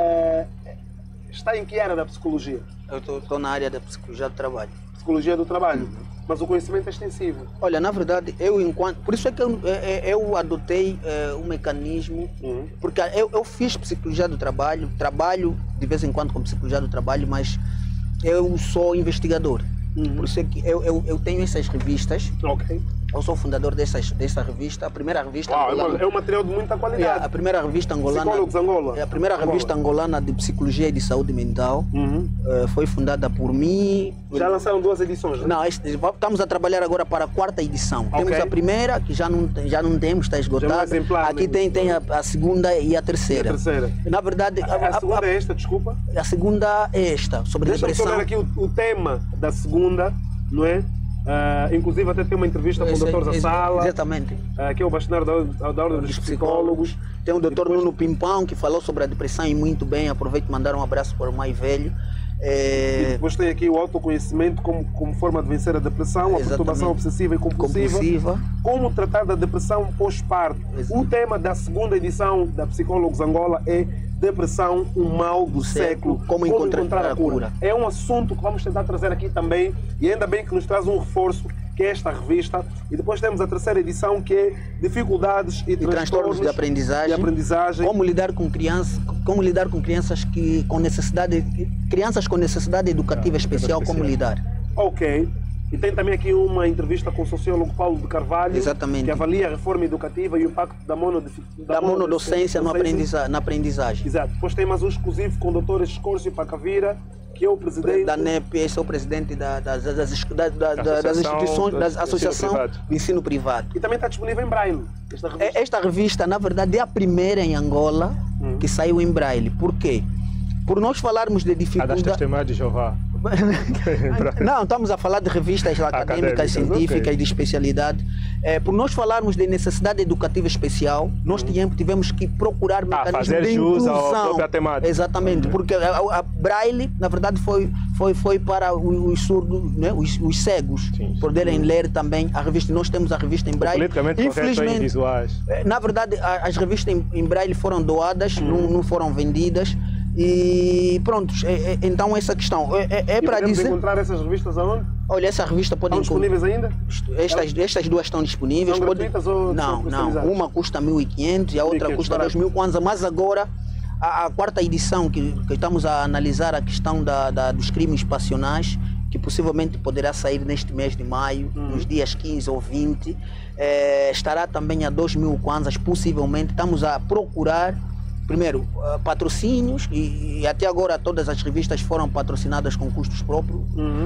está em que área da psicologia? Eu estou na área da psicologia do trabalho. Psicologia do trabalho, mas o conhecimento é extensivo. Olha, na verdade, por isso é que eu adotei um mecanismo, porque eu fiz psicologia do trabalho, trabalho de vez em quando com psicologia do trabalho, mas eu sou investigador. Por isso é que eu tenho essas revistas. Ok. Eu sou fundador dessa revista, a primeira revista angolana. É um material de muita qualidade. A primeira revista angolana. Psicólogos Angola. É a primeira revista angolana de psicologia e de saúde mental. Foi fundada por mim. Já lançaram 2 edições, né? Não, estamos a trabalhar agora para a 4ª edição. Ok. Temos a primeira, que já não temos, está esgotada. exemplar, Aqui né? tem a segunda e a terceira. E a terceira. Na verdade, A segunda é esta, desculpa. a segunda é esta, sobre Deixa-me só depressão. ver aqui o tema da segunda, não é? Inclusive até tem uma entrevista com o Dr. Zassala, Exatamente. que é o bastonário da Ordem dos Psicólogos. Tem o Dr. Nuno Pimpão, que falou sobre a depressão e muito bem. Aproveito e mandar um abraço para o mais velho. E depois tem aqui o autoconhecimento como forma de vencer a depressão, a perturbação obsessiva e compulsiva. Como tratar da depressão pós-parto. O tema da segunda edição da Psicólogos Angola é Depressão, o mal do século. Como encontrar a cura. É um assunto que vamos tentar trazer aqui também, e ainda bem que nos traz um reforço, que é esta revista. E depois temos a terceira edição, que é Dificuldades e Transtornos de aprendizagem. Como lidar com crianças com necessidade educativa especial, como lidar. Ok. E tem também aqui uma entrevista com o sociólogo Paulo de Carvalho, Exatamente. que avalia a reforma educativa e o impacto da monodocência na aprendizagem. Exato. Depois tem mais um exclusivo com o Dr. Escórcio Pacavira, que é o presidente da NEP, esse é o presidente das instituições, da Associação de Ensino Privado. E também está disponível em Braille. Esta revista, na verdade, é a primeira em Angola que saiu em Braille. Por quê? Por nós falarmos de dificuldade... A das testemunhas de Jeová. Não, estamos a falar de revistas acadêmicas, científicas, okay, de especialidade. Por nós falarmos de necessidade educativa especial, nós tivemos que procurar mecanismos de inclusão. Fazer jus à própria temática. Exatamente, porque a Braille, na verdade, foi para os surdos, né, os cegos, poderem ler também a revista. Nós temos a revista em Braille. Infelizmente, visuais. Na verdade, as revistas em Braille foram doadas, não foram vendidas. E pronto, então essa questão é para dizer... encontrar essas revistas aonde? Olha, essa revista pode... Estão disponíveis ainda? Estas duas estão disponíveis. São gratuitas ou não, uma custa 1.500 e a outra custa 2.000 kwanza, mas agora a 4ª edição que estamos a analisar a questão dos crimes passionais, que possivelmente poderá sair neste mês de maio, nos dias 15 ou 20, estará também a 2.000 kwanzas, possivelmente. Estamos a procurar primeiro, patrocínios, e até agora todas as revistas foram patrocinadas com custos próprios.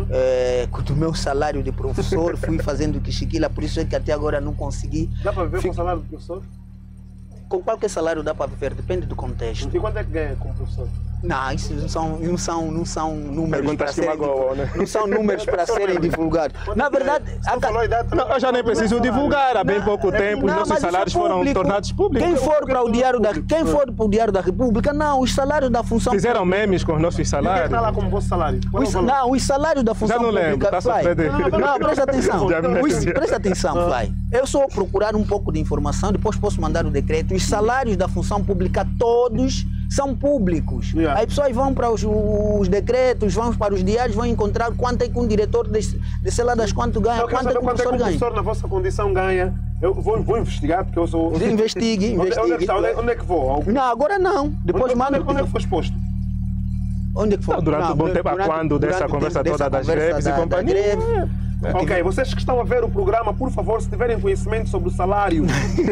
Do meu salário de professor, fui fazendo quichiquila, por isso é que até agora não consegui. Dá para viver com o salário de professor? Com qualquer salário dá para viver, depende do contexto. E quanto é que ganha como professor? Não, isso não são números para serem, não são números para serem divulgados. Na verdade, eu já nem preciso divulgar. Há bem pouco tempo os nossos salários foram tornados públicos. Quem for para o Diário da República, não, os salários da função pública. Fizeram memes com os nossos salários. Está lá como vosso salário? Não, os salários da função pública. Já não lembro, está surpreendendo. Não, presta atenção. Presta atenção, Fly. Eu só vou procurar um pouco de informação, depois posso mandar o decreto. Os salários da função pública todos são públicos. As pessoas vão para os decretos, vão para os diários, vão encontrar quanto é que um diretor de sei lá das quanto ganha, quanto é que um professor ganha. Professor na vossa condição ganha. Eu vou investigar, porque eu sou... Investigue. Onde é que vou? Não, agora não. Depois manda... Onde é que foi exposto? Onde é que foi? Não, durante um bom tempo, quando dessa conversa toda das greves e companhia. Ok, vocês que estão a ver o programa, por favor, se tiverem conhecimento sobre o salário...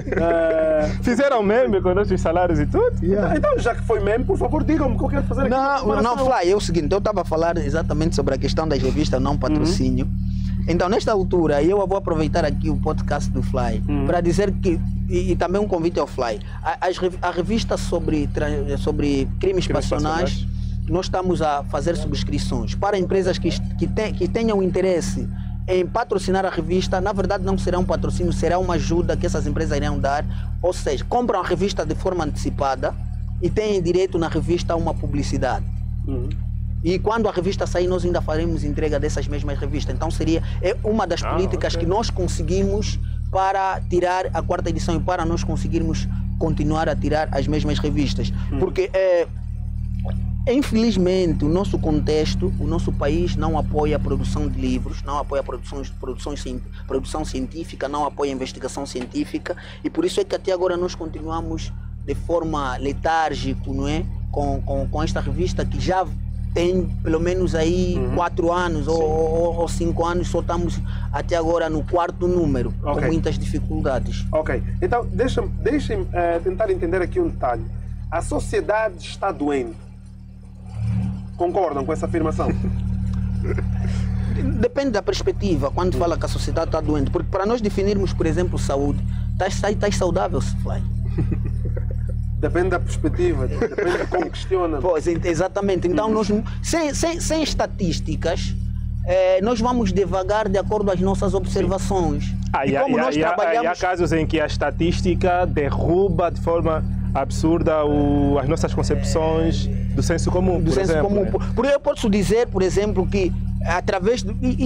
Fizeram meme com nossos salários e tudo? Então, já que foi meme, por favor, digam-me o que eu quero fazer aqui. Não, Fly, é o seguinte, eu estava a falar exatamente sobre a questão das revistas não patrocínio. Então, nesta altura, eu vou aproveitar aqui o podcast do Fly para dizer que, e também um convite ao Fly, a revista sobre crimes passionais, nós estamos a fazer subscrições para empresas que tenham interesse em patrocinar a revista. Na verdade não será um patrocínio, será uma ajuda que essas empresas irão dar, ou seja, compram a revista de forma antecipada e têm direito na revista a uma publicidade. E quando a revista sair, nós ainda faremos entrega dessas mesmas revistas. Então é uma das políticas que nós conseguimos para tirar a 4ª edição e para nós conseguirmos continuar a tirar as mesmas revistas. Porque, infelizmente, o nosso contexto, o nosso país não apoia a produção de livros, não apoia a produção científica, não apoia a investigação científica, e por isso é que até agora nós continuamos de forma letárgica, não é? Com esta revista que já tem pelo menos aí 4 anos ou 5 anos, só estamos até agora no 4º número, com muitas dificuldades. Ok, então deixem-me tentar entender aqui um detalhe. A sociedade está doente. Concordam com essa afirmação? Depende da perspectiva, quando fala que a sociedade está doente, porque para nós definirmos, por exemplo, saúde, estás saudável, se vai. Depende da perspectiva, depende de como questiona. Pois, exatamente. Então, nós, sem estatísticas, nós vamos devagar de acordo com as nossas observações. E como nós trabalhamos... há casos em que a estatística derruba de forma absurda as nossas concepções do senso comum. Do senso comum. Porque eu posso dizer, por exemplo, que através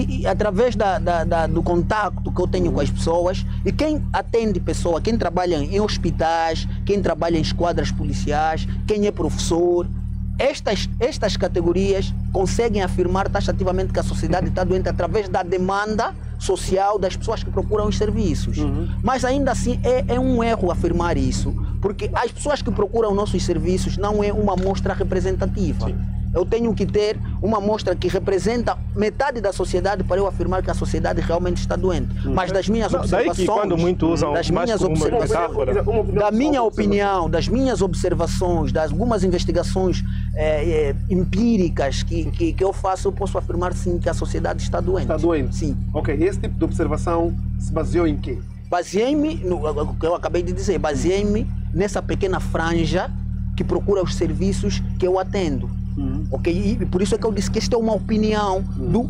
do contato que eu tenho com as pessoas, e quem atende pessoas, quem trabalha em hospitais, quem trabalha em esquadras policiais, quem é professor, estas categorias conseguem afirmar taxativamente que a sociedade está doente através da demanda social das pessoas que procuram os serviços. Mas ainda assim é um erro afirmar isso, porque as pessoas que procuram nossos serviços não é uma amostra representativa. Eu tenho que ter uma amostra que representa metade da sociedade para eu afirmar que a sociedade realmente está doente. Mas das minhas observações, daí que quando muito usam das minhas observações, da minha opinião, das minhas observações, das algumas investigações empíricas que eu faço, eu posso afirmar sim que a sociedade está doente. Está doente? Sim. Ok, esse tipo de observação se baseou em quê? Baseei-me, no que eu acabei de dizer, baseei-me nessa pequena franja que procura os serviços que eu atendo. Okay? E por isso é que eu disse que esta é uma opinião,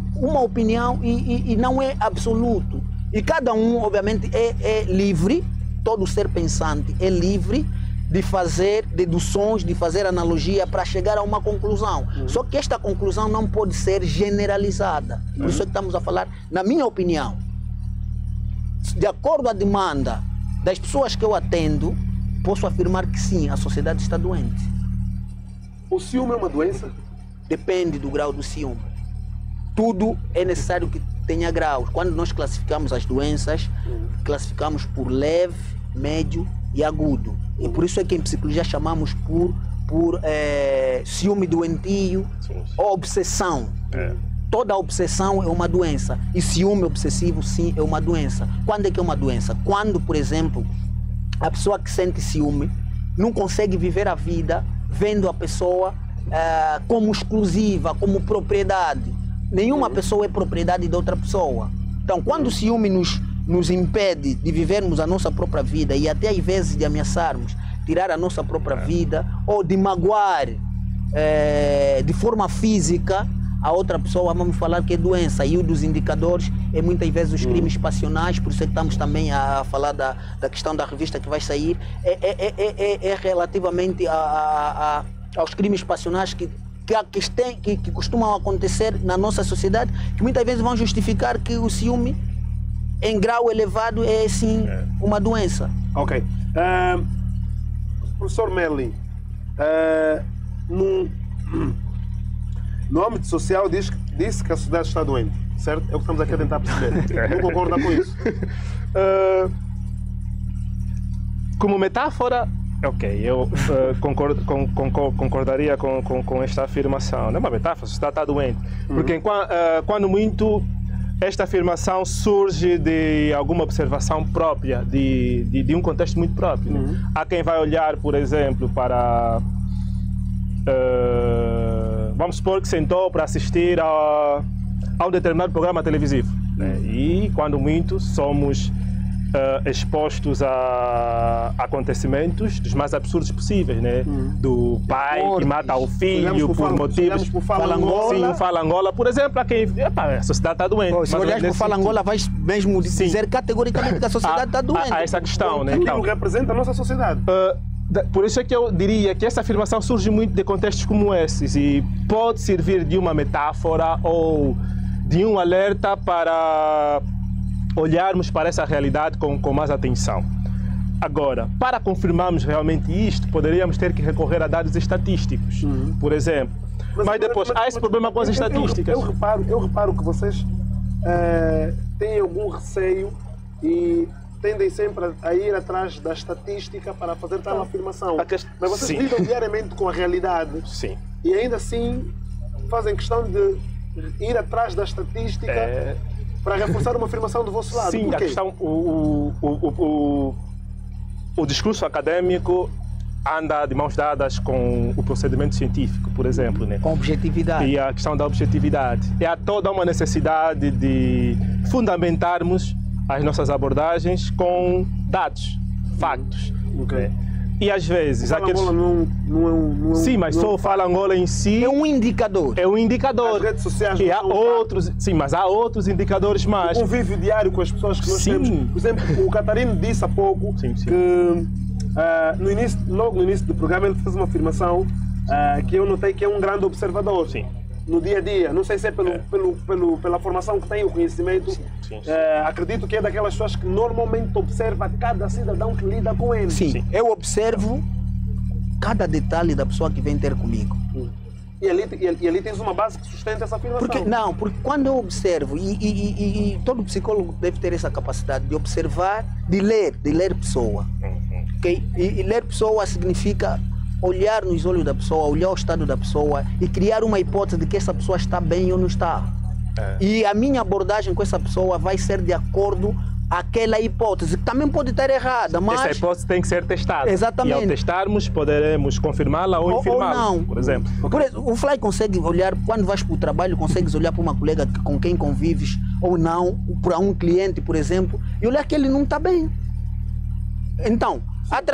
e não é absoluto. E cada um, obviamente, é livre, todo ser pensante é livre de fazer deduções, de fazer analogia para chegar a uma conclusão. Só que esta conclusão não pode ser generalizada. Por isso é que estamos a falar, na minha opinião, de acordo à demanda das pessoas que eu atendo, posso afirmar que sim, a sociedade está doente. O ciúme é uma doença? Depende do grau do ciúme. Tudo é necessário que tenha graus. Quando nós classificamos as doenças, classificamos por leve, médio e agudo. E por isso é que em psicologia chamamos por ciúme doentio ou obsessão. Toda obsessão é uma doença. E ciúme obsessivo, sim, é uma doença. Quando é que é uma doença? Quando, por exemplo, a pessoa que sente ciúme não consegue viver a vida vendo a pessoa como exclusiva, como propriedade. Nenhuma pessoa é propriedade de outra pessoa. Então, quando o ciúme nos impede de vivermos a nossa própria vida e até às vezes de ameaçarmos tirar a nossa própria vida ou de magoar de forma física a outra pessoa, vamos falar que é doença. E um dos indicadores é muitas vezes os crimes passionais, por isso é que estamos também a falar da questão da revista que vai sair, é relativamente aos crimes passionais que costumam acontecer na nossa sociedade, que muitas vezes vão justificar que o ciúme em grau elevado é sim uma doença. Ok. Professor Merlin, no âmbito social disse que a sociedade está doente, certo? É o que estamos aqui a tentar perceber. Não concorda com isso? Como metáfora, ok, eu concordaria com esta afirmação. Não é uma metáfora, a sociedade está doente. Porque quando muito esta afirmação surge de alguma observação própria, de um contexto muito próprio. Há quem vai olhar, por exemplo, para... vamos supor que sentou para assistir a um determinado programa televisivo. Né? E, quando muito, somos expostos a acontecimentos dos mais absurdos possíveis, né? Do pai que mata o filho por motivos... Fala Angola, por exemplo, a quem... a sociedade está doente. Se olhares por Fala Angola, vais mesmo dizer categoricamente que a sociedade está doente. Há essa questão, né? Aquilo representa a nossa sociedade. Por isso é que eu diria que essa afirmação surge muito de contextos como esses e pode servir de uma metáfora ou de um alerta para olharmos para essa realidade com mais atenção. Agora, para confirmarmos realmente isto, poderíamos ter que recorrer a dados estatísticos, por exemplo. Mas depois, há esse problema com as estatísticas. Eu reparo que vocês têm algum receio e tendem sempre a ir atrás da estatística para fazer tal afirmação. Mas vocês lidam diariamente com a realidade. Sim. E ainda assim fazem questão de ir atrás da estatística para reforçar uma afirmação do vosso lado. Sim, por quê? a questão, o discurso acadêmico anda de mãos dadas com o procedimento científico, por exemplo, né? Com objetividade. E a questão da objetividade. Há toda uma necessidade de fundamentarmos as nossas abordagens com dados, factos. Ok. E às vezes... Angola não sim, mas só o Fala Angola em si... É um indicador. É um indicador. As redes sociais e não há são outros... Sim, mas há outros indicadores mais. O convívio diário com as pessoas que nós temos. Por exemplo, o Catarino disse há pouco que logo no início do programa ele fez uma afirmação que eu notei que é um grande observador. Sim. No dia a dia, não sei se é pela formação que tem, o conhecimento, acredito que é daquelas pessoas que normalmente observa cada cidadão que lida com ele. Sim. Eu observo cada detalhe da pessoa que vem ter comigo. E ali tens uma base que sustenta essa afirmação. Porque quando eu observo, e todo psicólogo deve ter essa capacidade de observar, de ler pessoa. Okay? E ler pessoa significa olhar nos olhos da pessoa, olhar o estado da pessoa e criar uma hipótese de que essa pessoa está bem ou não está. E a minha abordagem com essa pessoa vai ser de acordo aquela hipótese, que também pode estar errada, mas... Essa hipótese tem que ser testada. Exatamente. E ao testarmos, poderemos confirmá-la ou infirmá-la, não. por exemplo. Por exemplo, o Fly consegue olhar, quando vais para o trabalho, consegues olhar para uma colega com quem convives ou não, para um cliente, por exemplo, e olhar que ele não está bem. Então,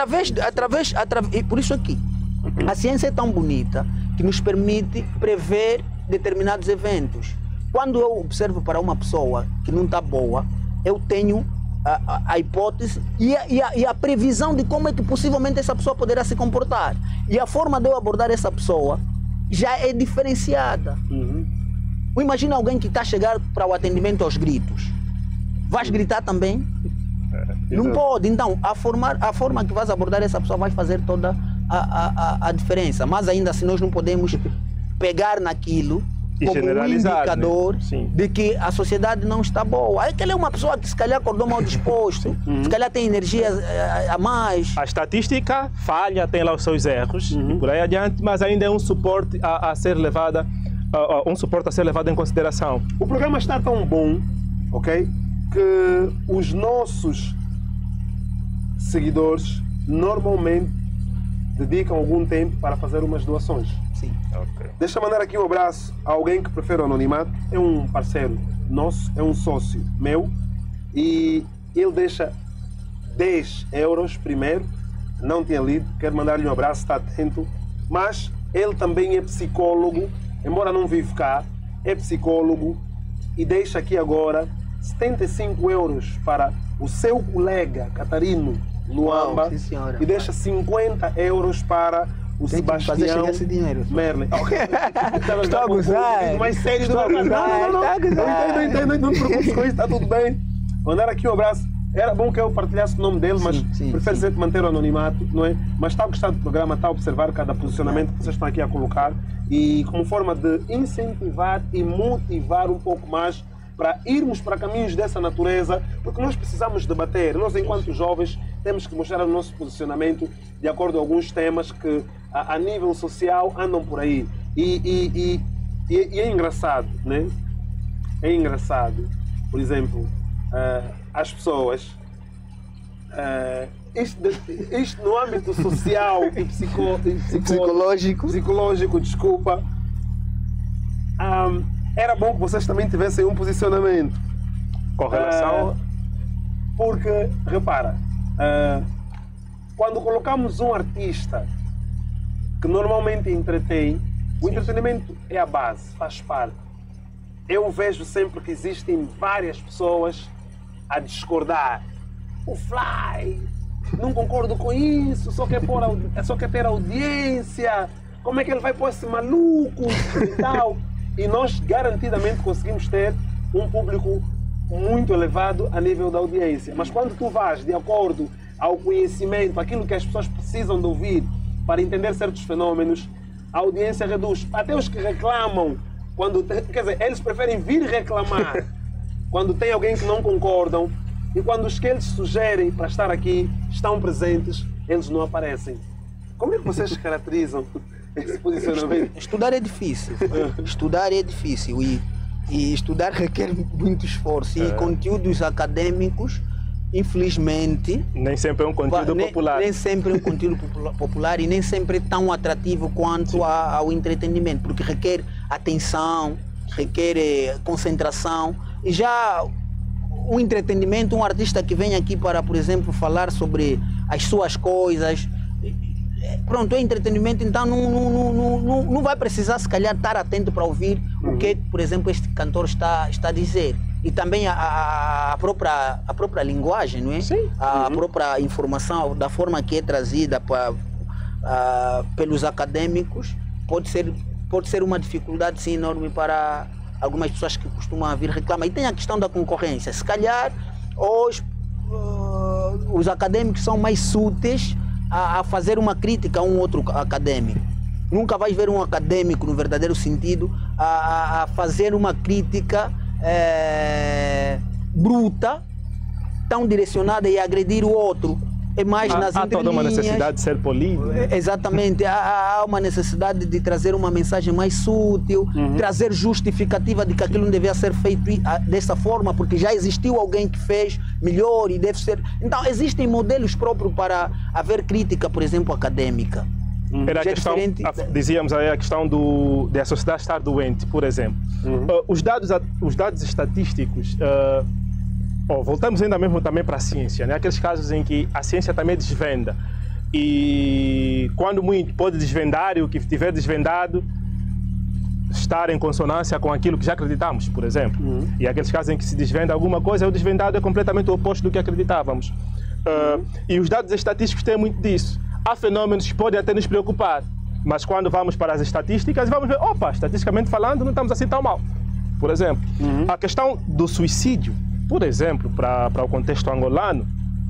e por isso aqui, a ciência é tão bonita que nos permite prever determinados eventos. Quando eu observo para uma pessoa que não está boa, eu tenho a hipótese e a previsão de como é que possivelmente essa pessoa poderá se comportar. E a forma de eu abordar essa pessoa já é diferenciada. Imagina alguém que está a chegar para o atendimento aos gritos. Vais gritar também? Não pode. Então, a forma que vais abordar essa pessoa vai fazer toda a diferença. Mas ainda assim nós não podemos pegar naquilo como um indicador, né? De que a sociedade não está boa. Aí que ele é uma pessoa que se calhar acordou mal disposto, se calhar tem energia a mais. A estatística falha, tem lá os seus erros e por aí adiante, mas ainda é um suporte a ser levado em consideração. O programa está tão bom, ok, que os nossos seguidores normalmente dedicam algum tempo para fazer umas doações. Sim. Okay. Deixa eu mandar aqui um abraço a alguém que prefere o anonimato. É um parceiro nosso, é um sócio meu e ele deixa 10 euros primeiro. Não tinha lido, quero mandar-lhe um abraço, está atento. Mas ele também é psicólogo, embora não vive cá, é psicólogo e deixa aqui agora 75 euros para o seu colega Catarino Luamba e deixa 50 euros para o Sebastião Merlin. Estou a gozar. Mais sério do mercado. Não entendo, não te preocupes com isso, está tudo bem. Mandar aqui um abraço. Era bom que eu partilhasse o nome dele, mas prefiro sempre manter o anonimato, não é? Mas está a gostar do programa, está a observar cada posicionamento que vocês estão aqui a colocar e como forma de incentivar e motivar um pouco mais para irmos para caminhos dessa natureza, porque nós precisamos debater. Nós, enquanto jovens, temos que mostrar o nosso posicionamento de acordo com alguns temas que, a nível social, andam por aí. E é engraçado, né? É engraçado. Por exemplo, as pessoas... Isto no âmbito social e psicológico, desculpa. Era bom que vocês também tivessem um posicionamento. Com relação... porque, repara, quando colocamos um artista que normalmente entretém, o entretenimento é a base, faz parte. Eu vejo sempre que existem várias pessoas a discordar. O Fly não concordo com isso, só quer ter audiência, como é que ele vai pôr esse maluco e tal. E nós garantidamente conseguimos ter um público muito elevado a nível da audiência. Mas quando tu vais de acordo ao conhecimento, aquilo que as pessoas precisam de ouvir para entender certos fenômenos, a audiência reduz. Até os que reclamam, quer dizer, eles preferem vir reclamar quando tem alguém que não concordam, e quando os que eles sugerem para estar aqui estão presentes, eles não aparecem. Como é que vocês caracterizam esse posicionamento? Estudar é difícil. Estudar é difícil e estudar requer muito esforço. E conteúdos acadêmicos, infelizmente... Nem sempre é um conteúdo popular. Nem sempre é um conteúdo popular e nem sempre é tão atrativo quanto ao entretenimento, porque requer atenção, requer concentração. E já o entretenimento, um artista que vem aqui para, por exemplo, falar sobre as suas coisas... Pronto, é entretenimento, então não vai precisar, se calhar, estar atento para ouvir o que, por exemplo, este cantor está a dizer. E também a própria linguagem, não é? Sim. A própria informação, da forma que é trazida pelos acadêmicos, pode ser uma dificuldade, sim, enorme para algumas pessoas que costumam vir reclamar. E tem a questão da concorrência. Se calhar, os acadêmicos são mais súteis a fazer uma crítica a um outro acadêmico. Nunca vais ver um acadêmico, no verdadeiro sentido, a fazer uma crítica bruta, tão direcionada e agredir o outro. É mais nas entrelinhas. Há toda uma necessidade de ser polido. Exatamente. Há uma necessidade de trazer uma mensagem mais sútil, trazer justificativa de que aquilo não devia ser feito dessa forma, porque já existiu alguém que fez melhor e deve ser... Então, existem modelos próprios para haver crítica, por exemplo, acadêmica. Era a questão, dizíamos aí, a questão da sociedade estar doente, por exemplo. Os dados estatísticos... voltamos ainda mesmo também para a ciência, né? Aqueles casos em que a ciência também desvenda e quando muito pode desvendar e o que tiver desvendado estar em consonância com aquilo que já acreditamos, por exemplo. E aqueles casos em que se desvenda alguma coisa, o desvendado é completamente o oposto do que acreditávamos. E os dados estatísticos têm muito disso. Há fenômenos que podem até nos preocupar, mas quando vamos para as estatísticas, vamos ver, estatisticamente falando, não estamos assim tão mal. Por exemplo, a questão do suicídio, por exemplo, para o contexto angolano,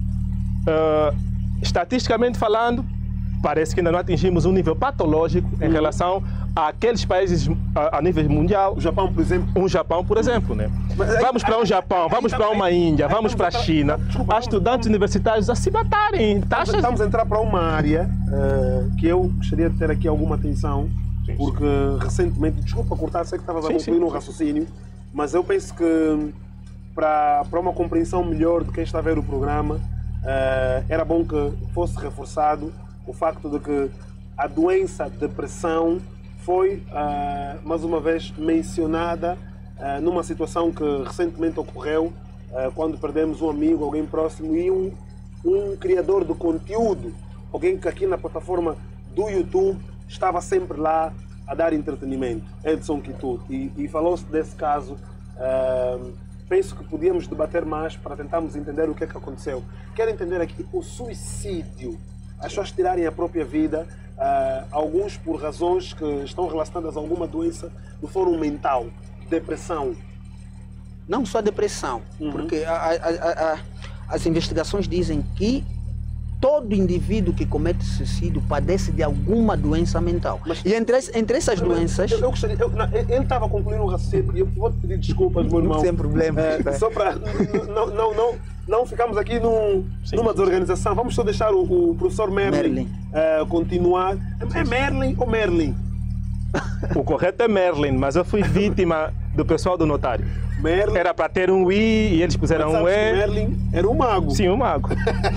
estatisticamente falando, parece que ainda não atingimos um nível patológico em relação àqueles países a nível mundial. O Japão, por exemplo. Japão, por exemplo, né? Vamos para um Japão, vamos para uma Índia, vamos para a China. Há estudantes universitários a se matarem. Estamos a entrar para uma área que eu gostaria de ter aqui alguma atenção, porque recentemente, desculpa cortar, sei que estavas a concluir um raciocínio, mas eu penso que para uma compreensão melhor de quem está a ver o programa, era bom que fosse reforçado o facto de que a doença depressão foi, mais uma vez, mencionada numa situação que recentemente ocorreu, quando perdemos um amigo, alguém próximo, e um criador de conteúdo, alguém que aqui na plataforma do YouTube estava sempre lá a dar entretenimento, Edson Quito, e falou-se desse caso. Penso que podíamos debater mais para tentarmos entender o que é que aconteceu. Quero entender aqui o suicídio. As pessoas tirarem a própria vida, alguns por razões que estão relacionadas a alguma doença do fórum mental, depressão. Não só depressão, porque as investigações dizem que todo indivíduo que comete suicídio padece de alguma doença mental. Mas, e entre essas doenças... Eu gostaria... Ele estava a concluir um raciocínio e eu vou te pedir desculpas, meu irmão. Sem problema. Só para não ficarmos aqui numa desorganização. Vamos só deixar o professor Merlin continuar. É Merlin ou Merlin? O correto é Merlin, mas eu fui vítima do pessoal do notário. Merlin. Era para ter um I e eles puseram um E. Merlin era um mago. Sim, um mago.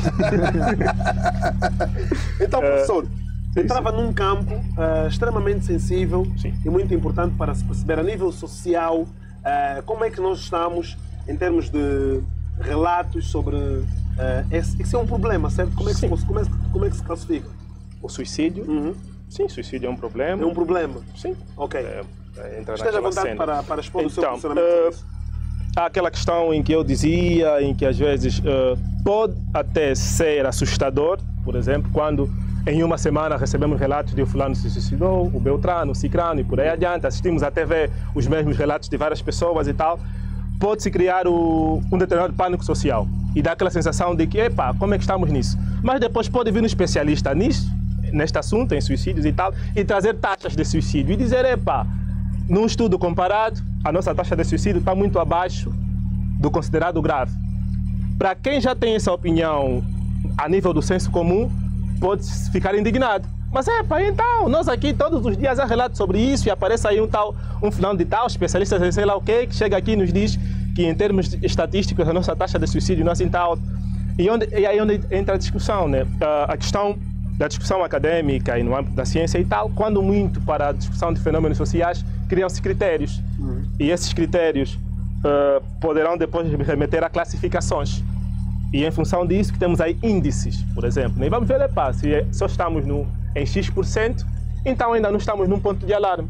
Então, professor, entrava num campo extremamente sensível e muito importante para se perceber a nível social como é que nós estamos em termos de relatos sobre esse é um problema, certo? Como é que se classifica? O suicídio? Sim, suicídio é um problema. É um problema? Sim. Ok. Esteja à vontade para expor o seu funcionamento. Há aquela questão em que eu dizia, em que às vezes pode até ser assustador, por exemplo, quando em uma semana recebemos relatos de o fulano se suicidou, o Beltrano, o Cicrano e por aí adiante, assistimos à TV os mesmos relatos de várias pessoas e tal, pode-se criar um determinado pânico social e dá aquela sensação de que, epa, como é que estamos nisso? Mas depois pode vir um especialista nisso, neste assunto, em suicídios e tal, e trazer taxas de suicídio e dizer, epa, num estudo comparado, a nossa taxa de suicídio está muito abaixo do considerado grave. Para quem já tem essa opinião a nível do senso comum, pode ficar indignado. Mas então, nós aqui todos os dias há relatos sobre isso e aparece aí um fulano de tal, especialista em sei lá o quê, que chega aqui e nos diz que em termos estatísticos a nossa taxa de suicídio não é assim tal. E aí é onde entra a discussão, né? A questão da discussão acadêmica e no âmbito da ciência e tal, quando muito para a discussão de fenômenos sociais, criam-se critérios. E esses critérios poderão depois remeter a classificações. E em função disso que temos aí índices, por exemplo. E vamos ver, se só estamos em X%, então ainda não estamos num ponto de alarme.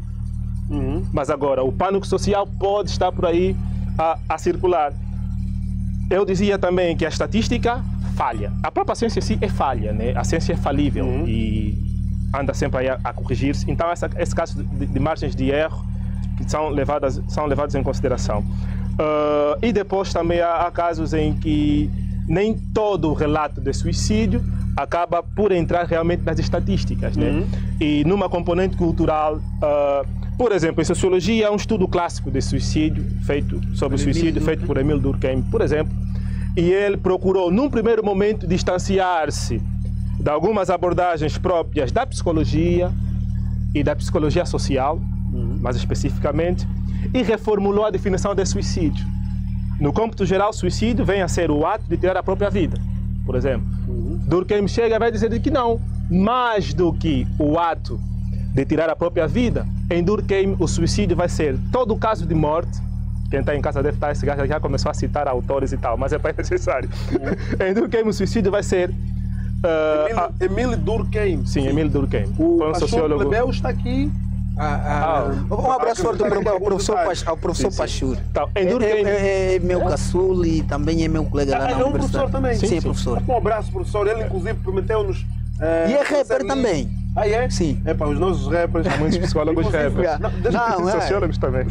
Mas agora, o pânico social pode estar por aí a circular. Eu dizia também que a estatística falha. A própria ciência em si é falha, né? A ciência é falível e anda sempre aí a corrigir-se. Então, esse caso de margens de erro que são levados em consideração. E depois também há casos em que nem todo o relato de suicídio acaba por entrar realmente nas estatísticas, né? E numa componente cultural, por exemplo, em sociologia, há um estudo clássico de suicídio, sobre suicídio, feito por Émile Durkheim, por exemplo, e ele procurou, num primeiro momento, distanciar-se de algumas abordagens próprias da psicologia e da psicologia social, mais especificamente, e reformulou a definição de suicídio. No cômputo geral, suicídio vem a ser o ato de tirar a própria vida, por exemplo. Durkheim chega e vai dizer que não, mais do que o ato de tirar a própria vida, em Durkheim o suicídio vai ser todo o caso de morte. Quem está em casa deve estar, esse gajo já começou a citar autores e tal, mas é para necessário. Em Durkheim o suicídio vai ser... Émile Durkheim. Sim, Émile Durkheim. O sociólogo Plebeu está aqui. Um abraço forte ao professor Pachur. Então, é meu caçula e também é meu colega lá na universidade. É um universidade. professor também? Sim, professor. Um abraço, professor. Ele, inclusive, prometeu-nos... e é rapper também. Ah, é? Sim. É para os nossos rappers. Há muitos psicólogos rappers. Sociólogos também.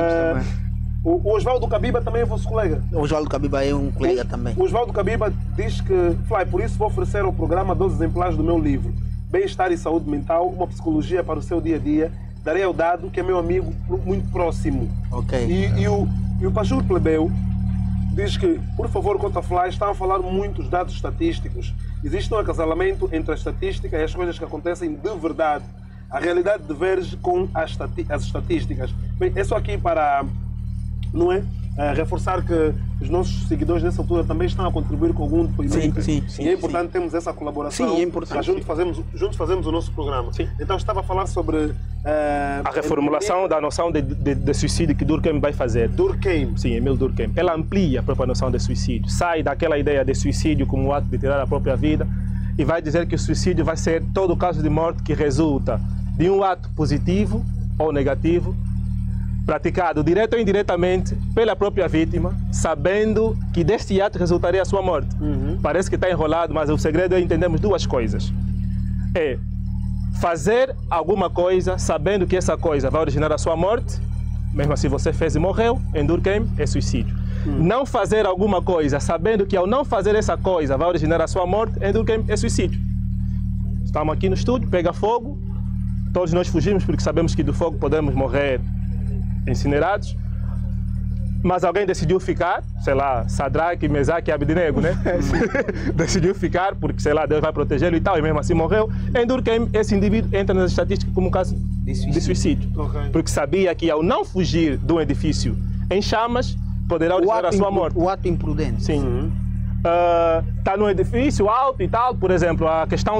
O Oswaldo Cabiba também é vosso colega? O Oswaldo Cabiba é um colega também. O Oswaldo Cabiba diz que, Fly, por isso vou oferecer ao programa 12 exemplares do meu livro, Bem-Estar e Saúde Mental, uma psicologia para o seu dia a dia. Darei ao dado, que é meu amigo muito próximo. Ok. E o Pachur Plebeu diz que, por favor, quanto a Fly, estão a falar muitos dados estatísticos. Existe um acasalamento entre a estatística e as coisas que acontecem de verdade. A realidade diverge com as estatísticas. Bem, é só aqui para, não é? Reforçar que os nossos seguidores nessa altura também estão a contribuir com algum depoimento. Sim, e é importante termos essa colaboração. Sim, é importante. Juntos fazemos o nosso programa. Sim. Então estava a falar sobre... a reformulação da noção de suicídio que Durkheim vai fazer. Durkheim. Sim, Émile Durkheim. Ela amplia a própria noção de suicídio. Sai daquela ideia de suicídio como o ato de tirar a própria vida e vai dizer que o suicídio vai ser todo o caso de morte que resulta de um ato positivo ou negativo praticado direto ou indiretamente pela própria vítima, sabendo que deste ato resultaria a sua morte. Parece que está enrolado, mas o segredo é entendermos duas coisas. É fazer alguma coisa sabendo que essa coisa vai originar a sua morte, mesmo assim você fez e morreu, em Durkheim é suicídio. Não fazer alguma coisa sabendo que ao não fazer essa coisa vai originar a sua morte, em Durkheim é suicídio. Estamos aqui no estúdio, pega fogo, todos nós fugimos porque sabemos que do fogo podemos morrer incinerados, mas alguém decidiu ficar, sei lá, Sadraque, Mesaque e Abednego, né? Decidiu ficar porque, sei lá, Deus vai protegê-lo e tal, e mesmo assim morreu. Em Durkheim, esse indivíduo entra nas estatísticas como um caso de suicídio. Porque sabia que ao não fugir de um edifício em chamas, poderá originar a sua morte. O ato imprudente. Sim. Está num edifício alto e tal, por exemplo, a questão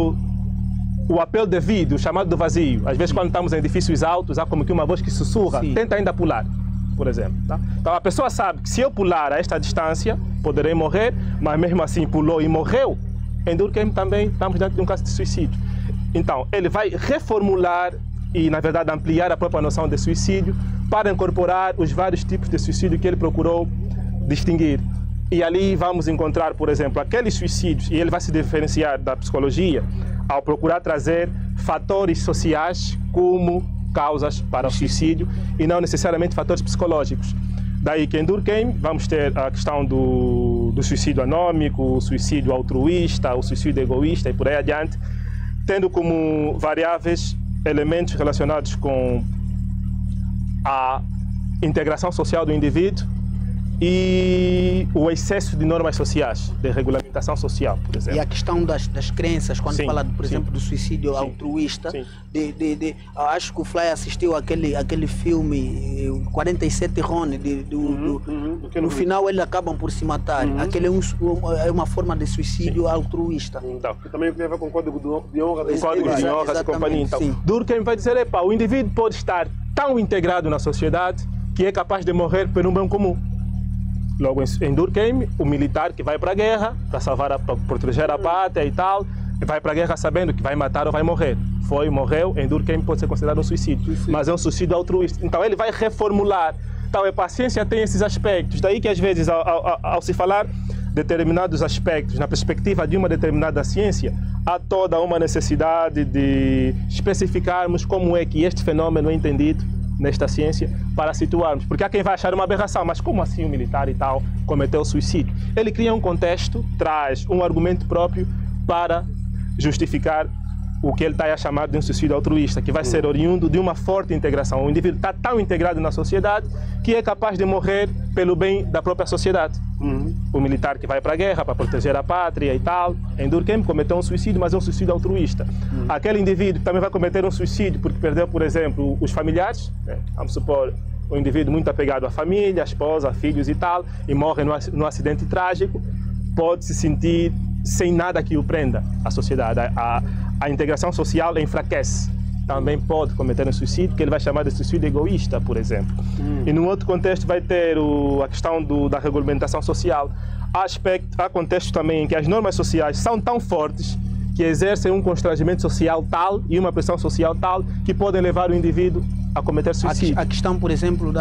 o apelo devido, o chamado do vazio. Às vezes, quando estamos em edifícios altos, há como que uma voz que sussurra, tenta ainda pular, por exemplo. Tá? Então, a pessoa sabe que se eu pular a esta distância, poderei morrer, mas mesmo assim pulou e morreu. Em Durkheim também estamos dentro de um caso de suicídio. Então, ele vai reformular e, na verdade, ampliar a própria noção de suicídio para incorporar os vários tipos de suicídio que ele procurou distinguir. E ali vamos encontrar, por exemplo, aqueles suicídios, e ele vai se diferenciar da psicologia ao procurar trazer fatores sociais como causas para o suicídio e não necessariamente fatores psicológicos. Daí que em Durkheim vamos ter a questão do suicídio anômico, o suicídio altruísta, o suicídio egoísta e por aí adiante, tendo como variáveis elementos relacionados com a integração social do indivíduo e o excesso de normas sociais, de regulamentação social, por exemplo. E a questão das crenças, quando Sim, fala, por exemplo, do suicídio Sim. altruísta, Sim. acho que o Fly assistiu aquele filme 47 Ron, no final eles acabam por se matar. Aquele é uma forma de suicídio altruísta. Então, Que também tem a ver com o código de honra. o código de honra e companhia. Então, sim. Durkheim vai dizer, epa, o indivíduo pode estar tão integrado na sociedade que é capaz de morrer por um bem comum. Logo, em Durkheim, o militar que vai para a guerra, para proteger a pátria e tal, vai para a guerra sabendo que vai matar ou vai morrer. Morreu, em Durkheim pode ser considerado um suicídio, mas é um suicídio altruísta. Então, ele vai reformular. Então, a ciência tem esses aspectos. Daí que, às vezes, ao se falar determinados aspectos na perspectiva de uma determinada ciência, há toda uma necessidade de especificarmos como é que este fenômeno é entendido nesta ciência para situarmos. Porque há quem vai achar uma aberração, mas como assim o militar e tal cometeu suicídio? Ele cria um contexto, traz um argumento próprio para justificar o que ele está a chamar de um suicídio altruísta, que vai ser oriundo de uma forte integração. O indivíduo está tão integrado na sociedade que é capaz de morrer pelo bem da própria sociedade. O militar que vai para a guerra para proteger a pátria e tal, em Durkheim cometeu um suicídio, mas é um suicídio altruísta. Aquele indivíduo também vai cometer um suicídio porque perdeu, por exemplo, os familiares, né? Vamos supor, um indivíduo muito apegado à família, à esposa, a filhos e tal, e morre num acidente trágico, pode se sentir sem nada que o prenda à sociedade. A integração social enfraquece. Também pode cometer um suicídio, que ele vai chamar de suicídio egoísta, por exemplo. E num outro contexto vai ter a questão da regulamentação social. Há contextos também em que as normas sociais são tão fortes que exercem um constrangimento social tal e uma pressão social tal que podem levar o indivíduo a cometer suicídio. A questão, por exemplo,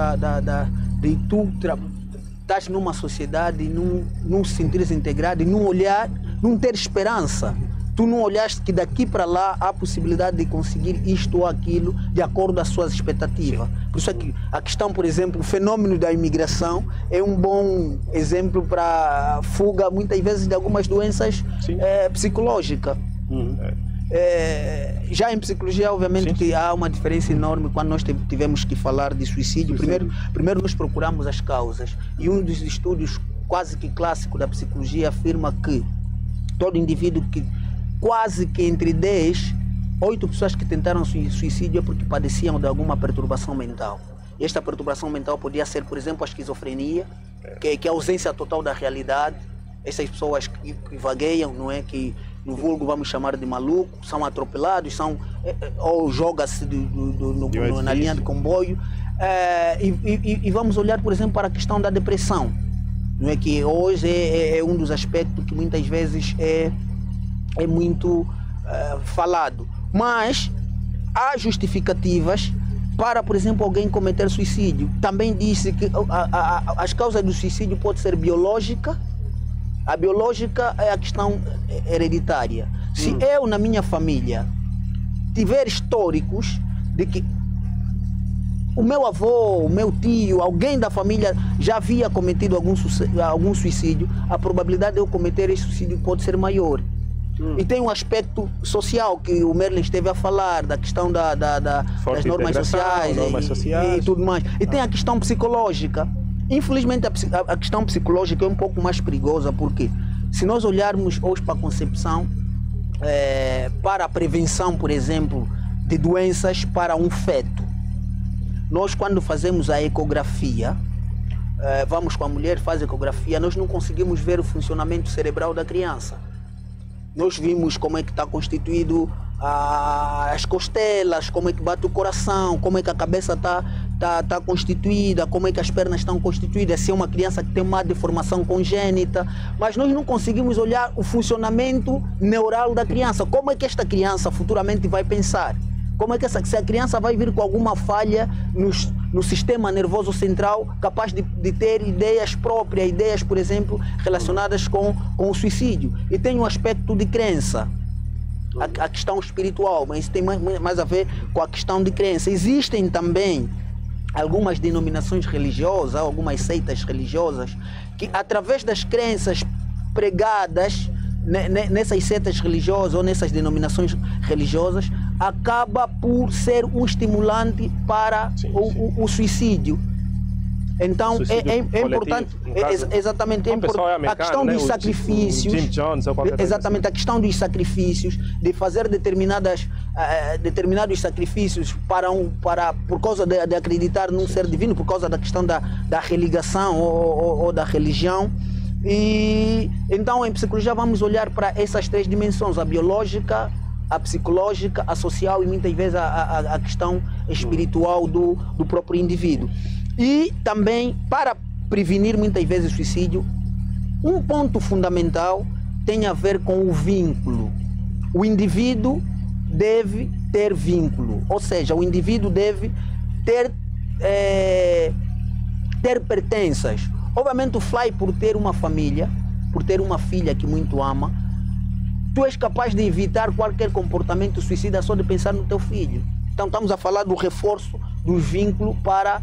de tu estás numa sociedade e não se sentires integrado e não olhar, não ter esperança. Tu não olhaste que daqui para lá há possibilidade de conseguir isto ou aquilo de acordo com as suas expectativas. Por isso é que a questão, por exemplo, o fenômeno da imigração é um bom exemplo para fuga, muitas vezes, de algumas doenças psicológicas. Já em psicologia, obviamente, que há uma diferença enorme quando nós tivemos que falar de suicídio. Primeiro nós procuramos as causas. E um dos estudos quase que clássico da psicologia afirma que todo indivíduo que quase que entre 10, 8 pessoas que tentaram suicídio é porque padeciam de alguma perturbação mental. E esta perturbação mental podia ser, por exemplo, a esquizofrenia, que é a ausência total da realidade. Essas pessoas que vagueiam, não é? Que no vulgo vamos chamar de maluco, são atropelados, ou joga-se na linha de comboio. E vamos olhar, por exemplo, para a questão da depressão, não é? Que hoje é um dos aspectos que muitas vezes é muito falado. Mas há justificativas para, por exemplo, alguém cometer suicídio. Também disse que as causas do suicídio podem ser biológica. A biológica é a questão hereditária. Se eu, na minha família, tiver históricos de que o meu avô, o meu tio, alguém da família já havia cometido algum suicídio, a probabilidade de eu cometer esse suicídio pode ser maior. E tem um aspecto social que o Merlin esteve a falar, da questão das normas sociais, e tudo mais. E tem a questão psicológica. Infelizmente, a questão psicológica é um pouco mais perigosa, porque se nós olharmos hoje para a concepção, para a prevenção, por exemplo, de doenças para um feto, nós quando fazemos a ecografia, vamos com a mulher, faz a ecografia, nós não conseguimos ver o funcionamento cerebral da criança. Nós vimos como é que está constituído as costelas, como é que bate o coração, como é que a cabeça está constituída, como é que as pernas estão constituídas, se é uma criança que tem uma deformação congênita, mas nós não conseguimos olhar o funcionamento neural da criança. Como é que esta criança futuramente vai pensar? Como é que se a criança vai vir com alguma falha no sistema nervoso central capaz de ter ideias próprias, ideias, por exemplo, relacionadas com o suicídio. E tem um aspecto de crença, a questão espiritual, mas isso tem mais a ver com a questão de crença. Existem também algumas denominações religiosas, algumas seitas religiosas, que através das crenças pregadas nessas seitas religiosas ou nessas denominações religiosas, acaba por ser um estimulante para o suicídio. Então Suicídio é importante, exatamente, a questão dos sacrifícios, Jim Jones, exatamente, a questão dos sacrifícios, de fazer determinados sacrifícios por causa de acreditar num ser divino, por causa da questão da religação ou da religião. E então em psicologia vamos olhar para essas três dimensões: a biológica, a psicológica, a social e muitas vezes a questão espiritual do próprio indivíduo. E também, para prevenir muitas vezes o suicídio, um ponto fundamental tem a ver com o vínculo. O indivíduo deve ter vínculo, ou seja, o indivíduo deve ter pertenças. Obviamente o Fly, por ter uma família, por ter uma filha que muito ama, tu és capaz de evitar qualquer comportamento suicida só de pensar no teu filho. Então estamos a falar do reforço do vínculo para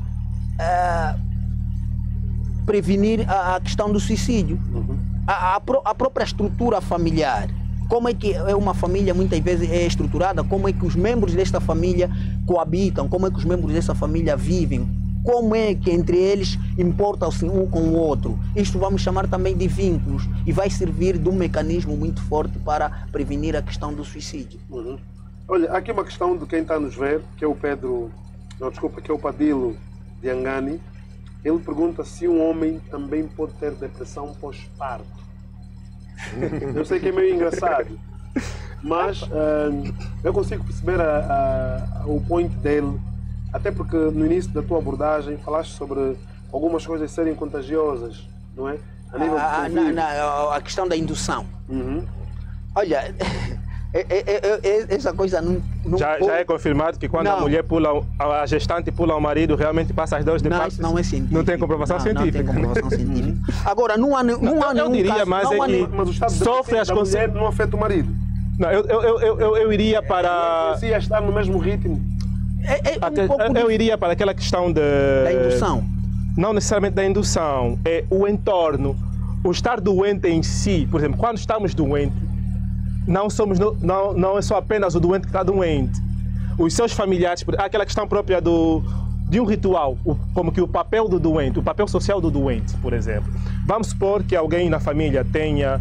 prevenir a questão do suicídio. A própria estrutura familiar, como é que uma família muitas vezes é estruturada, como é que os membros desta família coabitam, como é que os membros dessa família vivem, como é que entre eles importam-se um com o outro. Isto vamos chamar também de vínculos e vai servir de um mecanismo muito forte para prevenir a questão do suicídio. Olha, aqui uma questão de quem está a nos ver, que é o que é o Padilo de Angani. Ele pergunta se um homem também pode ter depressão pós-parto. Eu sei que é meio engraçado, mas eu consigo perceber o point dele, até porque no início da tua abordagem falaste sobre algumas coisas serem contagiosas, não é? A nível a questão da indução. Olha, essa coisa não já é confirmado que quando a mulher a gestante pula o marido, realmente passa as dores de parto? Isso não é científico. Não tem comprovação científica. Não tem comprovação científica. Agora, não há nenhum caso... Mas o estado sofre as mulher não afeta o marido? Não, eu iria para... Se estar no mesmo ritmo? Eu iria para aquela questão da indução. Não necessariamente da indução, é o entorno. O estar doente em si, por exemplo, quando estamos doentes, não é só apenas o doente que está doente. Os seus familiares, aquela questão própria de um ritual, como que o papel do doente, o papel social do doente, por exemplo. Vamos supor que alguém na família tenha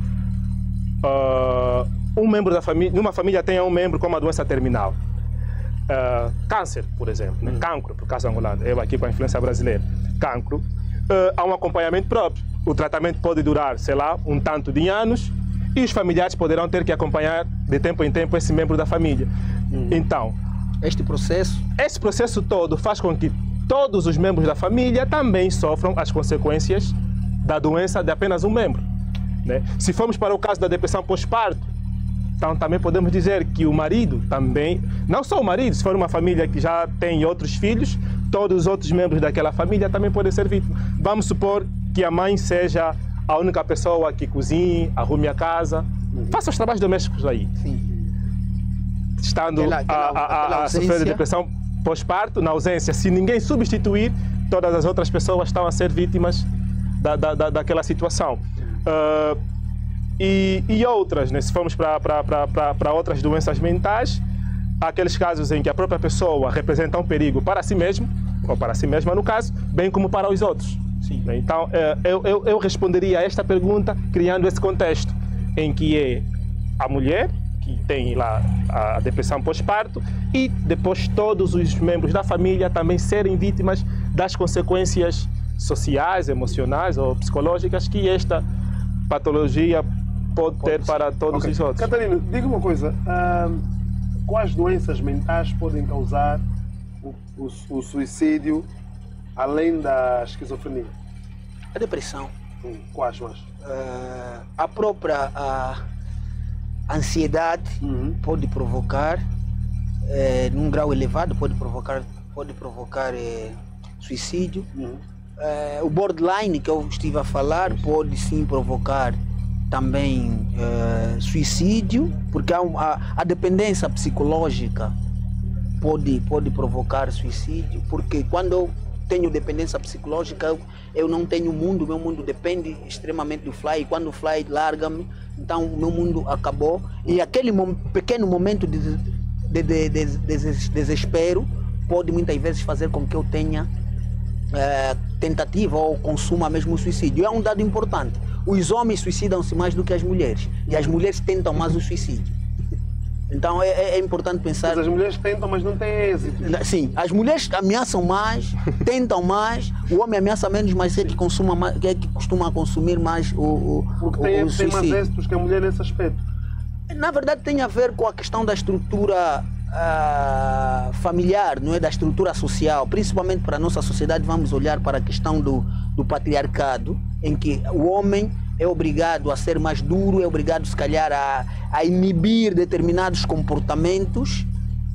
um membro da família, numa família tenha um membro com uma doença terminal. Câncer, por exemplo, né? Cancro, por caso angolano, eu aqui com a influência brasileira, cancro, há um acompanhamento próprio. O tratamento pode durar, sei lá, um tanto de anos, e os familiares poderão ter que acompanhar de tempo em tempo esse membro da família. Então, esse processo todo faz com que todos os membros da família também sofram as consequências da doença de apenas um membro, né? Se formos para o caso da depressão pós-parto, então também podemos dizer que o marido também, não só o marido, se for uma família que já tem outros filhos, todos os outros membros daquela família também podem ser vítimas. Vamos supor que a mãe seja a única pessoa que cozinhe, arrume a casa, faça os trabalhos domésticos aí. Sim. Estando a sofrer de depressão pós-parto, na ausência, se ninguém substituir, todas as outras pessoas estão a ser vítimas daquela situação. E outras, né? Se formos para outras doenças mentais, há aqueles casos em que a própria pessoa representa um perigo para si mesmo, ou para si mesma no caso, bem como para os outros. Sim. Então, eu responderia a esta pergunta criando esse contexto em que é a mulher que tem lá a depressão pós-parto e depois todos os membros da família também serem vítimas das consequências sociais, emocionais ou psicológicas que esta patologia pode ter para todos os outros. Catarina, diga uma coisa, quais doenças mentais podem causar o suicídio além da esquizofrenia? A depressão. Quais mais? A própria ansiedade pode provocar, num grau elevado, pode provocar suicídio. O borderline que eu estive a falar pode sim provocar também suicídio, porque a dependência psicológica pode provocar suicídio, porque quando eu tenho dependência psicológica, eu não tenho mundo, meu mundo depende extremamente do Fly, e quando o Fly larga-me, então o meu mundo acabou, e aquele pequeno momento de desespero pode muitas vezes fazer com que eu tenha tentativa ou consuma mesmo o suicídio. É um dado importante. Os homens suicidam-se mais do que as mulheres, e as mulheres tentam mais o suicídio. Então é importante pensar... Mas as mulheres tentam, mas não têm êxito. Sim, as mulheres ameaçam mais, tentam mais, o homem ameaça menos, mas é que costuma consumir mais porque tem mais suicídio. êxitos que a mulher nesse aspecto. Na verdade tem a ver com a questão da estrutura familiar, não é? Da estrutura social, principalmente para a nossa sociedade. Vamos olhar para a questão do patriarcado, em que o homem é obrigado a ser mais duro, é obrigado se calhar a inibir determinados comportamentos,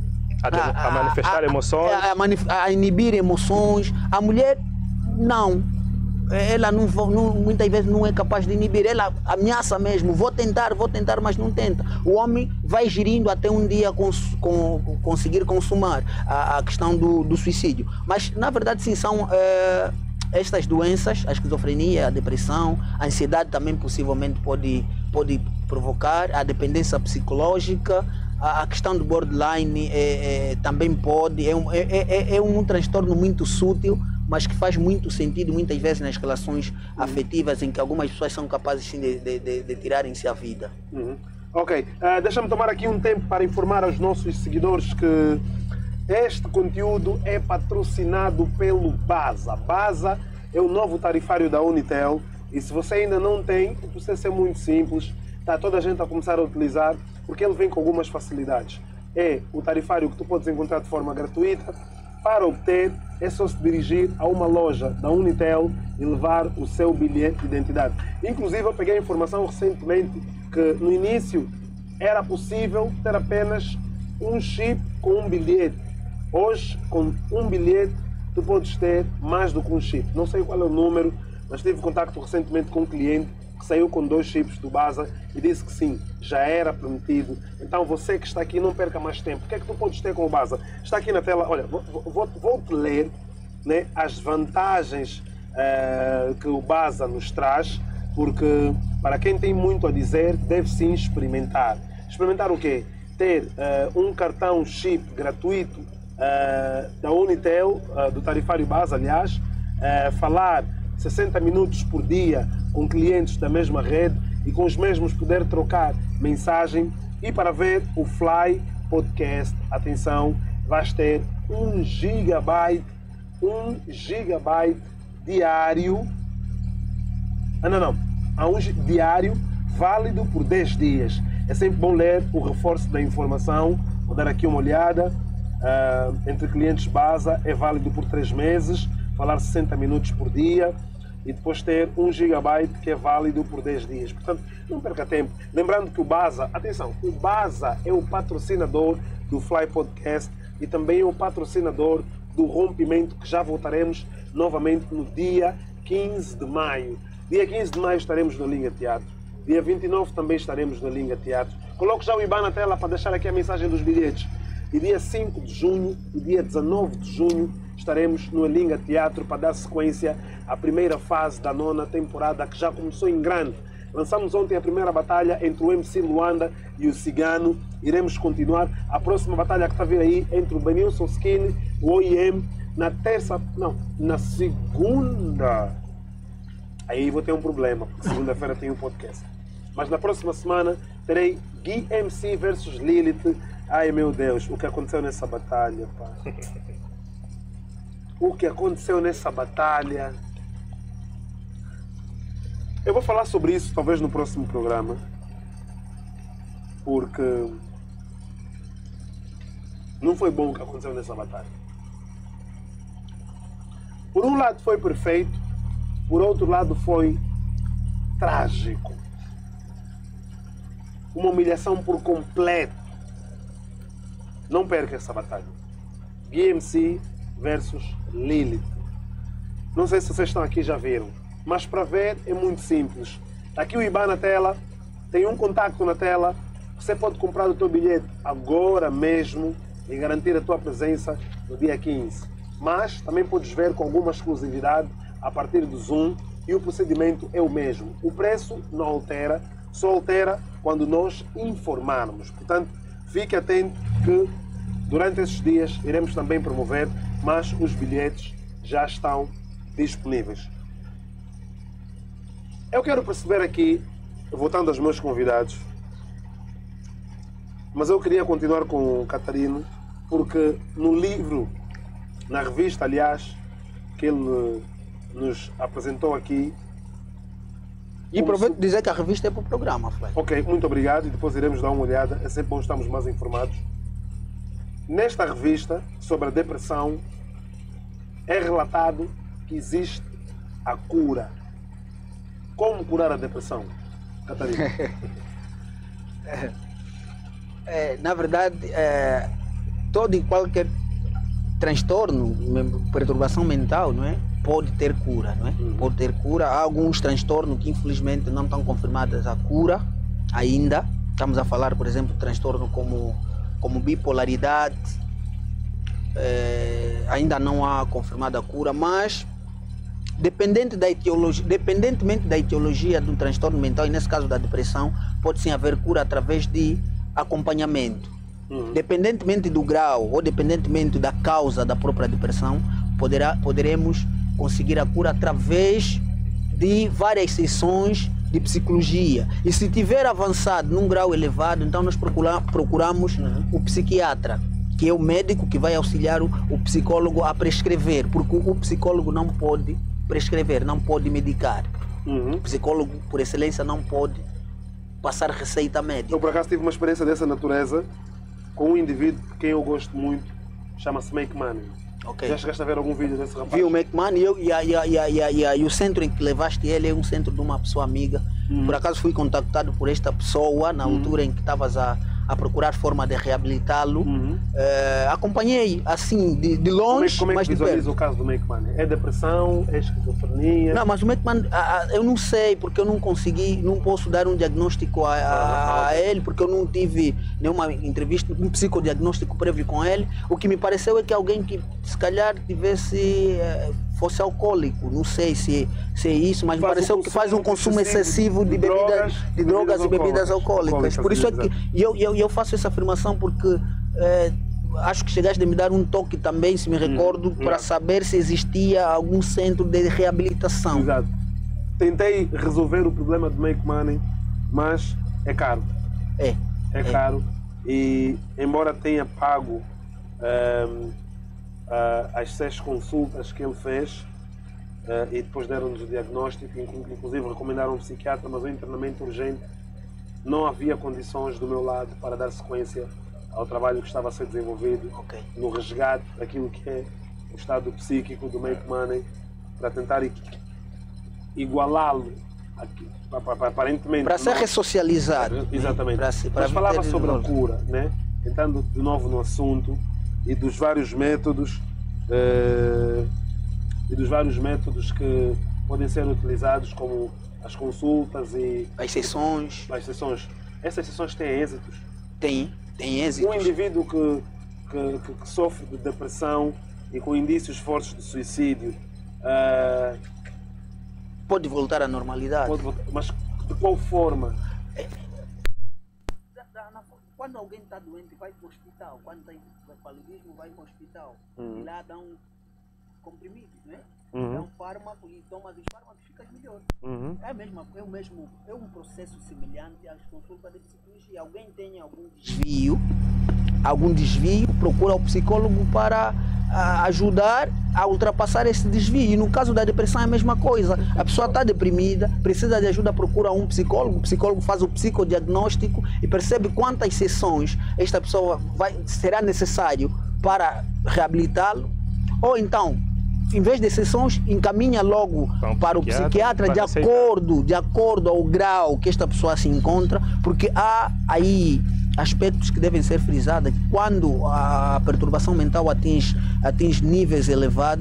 a manifestar emoções, a inibir emoções. A mulher não, ela muitas vezes não é capaz de inibir, ela ameaça mesmo, vou tentar, mas não tenta. O homem vai gerindo até um dia conseguir consumar a questão do suicídio. Mas na verdade sim, são estas doenças, a esquizofrenia, a depressão, a ansiedade também possivelmente pode provocar, a dependência psicológica, a questão do borderline também pode, é um transtorno muito sutil, mas que faz muito sentido muitas vezes nas relações afetivas, em que algumas pessoas são capazes sim, de tirarem-se a vida. Ok, deixa-me tomar aqui um tempo para informar aos nossos seguidores que este conteúdo é patrocinado pelo BASA. BASA é o novo tarifário da Unitel, e se você ainda não tem, o processo é muito simples, está toda a gente a começar a utilizar, porque ele vem com algumas facilidades. É o tarifário que tu podes encontrar de forma gratuita. Para obter, é só se dirigir a uma loja da Unitel e levar o seu bilhete de identidade. Inclusive, eu peguei a informação recentemente que no início era possível ter apenas um chip com um bilhete. Hoje, com um bilhete, tu podes ter mais do que um chip. Não sei qual é o número, mas tive contato recentemente com um cliente que saiu com 2 chips do BASA e disse que sim, já era permitido. Então você que está aqui, não perca mais tempo. O que é que tu podes ter com o BASA? Está aqui na tela, olha, vou-te ler, né, as vantagens que o BASA nos traz, porque para quem tem muito a dizer, deve sim experimentar. Experimentar o quê? Ter um cartão chip gratuito da Unitel, do tarifário BASA, aliás, falar 60 minutos por dia com clientes da mesma rede e com os mesmos poder trocar mensagem, e para ver o Fly Podcast, atenção, vais ter 1 gigabyte diário, diário, válido por 10 dias. É sempre bom ler o reforço da informação. Vou dar aqui uma olhada. Entre clientes BASA é válido por 3 meses, falar 60 minutos por dia, e depois ter 1 gigabyte que é válido por 10 dias. Portanto, não perca tempo. Lembrando que o BASA, atenção, o BASA é o patrocinador do Fly Podcast e também é o patrocinador do Rompimento, que já voltaremos novamente no dia 15 de maio. Dia 15 de maio estaremos no Linga Teatro. Dia 29 também estaremos no Linga Teatro. Coloco já o IBAN na tela para deixar aqui a mensagem dos bilhetes. E dia 5 de junho e dia 19 de junho estaremos no Linga Teatro para dar sequência à primeira fase da 9ª temporada, que já começou em grande. Lançamos ontem a primeira batalha entre o MC Luanda e o Cigano. Iremos continuar a próxima batalha que está a vir aí entre o Benilson Skinny, o OIM, na segunda. Aí vou ter um problema, porque segunda-feira tem um podcast. Mas na próxima semana terei Gui MC versus Lilith. Ai meu Deus, o que aconteceu nessa batalha, pá. O que aconteceu nessa batalha. Eu vou falar sobre isso talvez no próximo programa, porque não foi bom o que aconteceu nessa batalha. Por um lado foi perfeito, por outro lado foi trágico. Uma humilhação por completo. Não perca essa batalha. GMC versus Lilith. Não sei se vocês estão aqui e já viram, mas para ver é muito simples. Aqui o IBAN na tela, tem um contacto na tela, você pode comprar o teu bilhete agora mesmo e garantir a tua presença no dia 15. Mas também podes ver com alguma exclusividade a partir do Zoom e o procedimento é o mesmo. O preço não altera, só altera quando nós informarmos. Portanto, fique atento que durante esses dias iremos também promover, mas os bilhetes já estão disponíveis. Eu quero perceber aqui, voltando aos meus convidados, mas eu queria continuar com o Catarino, porque no livro, na revista, aliás, que ele nos apresentou aqui... E aproveito de dizer que a revista é para o programa, Flávio. Ok, muito obrigado e depois iremos dar uma olhada, é sempre bom estarmos mais informados. Nesta revista, sobre a depressão, é relatado que existe a cura. Como curar a depressão, Catarina? Na verdade, todo e qualquer transtorno, perturbação mental, não é? Pode ter cura, não é? Pode ter cura. Há alguns transtornos que infelizmente não estão confirmados a cura ainda. Estamos a falar, por exemplo, de transtorno como bipolaridade. Ainda não há confirmada a cura, mas dependentemente da etiologia do transtorno mental, e nesse caso da depressão, pode sim haver cura através de acompanhamento. Dependentemente do grau ou dependentemente da causa da própria depressão, poderemos conseguir a cura através de várias sessões de psicologia. E se tiver avançado num grau elevado, então nós procuramos o psiquiatra, que é o médico que vai auxiliar o psicólogo a prescrever, porque o psicólogo não pode prescrever, não pode medicar. O psicólogo, por excelência, não pode passar receita médica. Eu, por acaso, tive uma experiência dessa natureza com um indivíduo de quem eu gosto muito, chama-se Make Money. Okay. Já chegaste a ver algum vídeo desse rapaz? Vi o Make Money e o centro em que levaste ele é um centro de uma pessoa amiga. Por acaso fui contactado por esta pessoa na altura em que estavas a procurar forma de reabilitá-lo. Acompanhei assim de longe, como é mas que de perto. visualiza o caso do Make Money? É depressão? É esquizofrenia? Não, mas o Make Money, eu não sei, porque eu não consegui, não posso dar um diagnóstico a ele, porque eu não tive nenhuma entrevista, um psicodiagnóstico prévio com ele. O que me pareceu é que alguém que se calhar fosse alcoólico, não sei se é isso, mas me pareceu que faz um consumo excessivo de drogas e bebidas alcoólicas. Por isso é que eu faço essa afirmação, porque acho que chegaste a me dar um toque também, se me recordo, para saber se existia algum centro de reabilitação. Exato. Tentei resolver o problema do Make Money, mas é caro. É caro. E embora tenha pago as 6 consultas que ele fez, e depois deram-nos o diagnóstico, inclusive recomendaram um psiquiatra, mas o internamento urgente, não havia condições do meu lado para dar sequência ao trabalho que estava a ser desenvolvido no resgate daquilo que é o estado psíquico do Make Money, para tentar igualá-lo, aparentemente. Para ser ressocializado. Exatamente. Mas falava sobre a cura, né? Entrando de novo no assunto e dos vários métodos que podem ser utilizados, como as consultas e as sessões. Essas sessões têm êxitos? Tem êxitos. Um indivíduo que sofre de depressão e com indícios fortes de suicídio pode voltar à normalidade. Mas de qual forma? Quando alguém está doente, vai para o hospital. Quando tem paludismo, vai para o hospital. E lá dão comprimidos, né? Dão fármaco e tomas os fármacos, ficas melhor. É um processo semelhante às consultas de psicologia. Alguém tem algum desvio, procura o psicólogo para ajudar a ultrapassar esse desvio. E no caso da depressão é a mesma coisa. A pessoa está deprimida, precisa de ajuda, procura um psicólogo, o psicólogo faz o psicodiagnóstico e percebe quantas sessões esta pessoa será necessário para reabilitá-lo. Ou então, em vez de sessões, encaminha logo para o psiquiatra de acordo ao grau que esta pessoa se encontra, porque há aí aspectos que devem ser frisados. Quando a perturbação mental atinge níveis elevados,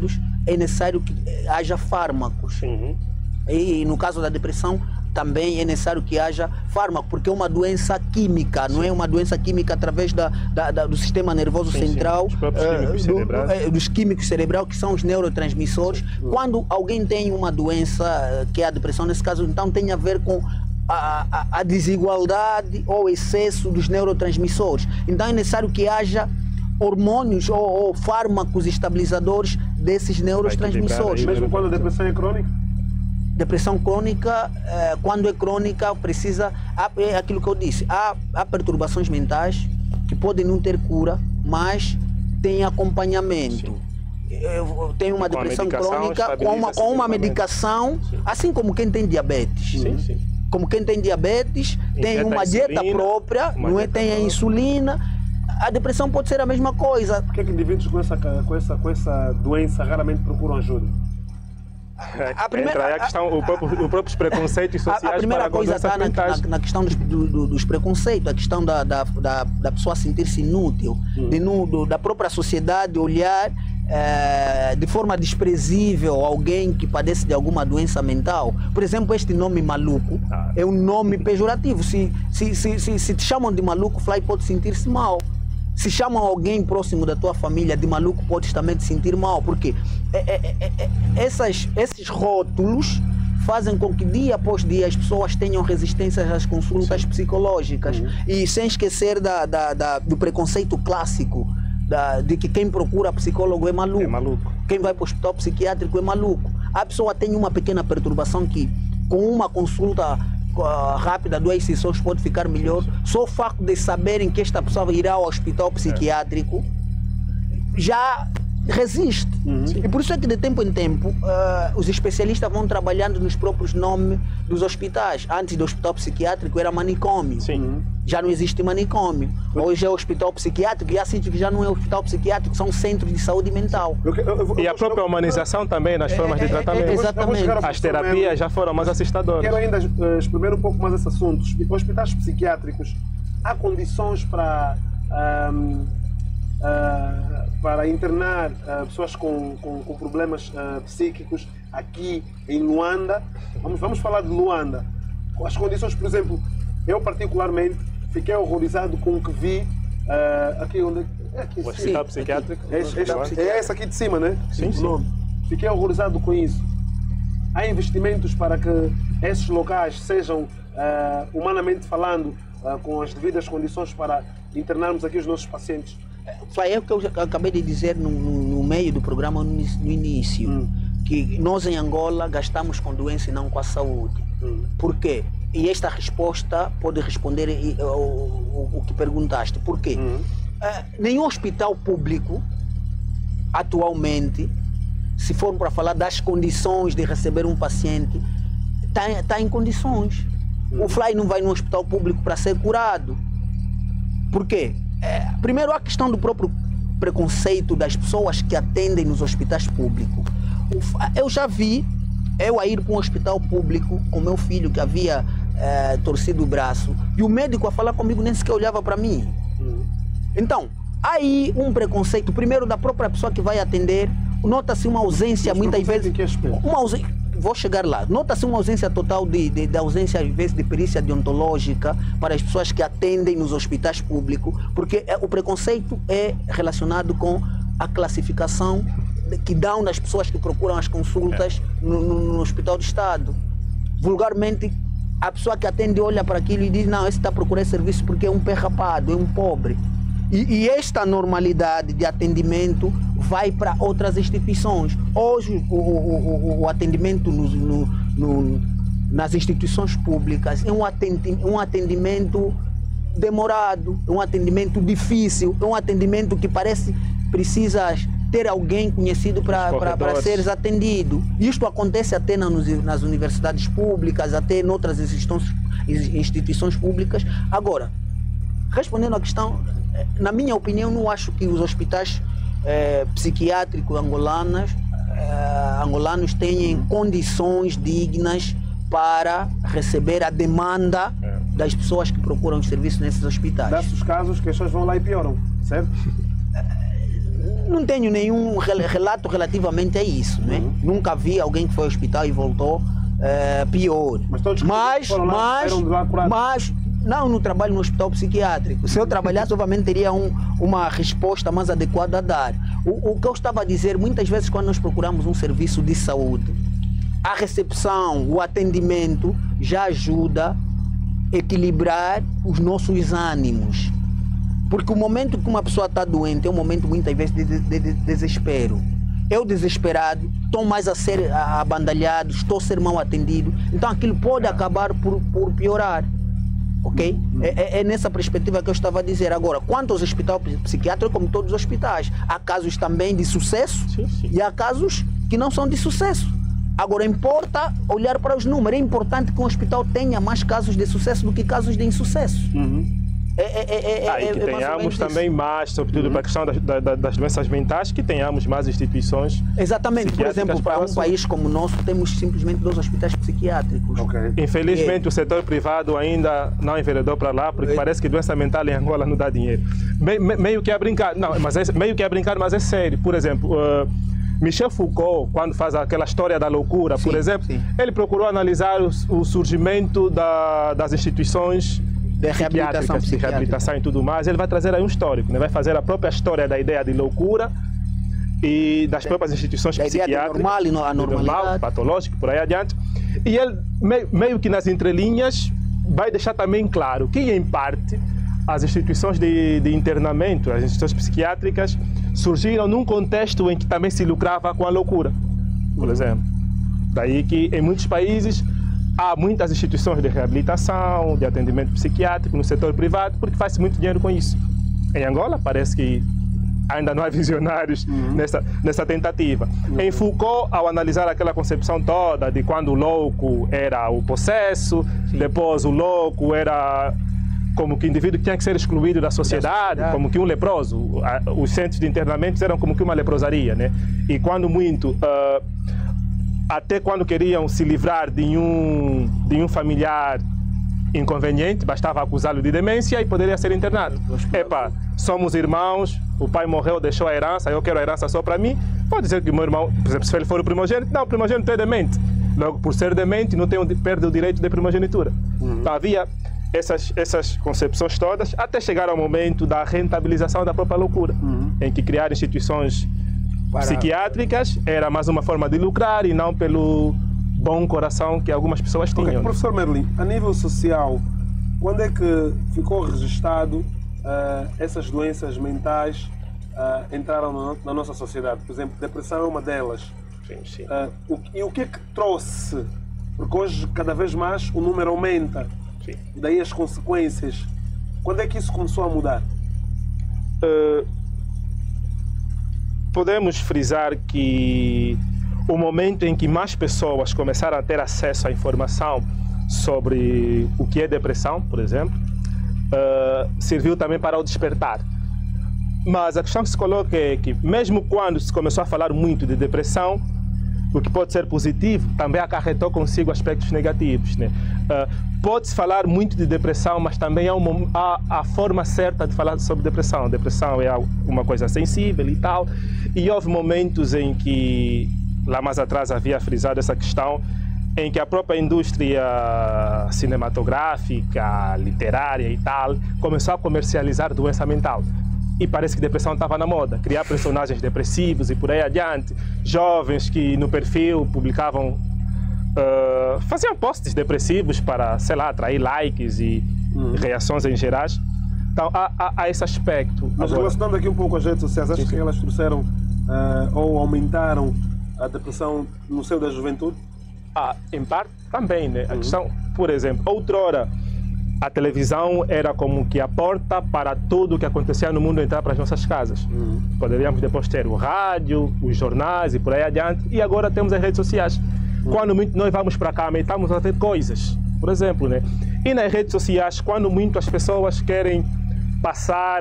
é necessário que haja fármacos. E no caso da depressão, também é necessário que haja fármaco, porque é uma doença química, não é uma doença química através do sistema nervoso central, Os próprios químicos cerebrais. dos químicos cerebrais, que são os neurotransmissores. Quando alguém tem uma doença, que é a depressão, nesse caso, então tem a ver com a desigualdade ou excesso dos neurotransmissores. Então é necessário que haja hormônios ou fármacos estabilizadores desses neurotransmissores. Mesmo quando a depressão é crônica? Depressão crônica, quando é crônica, precisa. É aquilo que eu disse: há perturbações mentais que podem não ter cura, mas tem acompanhamento. Tem uma depressão crônica com uma medicação, assim como quem tem diabetes. Como quem tem diabetes, tem uma dieta própria, não é? Tem a insulina. A depressão pode ser a mesma coisa. Por que indivíduos com essa doença raramente procuram ajuda? Entra aí a questão, os próprios preconceitos sociais. A primeira para coisa está na questão dos preconceitos, a questão da pessoa sentir-se inútil, da própria sociedade olhar de forma desprezível alguém que padece de alguma doença mental. Por exemplo, este nome maluco é um nome pejorativo. Se te chamam de maluco, Fly pode sentir-se mal. Se chamam alguém próximo da tua família de maluco, podes também te sentir mal, porque esses rótulos fazem com que dia após dia as pessoas tenham resistências às consultas psicológicas. E sem esquecer do preconceito clássico de que quem procura psicólogo é maluco. Quem vai para o hospital psiquiátrico é maluco. A pessoa tem uma pequena perturbação que, com uma consulta rápida, 2 sessões, pode ficar melhor. Só o facto de saberem que esta pessoa irá ao hospital psiquiátrico já resiste. E por isso é que de tempo em tempo os especialistas vão trabalhando nos próprios nomes dos hospitais. Antes do hospital psiquiátrico era manicômio. Já não existe manicômio. Hoje é hospital psiquiátrico, e assim que já não é hospital psiquiátrico, são centros de saúde mental. E a própria humanização também nas formas de tratamento. Exatamente. As terapias já foram mais assustadoras. Quero ainda explorar um pouco mais esse assunto. Hospitais psiquiátricos, há condições para internar pessoas com problemas psíquicos aqui em Luanda? Vamos falar de Luanda. As condições, por exemplo, eu particularmente fiquei horrorizado com o que vi aqui onde é aqui, o hospital psiquiátrico. É esse aqui de cima, né? Sim. Fiquei horrorizado com isso. Há investimentos para que esses locais sejam, humanamente falando, com as devidas condições para internarmos aqui os nossos pacientes. É o que eu acabei de dizer no meio do programa, no início, que nós em Angola gastamos com doença e não com a saúde. Por quê? E esta resposta pode responder o que perguntaste. Por quê? Nenhum hospital público, atualmente, se for para falar das condições de receber um paciente, está em condições. O Fly não vai no hospital público para ser curado. Por quê? Primeiro, a questão do próprio preconceito das pessoas que atendem nos hospitais públicos. Eu já vi eu a ir para um hospital público com meu filho que havia torcido o braço, e o médico a falar comigo nem sequer olhava para mim. Então, há aí um preconceito, primeiro da própria pessoa que vai atender. Nota-se uma ausência, muitas vezes. Vou chegar lá. Nota-se uma ausência total de ausência, às vezes, de perícia deontológica para as pessoas que atendem nos hospitais públicos, porque o preconceito é relacionado com a classificação que dão das pessoas que procuram as consultas no Hospital de Estado. Vulgarmente, a pessoa que atende olha para aquilo e diz: não, esse está a procurar serviço porque é um pé rapado, é um pobre. E esta normalidade de atendimento vai para outras instituições. Hoje, o atendimento nas instituições públicas é um atendimento demorado, é um atendimento difícil, é um atendimento que parece precisas ter alguém conhecido para seres atendido. Isto acontece até nas universidades públicas, até em outras instituições públicas. Agora, respondendo à questão, na minha opinião, não acho que os hospitais psiquiátricos angolanos tenham condições dignas para receber a demanda das pessoas que procuram os serviços nesses hospitais. Dá-se os casos que as pessoas vão lá e pioram, certo? Não tenho nenhum relato relativamente a isso, né? Nunca vi alguém que foi ao hospital e voltou pior. Mas todos que foram lá saíram de lá curados? Não, não trabalho no hospital psiquiátrico. Se eu trabalhasse, obviamente teria uma resposta mais adequada a dar. O que eu estava a dizer, muitas vezes quando nós procuramos um serviço de saúde, a recepção, o atendimento já ajuda a equilibrar os nossos ânimos. Porque o momento que uma pessoa está doente é um momento muitas vezes de desespero. Eu desesperado, estou mais a ser abandalhado, estou a ser mal atendido. Então aquilo pode acabar por piorar. Ok? É nessa perspectiva que eu estava a dizer. Agora, quanto aos hospitais psiquiátricos, como todos os hospitais, há casos também de sucesso e há casos que não são de sucesso. Agora, importa olhar para os números. É importante que um hospital tenha mais casos de sucesso do que casos de insucesso. E que tenhamos também mais, sobretudo para a questão das doenças mentais, que tenhamos mais instituições. Exatamente, por exemplo, para um país como o nosso, temos simplesmente 2 hospitais psiquiátricos. Okay. Infelizmente, o setor privado ainda não enveredou para lá, porque parece que doença mental em Angola não dá dinheiro. Meio que é brincar, não, mas meio que é brincar, mas é sério. Por exemplo, Michel Foucault, quando faz aquela história da loucura, por exemplo, ele procurou analisar o surgimento das instituições de reabilitação e tudo mais. Ele vai trazer aí um histórico, né? Vai fazer a própria história da ideia de loucura e das próprias instituições psiquiátricas, normal e anormalidade, patológico, por aí adiante. E ele, meio que nas entrelinhas, vai deixar também claro que, em parte, as instituições de internamento, as instituições psiquiátricas, surgiram num contexto em que também se lucrava com a loucura, por exemplo. Daí que, em muitos países, há muitas instituições de reabilitação, de atendimento psiquiátrico no setor privado, porque faz-se muito dinheiro com isso. Em Angola, parece que ainda não há visionários nessa tentativa. Em Foucault, ao analisar aquela concepção toda de quando o louco era o possesso, depois o louco era como que o indivíduo que tinha que ser excluído da sociedade, como que um leproso. Os centros de internamento eram como que uma leprosaria, né? E quando muito... até quando queriam se livrar de um familiar inconveniente, bastava acusá-lo de demência e poderia ser internado. Epa, somos irmãos, o pai morreu, deixou a herança, eu quero a herança só para mim. Pode dizer que o meu irmão, por exemplo, se ele for o primogênito, não, o primogênito é demente. Logo, por ser demente, não perde o direito de primogenitura. Então, havia essas concepções todas, até chegar ao momento da rentabilização da própria loucura, em que criar instituições psiquiátricas era mais uma forma de lucrar e não pelo bom coração que algumas pessoas tinham. Okay. Professor Merlin, a nível social, quando é que ficou registado essas doenças mentais entraram na nossa sociedade? Por exemplo, depressão é uma delas. Sim. E o que é que trouxe? Porque hoje, cada vez mais, o número aumenta. Sim. E daí as consequências. Quando é que isso começou a mudar? Podemos frisar que o momento em que mais pessoas começaram a ter acesso à informação sobre o que é depressão, por exemplo, serviu também para o despertar. Mas a questão que se coloca é que, mesmo quando se começou a falar muito de depressão, o que pode ser positivo também acarretou consigo aspectos negativos, né? Pode-se falar muito de depressão, mas também há a forma certa de falar sobre depressão. Depressão é uma coisa sensível e tal. E houve momentos em que, lá mais atrás havia frisado essa questão, em que a própria indústria cinematográfica, literária e tal, começou a comercializar doença mental. E parece que depressão estava na moda, criar personagens depressivos e por aí adiante. Jovens que no perfil publicavam, faziam posts depressivos para, sei lá, atrair likes e reações em gerais. Então há esse aspecto. Mas relacionando aqui um pouco as redes sociais, acho que elas trouxeram ou aumentaram a depressão no seio da juventude? Em parte também, né? A questão, por exemplo, outrora, a televisão era como que a porta para tudo o que acontecia no mundo entrar para as nossas casas. Poderíamos depois ter o rádio, os jornais e por aí adiante. E agora temos as redes sociais. Quando muito nós vamos para cá e estamos a ver coisas, por exemplo, né? E nas redes sociais, quando muito as pessoas querem passar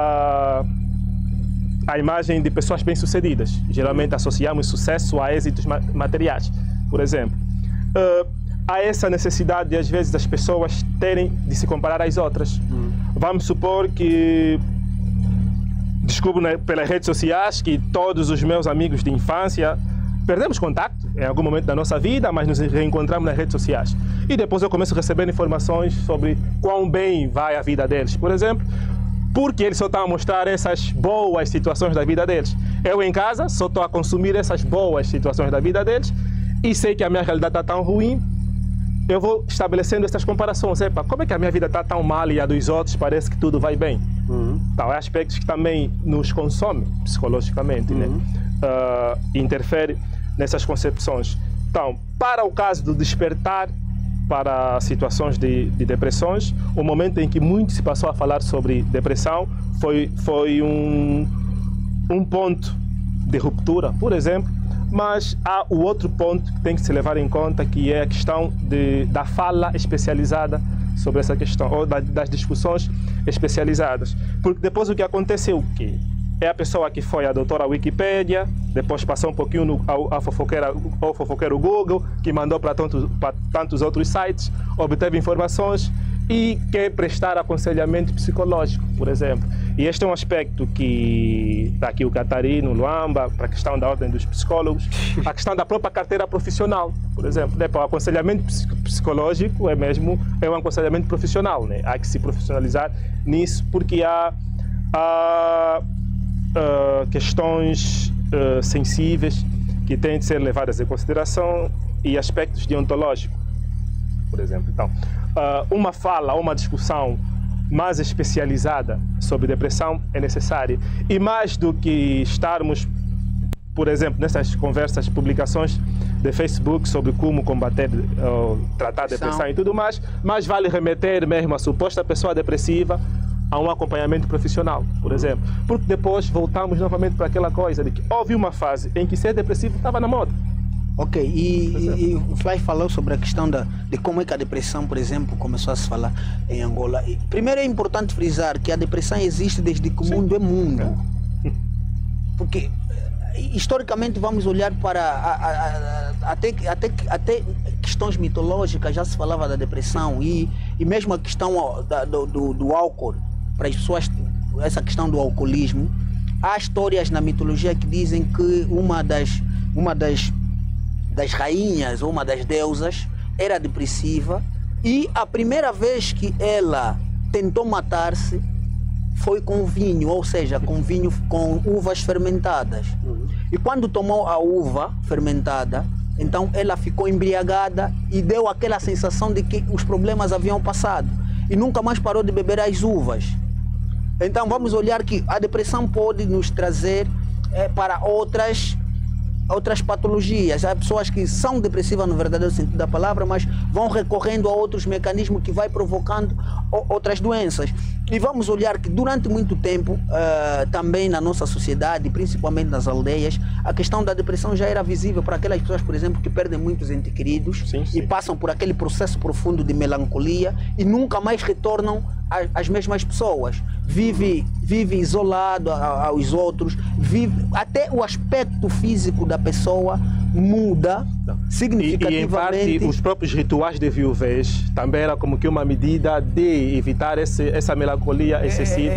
a imagem de pessoas bem-sucedidas. Geralmente associamos sucesso a êxitos materiais, por exemplo. Há essa necessidade, às vezes, das pessoas terem de se comparar às outras. Vamos supor que descubro pelas redes sociais que todos os meus amigos de infância perdemos contato em algum momento da nossa vida, mas nos reencontramos nas redes sociais. E depois eu começo a receber informações sobre quão bem vai a vida deles, por exemplo, porque eles só estão a mostrar essas boas situações da vida deles. Eu em casa só estou a consumir essas boas situações da vida deles e sei que a minha realidade está tão ruim, eu vou estabelecendo essas comparações. Epa, como é que a minha vida está tão mal e a dos outros parece que tudo vai bem? Então, é aspectos que também nos consomem psicologicamente, né? Interfere nessas concepções. Então, para o caso do despertar para situações de depressões, o momento em que muito se passou a falar sobre depressão foi um ponto de ruptura, por exemplo, mas há o outro ponto que tem que se levar em conta, que é a questão da fala especializada sobre essa questão, ou das discussões especializadas. Porque depois o que aconteceu, o quê? É a pessoa que foi a doutora Wikipédia, depois passou um pouquinho ao fofoqueiro Google, que mandou para tantos outros sites, obteve informações e quer prestar aconselhamento psicológico, por exemplo. E este é um aspecto que está aqui o Catarino, o Luamba, para a questão da ordem dos psicólogos, a questão da própria carteira profissional, por exemplo. Né? O aconselhamento psicológico é um aconselhamento profissional, né? Há que se profissionalizar nisso, porque há questões sensíveis que têm de ser levadas em consideração e aspectos deontológicos, por exemplo. Então, uma discussão mais especializada sobre depressão é necessária. E mais do que estarmos, por exemplo, nessas conversas, publicações de Facebook sobre como combater, tratar a depressão e tudo mais vale remeter mesmo a suposta pessoa depressiva a um acompanhamento profissional, por exemplo. Porque depois voltamos novamente para aquela coisa de que houve uma fase em que ser depressivo estava na moda. Ok, e o Fly falou sobre a questão de como é que a depressão, por exemplo, começou a se falar em Angola. Primeiro é importante frisar que a depressão existe desde que o mundo é mundo. Porque historicamente vamos olhar para até questões mitológicas, já se falava da depressão e mesmo a questão do álcool, para as pessoas, essa questão do alcoolismo. Há histórias na mitologia que dizem que uma das rainhas ou uma das deusas era depressiva e a primeira vez que ela tentou matar-se foi com vinho, ou seja, com uvas fermentadas. E quando tomou a uva fermentada, então ela ficou embriagada e deu aquela sensação de que os problemas haviam passado e nunca mais parou de beber as uvas. Então vamos olhar que a depressão pode nos trazer para outras patologias. Há pessoas que são depressivas no verdadeiro sentido da palavra, mas vão recorrendo a outros mecanismos que vai provocando outras doenças. E vamos olhar que durante muito tempo, também na nossa sociedade, principalmente nas aldeias, a questão da depressão já era visível para aquelas pessoas, por exemplo, que perdem muitos entes queridos e passam por aquele processo profundo de melancolia e nunca mais retornam às mesmas pessoas. Vive isolado aos outros, até o aspecto físico da pessoa muda significativamente. E em parte os próprios rituais de viuvez também era como que uma medida de evitar essa melancolia excessiva.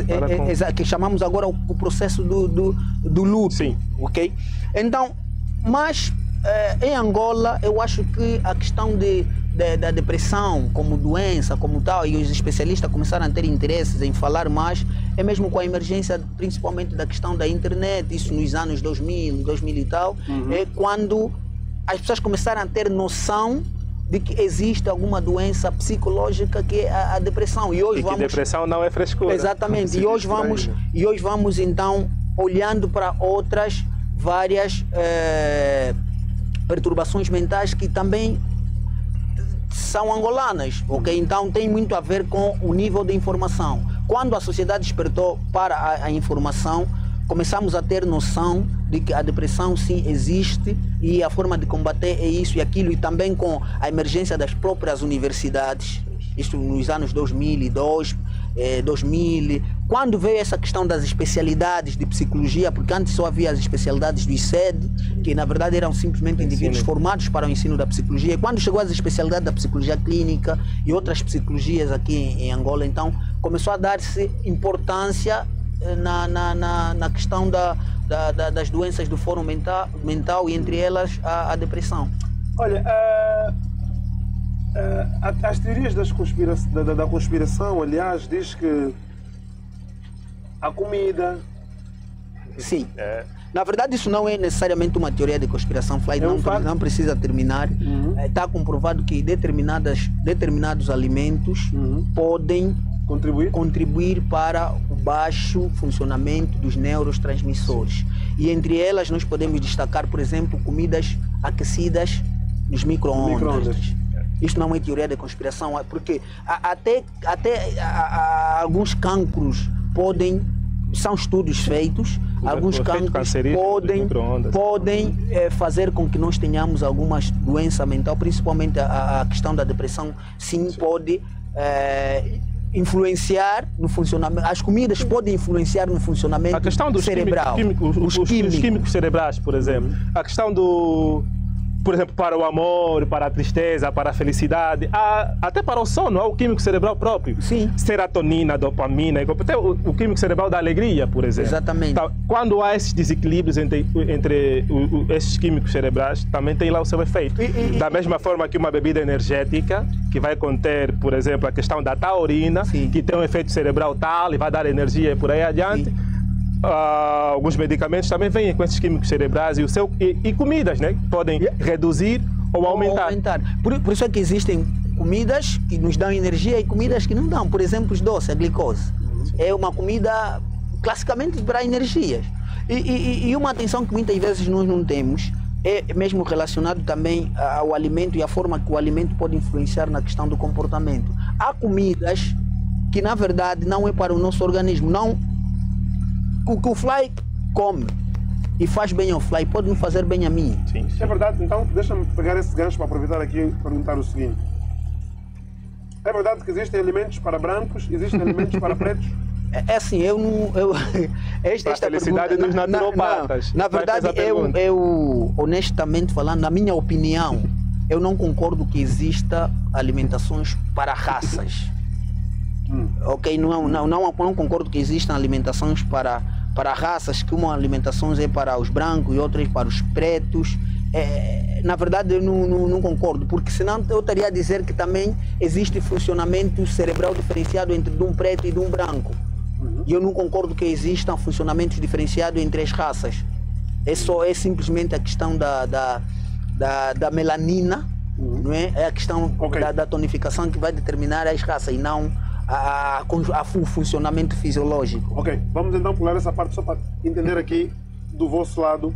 Que chamamos agora o processo do luto. Sim. Ok? Então, mas em Angola eu acho que a questão da depressão como doença, como tal, e os especialistas começaram a ter interesses em falar mais, é mesmo com a emergência principalmente da questão da internet, isso nos anos 2000 e tal, é quando as pessoas começaram a ter noção de que existe alguma doença psicológica que é a depressão. E hoje depressão não é frescura. Exatamente, e hoje vamos então olhando para outras várias perturbações mentais que também são angolanas, ok? Então tem muito a ver com o nível de informação. Quando a sociedade despertou para a informação, começamos a ter noção de que a depressão sim existe e a forma de combater é isso e aquilo, e também com a emergência das próprias universidades, isto nos anos 2002, 2000, quando veio essa questão das especialidades de psicologia, porque antes só havia as especialidades do ICED, que na verdade eram simplesmente indivíduos formados para o ensino da psicologia. E quando chegou as especialidades da psicologia clínica e outras psicologias aqui em Angola, então começou a dar-se importância na questão das doenças do fórum mental e entre elas a depressão. Olha, as teorias da conspiração, aliás, diz que a comida... Sim. Na verdade, isso não é necessariamente uma teoria de conspiração, Fly, não precisa terminar. Está comprovado que determinados alimentos podem contribuir para o baixo funcionamento dos neurotransmissores. E entre elas nós podemos destacar, por exemplo, comidas aquecidas nos micro-ondas. Isto não é teoria de conspiração, porque até alguns cancros são estudos feitos, alguns cancros podem fazer com que nós tenhamos algumas doenças mentais, principalmente a questão da depressão, sim, pode influenciar no funcionamento. As comidas podem influenciar no funcionamento cerebral. Os químicos cerebrais, por exemplo. A questão por exemplo, para o amor, para a tristeza, para a felicidade, até para o sono, há o químico cerebral próprio. Sim. Serotonina, dopamina, até o químico cerebral da alegria, por exemplo. Exatamente. Então, quando há esses desequilíbrios entre esses químicos cerebrais, também tem lá o seu efeito. Da mesma forma que uma bebida energética, que vai conter, por exemplo, a questão da taurina, sim, que tem um efeito cerebral tal e vai dar energia e por aí adiante. Sim. Alguns medicamentos também vêm com esses químicos cerebrais e comidas, né? Que podem reduzir ou aumentar. Por isso é que existem comidas que nos dão energia e comidas que não dão. Por exemplo, os doces, a glicose. É uma comida classicamente para energias. E uma atenção que muitas vezes nós não temos é mesmo relacionado também ao alimento e a forma que o alimento pode influenciar na questão do comportamento. Há comidas que na verdade não é para o nosso organismo, o que o Fly come e faz bem ao Fly pode não fazer bem a mim. Sim. É verdade, então deixa-me pegar esse gancho para aproveitar aqui e perguntar o seguinte. É verdade que existem alimentos para brancos, existem alimentos para pretos? É assim, esta felicidade pergunta, dos naturopatas. Na verdade, eu, honestamente falando, na minha opinião, eu não concordo que exista alimentações para raças. Ok, não concordo que existam alimentações para raças, que uma alimentação é para os brancos e outras para os pretos. Na verdade eu não concordo, porque senão eu estaria a dizer que também existe funcionamento cerebral diferenciado entre de um preto e de um branco. E eu não concordo que existam funcionamentos diferenciados entre as raças. É simplesmente a questão da melanina, não é? É a questão da tonificação que vai determinar as raças e não o funcionamento fisiológico. Ok, vamos então pular essa parte só para entender aqui do vosso lado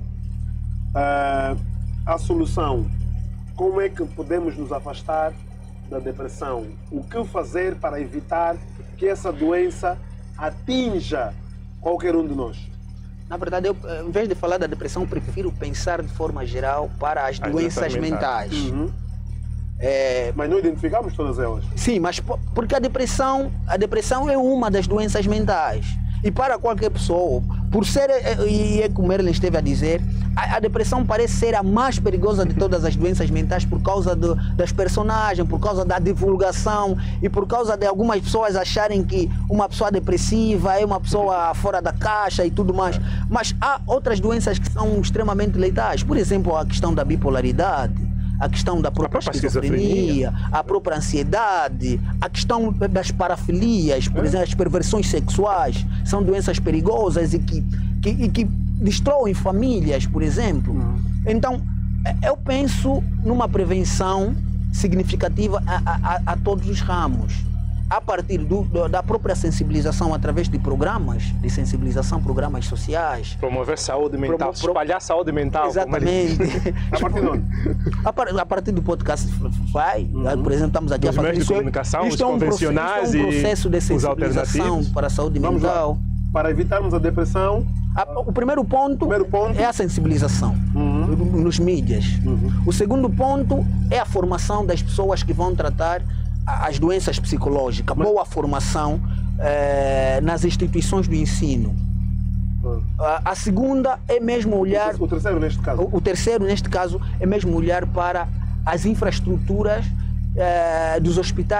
a solução. Como é que podemos nos afastar da depressão? O que fazer para evitar que essa doença atinja qualquer um de nós? Na verdade, eu, em vez de falar da depressão, eu prefiro pensar de forma geral para as doenças mentais. Mas não identificamos todas elas. Sim, mas porque a depressão é uma das doenças mentais. E para qualquer pessoa, por ser, e é como Merlin esteve a dizer, a depressão parece ser a mais perigosa de todas as doenças mentais por causa das personagens, por causa da divulgação e por causa de algumas pessoas acharem que uma pessoa depressiva é uma pessoa fora da caixa e tudo mais. Mas há outras doenças que são extremamente letais. Por exemplo, a questão da bipolaridade, a questão da própria esquizofrenia, a própria ansiedade, a questão das parafilias, por exemplo, as perversões sexuais, são doenças perigosas e que destroem famílias, por exemplo. Então, eu penso numa prevenção significativa a todos os ramos, a partir da própria sensibilização através de programas de sensibilização, programas sociais. Promover saúde mental, espalhar saúde mental. Exatamente. A partir de onde? A partir do podcast Fly, por exemplo, estamos aqui a fazer meios de comunicação, os convencionais e um processo de sensibilização para a saúde mental. Para evitarmos a depressão, o primeiro ponto é a sensibilização nos mídias. O segundo ponto é a formação das pessoas que vão tratar as doenças psicológicas, boa formação nas instituições do ensino. A segunda é mesmo olhar... O terceiro neste caso? O terceiro neste caso é mesmo olhar para as infraestruturas dos hospitais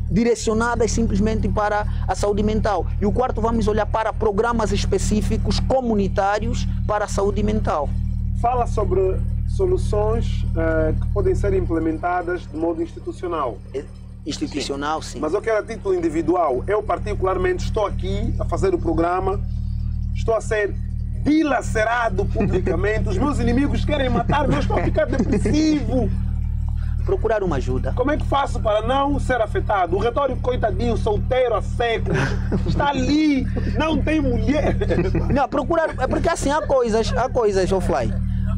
direcionadas simplesmente para a saúde mental. E o quarto, vamos olhar para programas específicos comunitários para a saúde mental. Fala sobre soluções que podem ser implementadas de modo institucional. Institucional, sim. Mas eu quero a título individual. Eu particularmente estou aqui a fazer o programa, estou a ser dilacerado publicamente, os meus inimigos querem matar-me, eu estou a ficar depressivo. Procurar uma ajuda. Como é que faço para não ser afetado? O retórico, coitadinho, solteiro há séculos, está ali, não tem mulher. Não, procurar, é porque assim, há coisas, Fly.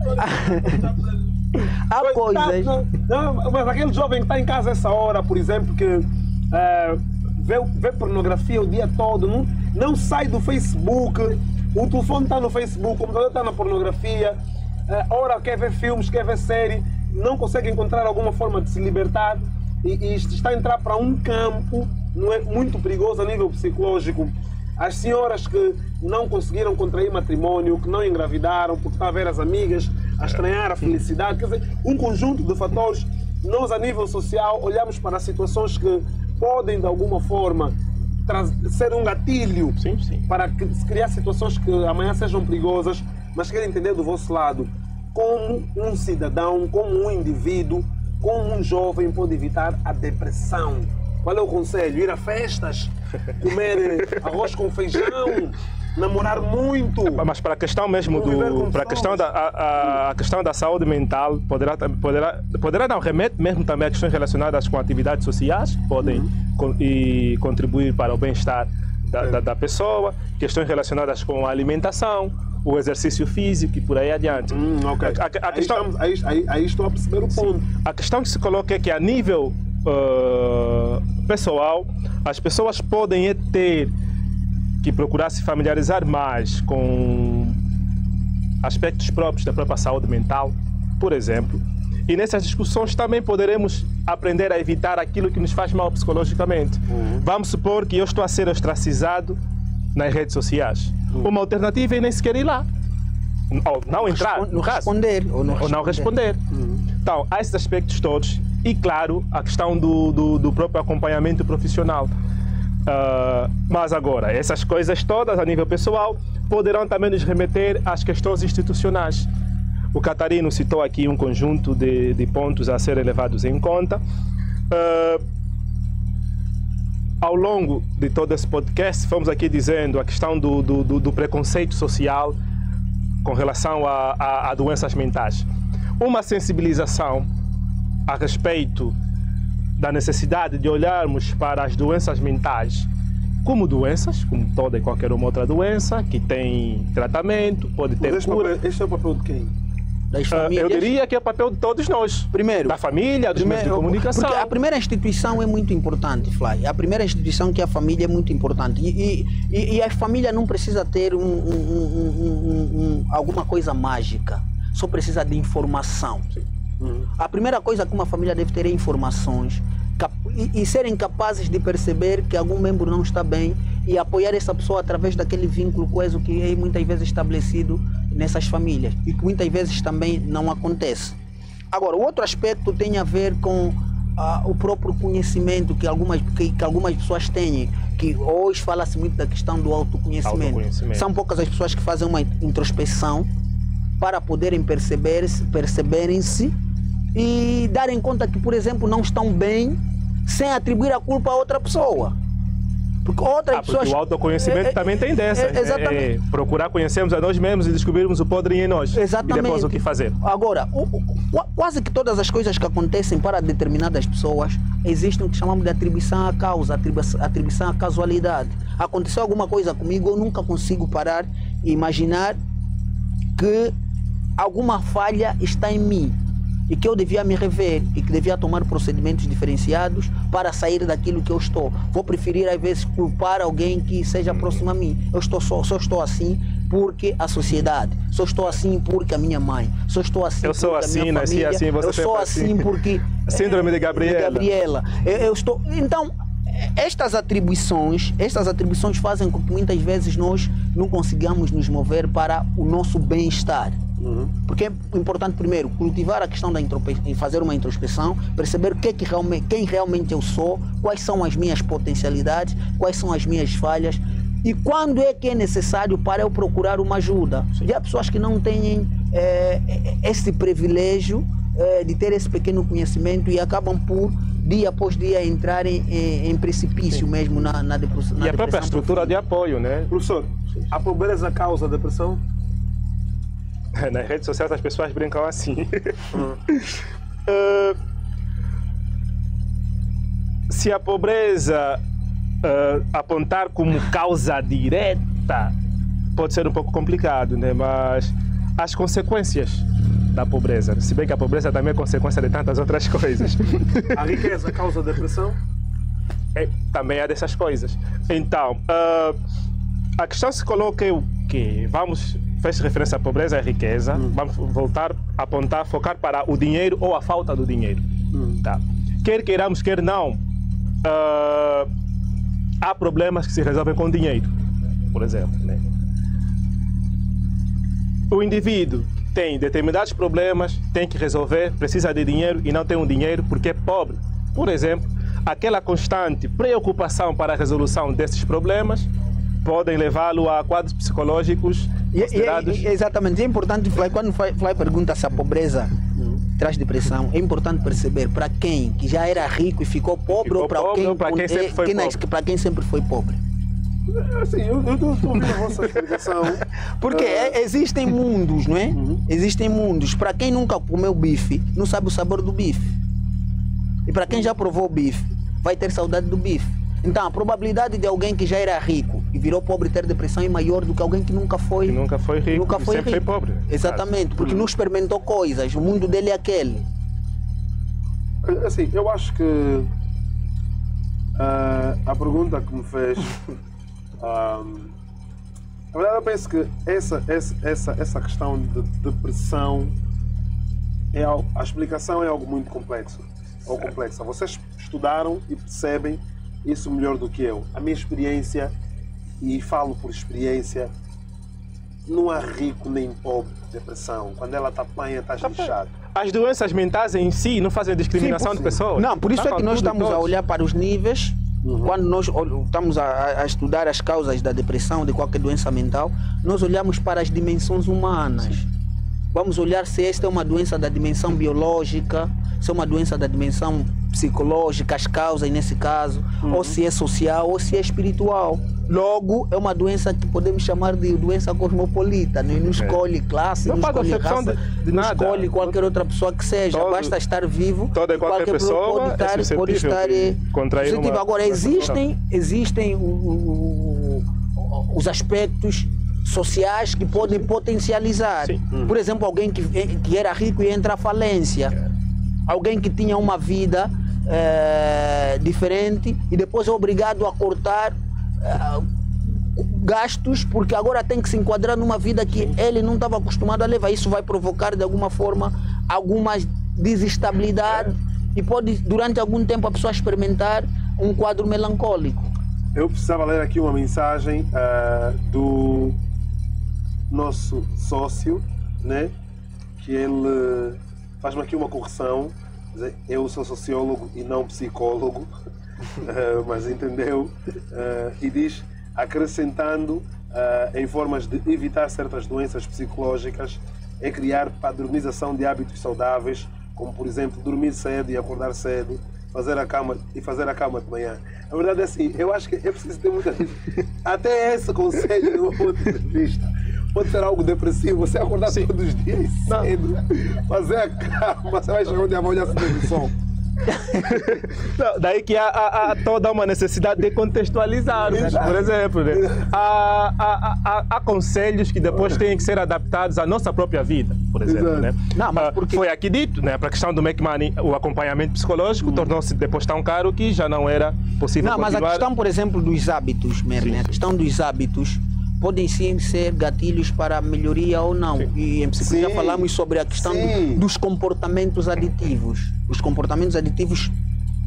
Há coisas. Não, mas aquele jovem que está em casa essa hora, por exemplo, que vê pornografia o dia todo, não sai do Facebook, o telefone está no Facebook, o computador está na pornografia, ora quer ver filmes, quer ver série, não consegue encontrar alguma forma de se libertar e está a entrar para um campo muito perigoso a nível psicológico. As senhoras que não conseguiram contrair matrimônio, que não engravidaram, porque está a ver as amigas a estranhar a felicidade, quer dizer, um conjunto de fatores. Nós, a nível social, olhamos para situações que podem, de alguma forma, ser um gatilho para se criar situações que amanhã sejam perigosas, mas quero entender do vosso lado como um cidadão, como um indivíduo, como um jovem pode evitar a depressão. Qual é o conselho? Ir a festas? Comer arroz com feijão? Namorar muito? Mas para a questão mesmo para a questão da saúde mental, poderá não, remete mesmo também a questões relacionadas com atividades sociais, que podem contribuir para o bem-estar da pessoa, questões relacionadas com a alimentação, o exercício físico e por aí adiante. Okay. Aí estou a perceber o ponto. A questão que se coloca é que a nível pessoal, as pessoas podem ter que procurar se familiarizar mais com aspectos próprios da própria saúde mental, por exemplo. E nessas discussões também poderemos aprender a evitar aquilo que nos faz mal psicologicamente. Vamos supor que eu estou a ser ostracizado nas redes sociais. Uma alternativa é nem sequer ir lá. Ou não entrar, no caso. Ou não responder. Então, há esses aspectos todos. E, claro, a questão do próprio acompanhamento profissional. Mas agora, essas coisas todas a nível pessoal poderão também nos remeter às questões institucionais. O Catarino citou aqui um conjunto de pontos a serem levados em conta. Ao longo de todo esse podcast, fomos aqui dizendo a questão do preconceito social com relação a doenças mentais. Uma sensibilização a respeito da necessidade de olharmos para as doenças mentais como doenças, como toda e qualquer uma outra doença, que tem tratamento, pode ter cura. Este é o papel de quem? Das famílias. Eu diria que é o papel de todos nós. Primeiro. Da família, dos meios de comunicação. Porque a primeira instituição é muito importante, Fly. A primeira instituição que é a família é muito importante. E a família não precisa ter alguma coisa mágica. Só precisa de informação. A primeira coisa que uma família deve ter é informações e serem capazes de perceber que algum membro não está bem e apoiar essa pessoa através daquele vínculo coeso que é muitas vezes estabelecido nessas famílias e que muitas vezes também não acontece. Agora, o outro aspecto tem a ver com o próprio conhecimento que algumas pessoas têm, que hoje fala-se muito da questão do autoconhecimento. São poucas as pessoas que fazem uma introspeção para poderem perceberem-se e darem conta que, por exemplo, não estão bem sem atribuir a culpa a outra pessoa. Porque outras pessoas... Porque o autoconhecimento também tem dessa. Exatamente. Procurar conhecermos a nós mesmos e descobrirmos o podre em nós. Exatamente. E depois o que fazer. Agora, quase que todas as coisas que acontecem para determinadas pessoas existem o que chamamos de atribuição à causa, atribuição à casualidade. Aconteceu alguma coisa comigo, eu nunca consigo parar e imaginar que alguma falha está em mim e que eu devia me rever e que devia tomar procedimentos diferenciados para sair daquilo que eu estou. Vou preferir às vezes culpar alguém que seja próximo a mim. Eu só estou assim porque a sociedade, só estou assim porque a minha mãe, só estou assim eu sou porque assim, a minha família, assim, você eu sou assim porque... Síndrome de Gabriela. Eu estou... Então, estas atribuições fazem com que muitas vezes nós não consigamos nos mover para o nosso bem-estar. Porque é importante, primeiro, cultivar a questão da e fazer uma introspeção, perceber quem realmente eu sou, quais são as minhas potencialidades, quais são as minhas falhas e quando é que é necessário para eu procurar uma ajuda. E há pessoas que não têm esse privilégio de ter esse pequeno conhecimento e acabam por, dia após dia, entrarem em precipício mesmo na depressão. E a própria estrutura de apoio, né? Professor, a pobreza causa depressão? Nas redes sociais as pessoas brincam assim. Se a pobreza apontar como causa direta, pode ser um pouco complicado, né? Mas as consequências da pobreza, se bem que a pobreza também é consequência de tantas outras coisas. A riqueza causa depressão? Também é dessas coisas. Então, a questão se coloca é o quê? Fez referência à pobreza e à riqueza, vamos voltar a apontar, focar para o dinheiro ou a falta do dinheiro. Tá? Quer queiramos, quer não, há problemas que se resolvem com dinheiro, por exemplo. Né? O indivíduo tem determinados problemas, tem que resolver, precisa de dinheiro e não tem um dinheiro porque é pobre. Por exemplo, aquela constante preocupação para a resolução desses problemas podem levá-lo a quadros psicológicos considerados... Exatamente, é importante, quando Fly pergunta se a pobreza traz depressão, é importante perceber para quem que já era rico e ficou pobre ou para quem sempre foi pobre. Para quem sempre foi pobre. Assim, eu estou ouvindo a vossa explicação. Porque existem mundos, não é? Existem mundos. Para quem nunca comeu bife, não sabe o sabor do bife. E para quem já provou bife, vai ter saudade do bife. Então, a probabilidade de alguém que já era rico e virou pobre ter depressão é maior do que alguém que nunca foi rico. Sempre foi pobre. Exatamente, porque não experimentou coisas. O mundo dele é aquele. Assim, eu acho que a pergunta que me fez... na verdade, eu penso que essa questão de depressão, a explicação é algo muito complexo. Ou complexa. Vocês estudaram e percebem isso melhor do que eu. A minha experiência, e falo por experiência, não há rico nem pobre de depressão. Quando ela está apanha, está lixado. As doenças mentais em si não fazem discriminação de pessoas. Não, por isso é que nós estamos a olhar para os níveis. Quando nós estamos a estudar as causas da depressão, de qualquer doença mental, nós olhamos para as dimensões humanas. Vamos olhar se esta é uma doença da dimensão biológica, se é uma doença da dimensão psicológica, as causas nesse caso, ou se é social, ou se é espiritual. Logo, é uma doença que podemos chamar de doença cosmopolita. Não escolhe classe, não escolhe raça, não escolhe qualquer outra pessoa que seja. Basta estar vivo, qualquer pessoa pode estar positivo. Agora, existem os aspectos sociais que podem potencializar. Por exemplo, alguém que era rico e entra à falência. Alguém que tinha uma vida diferente e depois é obrigado a cortar gastos porque agora tem que se enquadrar numa vida que ele não estava acostumado a levar. Isso vai provocar de alguma forma alguma desestabilidade e pode durante algum tempo a pessoa experimentar um quadro melancólico. Eu precisava ler aqui uma mensagem do nosso sócio, né? Que ele faz-me aqui uma correção. Eu sou sociólogo e não psicólogo, mas entendeu? E diz, acrescentando em formas de evitar certas doenças psicológicas, é criar padronização de hábitos saudáveis, como por exemplo dormir cedo e acordar cedo, fazer a cama de manhã. A verdade é assim, eu acho que é preciso ter muita gente. Até esse conselho de uma outra entrevista pode ser algo depressivo, você acordar todos os dias cedo, fazer a cama, você vai chegar onde a olhar o sol. Não, daí que há toda uma necessidade de contextualizar, por exemplo. Né? Há conselhos que depois têm que ser adaptados à nossa própria vida, por exemplo. Né? Não, mas porque... Foi aqui dito, né? Para a questão do Make Money, o acompanhamento psicológico tornou-se depois tão caro que já não era possível continuar. Mas a questão, por exemplo, dos hábitos, Merlin, a questão dos hábitos podem sim ser gatilhos para melhoria ou não. E em psicologia falamos sobre a questão dos comportamentos aditivos. Os comportamentos aditivos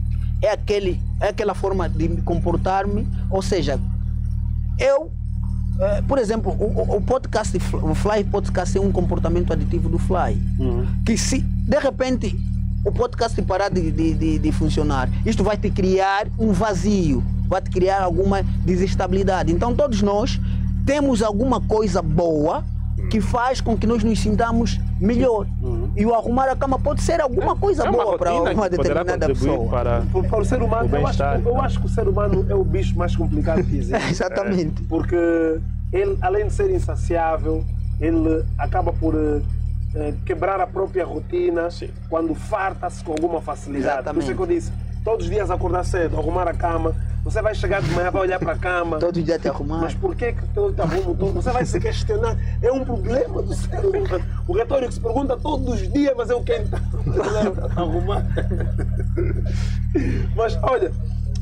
é aquela forma de me comportar-me, ou seja, eu por exemplo, o podcast, o Fly Podcast é um comportamento aditivo do Fly. Que se, de repente, o podcast parar de funcionar, isto vai te criar um vazio, vai te criar alguma desestabilidade. Então todos nós temos alguma coisa boa que faz com que nós nos sintamos melhor. E o arrumar a cama pode ser alguma coisa boa para uma determinada pessoa. Para o ser humano, eu acho que o ser humano é o bicho mais complicado que existe. Exatamente. Porque ele, além de ser insaciável, ele acaba por quebrar a própria rotina quando farta-se com alguma facilidade. Por isso é que eu disse, todos os dias acordar cedo, arrumar a cama, você vai chegar de manhã, vai olhar para a cama. Todo dia te arrumar. Mas por que eu te arrumo todo? Você vai se questionar. É um problema do ser humano. O retórico se pergunta todos os dias, mas eu quero arrumar. Mas olha,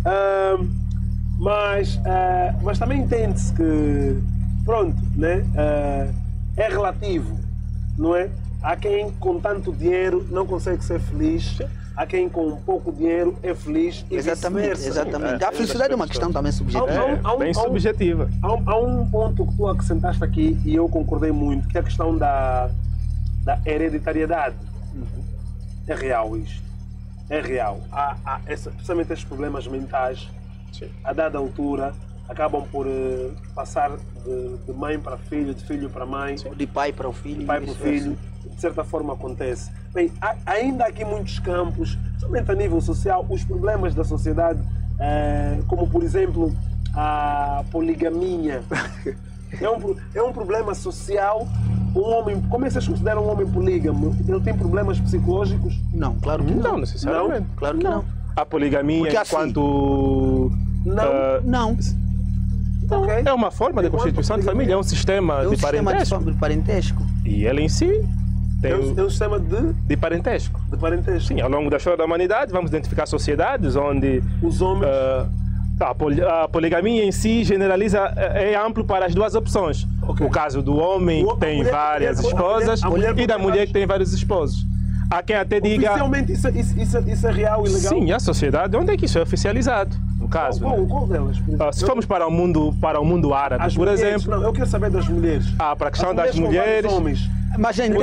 mas também entende-se que, pronto, né? É relativo, não é? Há quem com tanto dinheiro não consegue ser feliz. Há quem com pouco dinheiro é feliz e exatamente. A felicidade é uma questão também subjetiva. Bem subjetiva. Há um ponto que tu acrescentaste aqui e eu concordei muito, que é a questão da hereditariedade. É real isto. É real. Precisamente estes problemas mentais, a dada altura, acabam por passar de mãe para filho, de filho para mãe. De pai para o filho. De pai para o filho. De certa forma acontece. Bem, ainda há aqui muitos campos, somente a nível social, os problemas da sociedade, como por exemplo a poligamia. É um problema social. Um homem, como é que vocês consideram um homem polígamo? Ele tem problemas psicológicos? Não, claro que não. Não necessariamente. Não, claro que não. A poligamia porque enquanto... Não. Okay. É uma forma de constituição de família, é um sistema de parentesco. E ele em si tem um sistema de parentesco. De parentesco. Sim, ao longo da história da humanidade vamos identificar sociedades onde os homens... a poligamia em si generaliza, é amplo para as duas opções. Okay. O caso do homem que tem várias esposas e da mulher que tem vários esposos. Há quem até diga... Oficialmente isso é real e legal? Sim, a sociedade, onde é que isso é oficializado? No caso, qual delas? Se formos para o mundo árabe, por exemplo... Não, eu quero saber das mulheres. Para a questão das mulheres... Mas em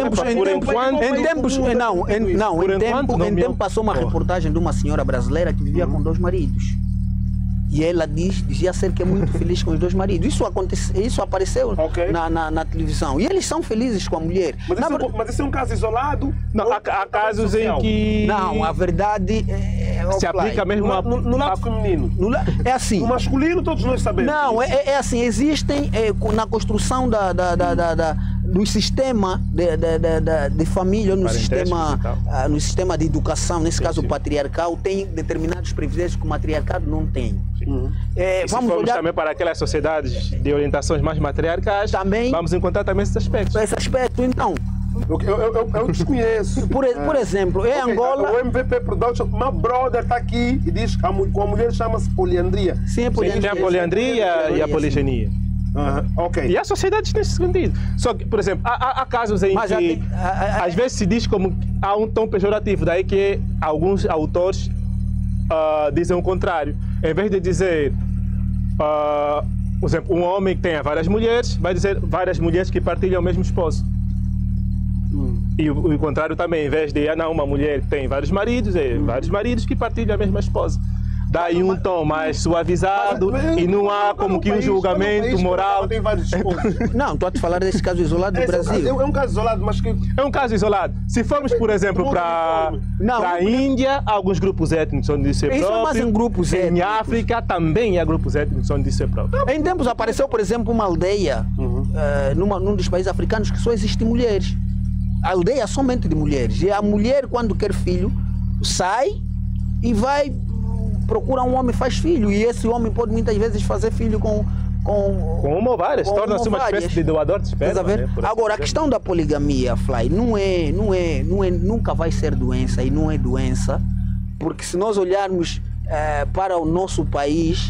tempo passou uma reportagem de uma senhora brasileira que vivia com 2 maridos. E ela dizia ser que é muito feliz com os 2 maridos. Isso apareceu na televisão. E eles são felizes com a mulher. Mas isso é um caso isolado? Não, há casos em que... Não, a verdade se aplica mesmo no lado feminino. É assim. No masculino todos nós sabemos. Não, é assim. Existem na construção do sistema de família, no sistema de educação, nesse caso patriarcal, tem determinados privilégios que o matriarcado não tem. Vamos olhar também para aquelas sociedades de orientações mais matriarcais, também vamos encontrar também esses aspectos. Esse aspecto, então. Eu desconheço. Por exemplo, em Angola... O MVP Production, meu brother está aqui e diz que com a mulher chama-se poliandria. Sim, é poliandria. Tem a poliandria e a poligenia. E há sociedades nesse sentido. Só que, por exemplo, há casos em que às vezes se diz como há um tom pejorativo, daí que alguns autores dizem o contrário. Em vez de dizer, por exemplo, um homem que tenha várias mulheres, vai dizer várias mulheres que partilham o mesmo esposo. E o contrário também, em vez de uma mulher que tem vários maridos, vários maridos que partilham a mesma esposa. Daí um tom mais suavizado e não há como que um julgamento moral. Não, estou a te falar desse caso isolado do Brasil. É um caso isolado, mas que... É um caso isolado. Se formos, por exemplo, para a Índia, há alguns grupos étnicos onde isso é próprio. Isso é mais em grupos étnicos. Em África também há grupos étnicos onde isso é próprio. Em tempos apareceu, por exemplo, uma aldeia num dos países africanos que só existem mulheres. A aldeia é somente de mulheres. E a mulher, quando quer filho, sai e vai... procura um homem, faz filho, e esse homem pode muitas vezes fazer filho com uma ou várias, torna-se uma espécie de doador de esperma. Né? Agora, a questão da poligamia, Fly, nunca vai ser doença, e não é doença, porque se nós olharmos para o nosso país,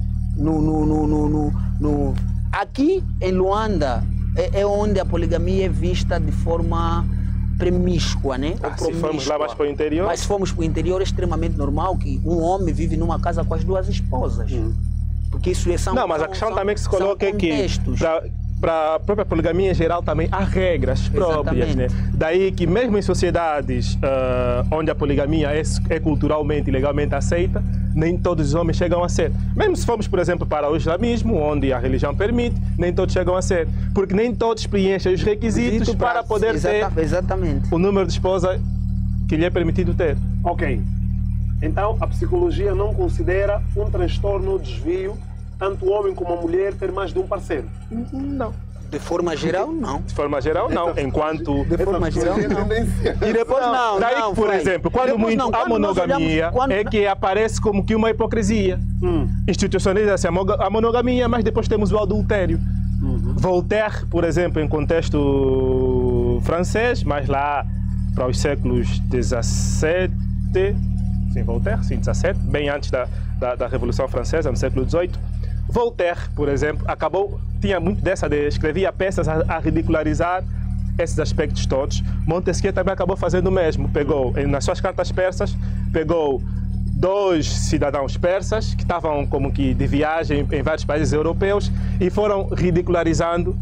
aqui em Luanda, é onde a poligamia é vista de forma promíscua, né? Se formos lá mais para o interior? Mas se formos para o interior é extremamente normal que um homem vive numa casa com as 2 esposas. Porque isso são. Não, mas a questão também que se coloca é que contextos. para a própria poligamia em geral também há regras próprias, né? Daí que mesmo em sociedades onde a poligamia é culturalmente e legalmente aceita, nem todos os homens chegam a ser. Mesmo se formos, por exemplo, para o islamismo, onde a religião permite, nem todos chegam a ser. Porque nem todos preenchem os requisitos para poder ter o número de esposa que lhe é permitido ter. Ok. Então, a psicologia não considera um transtorno ou desvio tanto o homem como a mulher ter mais de um parceiro? Não. De forma geral, não. De forma geral, não. Enquanto... De forma geral, não. E depois, não. Daí, não, por Frei. exemplo, quando muito a monogamia é que aparece como que uma hipocrisia. Institucionaliza-se a monogamia, mas depois temos o adultério. Voltaire, por exemplo, em contexto francês, mas lá para os séculos XVII, sim, Voltaire, sim, 17, bem antes da Revolução Francesa, no século XVIII. Voltaire, por exemplo, tinha muito dessa escrevia peças a ridicularizar esses aspectos todos. Montesquieu também acabou fazendo o mesmo. Pegou, nas suas cartas persas, pegou 2 cidadãos persas que estavam como que de viagem em vários países europeus e foram ridicularizando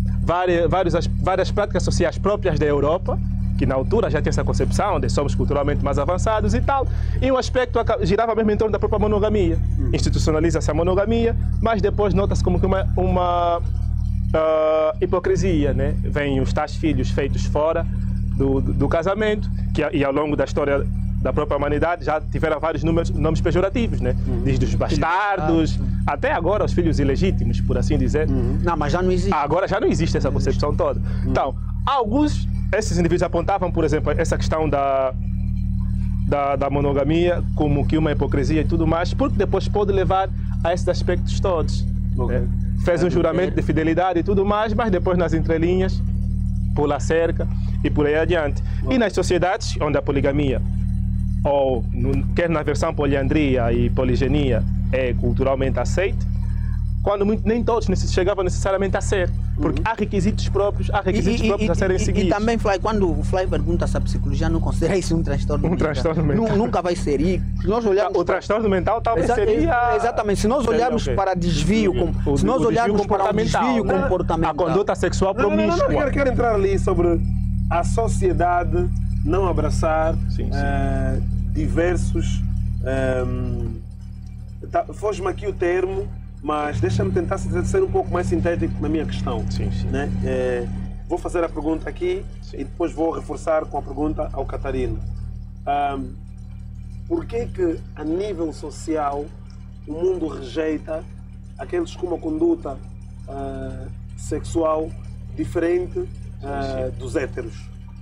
várias práticas sociais próprias da Europa, que na altura já tinha essa concepção de somos culturalmente mais avançados e tal, e o aspecto girava mesmo em torno da própria monogamia. Institucionaliza-se a monogamia, mas depois nota-se como que uma hipocrisia, né? Vêm os tais filhos feitos fora do casamento, e ao longo da história da própria humanidade já tiveram vários nomes pejorativos, né? Desde os bastardos, até agora os filhos ilegítimos, por assim dizer. Não, mas já não existe. Agora já não existe essa concepção toda. Então, esses indivíduos apontavam, por exemplo, essa questão da monogamia como que uma hipocrisia e tudo mais, porque depois pode levar a esses aspectos todos. Né? Fez um juramento de fidelidade e tudo mais, mas depois nas entrelinhas pula a cerca e por aí adiante. E nas sociedades onde a poligamia, quer na versão poliandria e poligenia, é culturalmente aceita, quando nem todos chegavam necessariamente a ser, porque há requisitos próprios a serem seguidos. E também, Fly, quando o Fly pergunta se a psicologia não considera isso um transtorno mental. Transtorno mental. Nunca vai ser. E se nós olharmos transtorno mental talvez seria... Exatamente. Se nós olharmos para desvio, se nós olharmos para o desvio comportamental... A conduta sexual promíscua. Não, quero entrar ali sobre a sociedade não abraçar diversos... Foge-me aqui o termo, mas deixa-me tentar ser um pouco mais sintético na minha questão. Sim. Né? Vou fazer a pergunta aqui e depois vou reforçar com a pergunta ao Catarino. Por que a nível social o mundo rejeita aqueles com uma conduta sexual diferente dos héteros?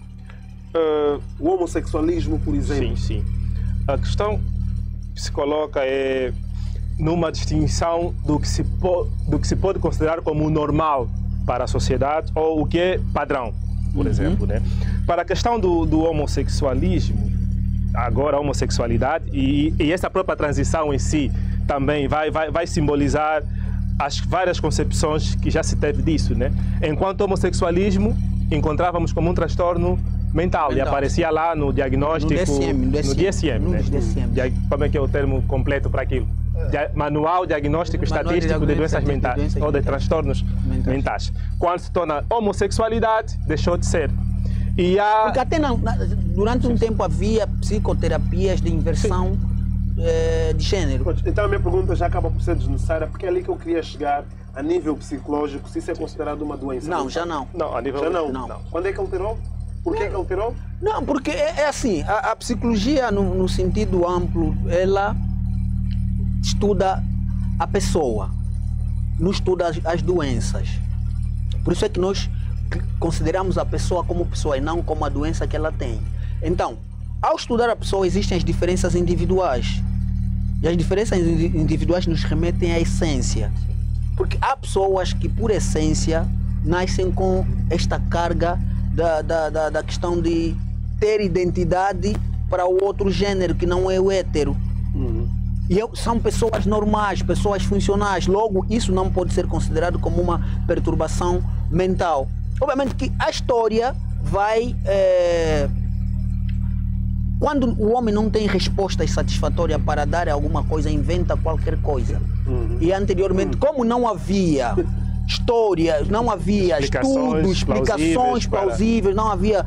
O homossexualismo, por exemplo. Sim. A questão que se coloca é numa distinção do que se pode considerar como normal para a sociedade ou o que é padrão, por exemplo. Né? Para a questão do homossexualismo, agora a homossexualidade e essa própria transição em si também vai simbolizar as várias concepções que já se teve disso. Né? Enquanto o homossexualismo encontrávamos como um transtorno mental e aparecia lá no diagnóstico, no DSM, né? Como é que é o termo completo para aquilo? Manual Diagnóstico Estatístico de Doenças Mentais ou de Transtornos Mentais. Quando se torna homossexualidade, deixou de ser. Porque até durante um tempo havia psicoterapias de inversão de género. Então a minha pergunta já acaba por ser desnecessária, porque é ali que eu queria chegar a nível psicológico, se isso é considerado uma doença. Não, já não. Não, a nível... Já não. Quando é que alterou? Por que alterou? Não, porque é assim, a psicologia no sentido amplo, ela estuda a pessoa, não estuda as doenças. Por isso é que nós consideramos a pessoa como pessoa e não como a doença que ela tem. Então, ao estudar a pessoa, existem as diferenças individuais. E as diferenças individuais nos remetem à essência. Porque há pessoas que, por essência, nascem com esta carga da questão de ter identidade para o outro gênero, que não é o hétero. E são pessoas normais, pessoas funcionais. Logo, isso não pode ser considerado como uma perturbação mental. Obviamente que a história vai quando o homem não tem respostas satisfatórias para dar alguma coisa, inventa qualquer coisa. E anteriormente, como não havia histórias, não havia estudos, explicações plausíveis, não havia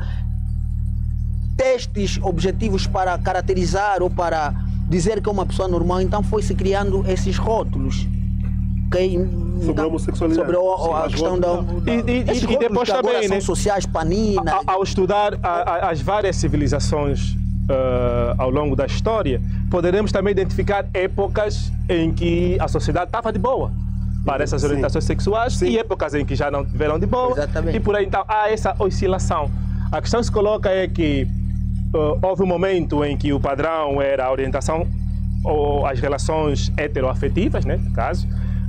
testes objetivos para caracterizar ou para dizer que é uma pessoa normal, então foi-se criando esses rótulos. Sobre a homossexualidade. Sobre a questão da... E depois também, são sociais, panina. Ao estudar as várias civilizações ao longo da história, poderemos também identificar épocas em que a sociedade estava de boa para essas orientações sexuais e épocas em que já não tiveram de boa. Exatamente. E por aí então há essa oscilação. A questão que se coloca é que houve um momento em que o padrão era a orientação ou as relações heteroafetivas, né, no caso,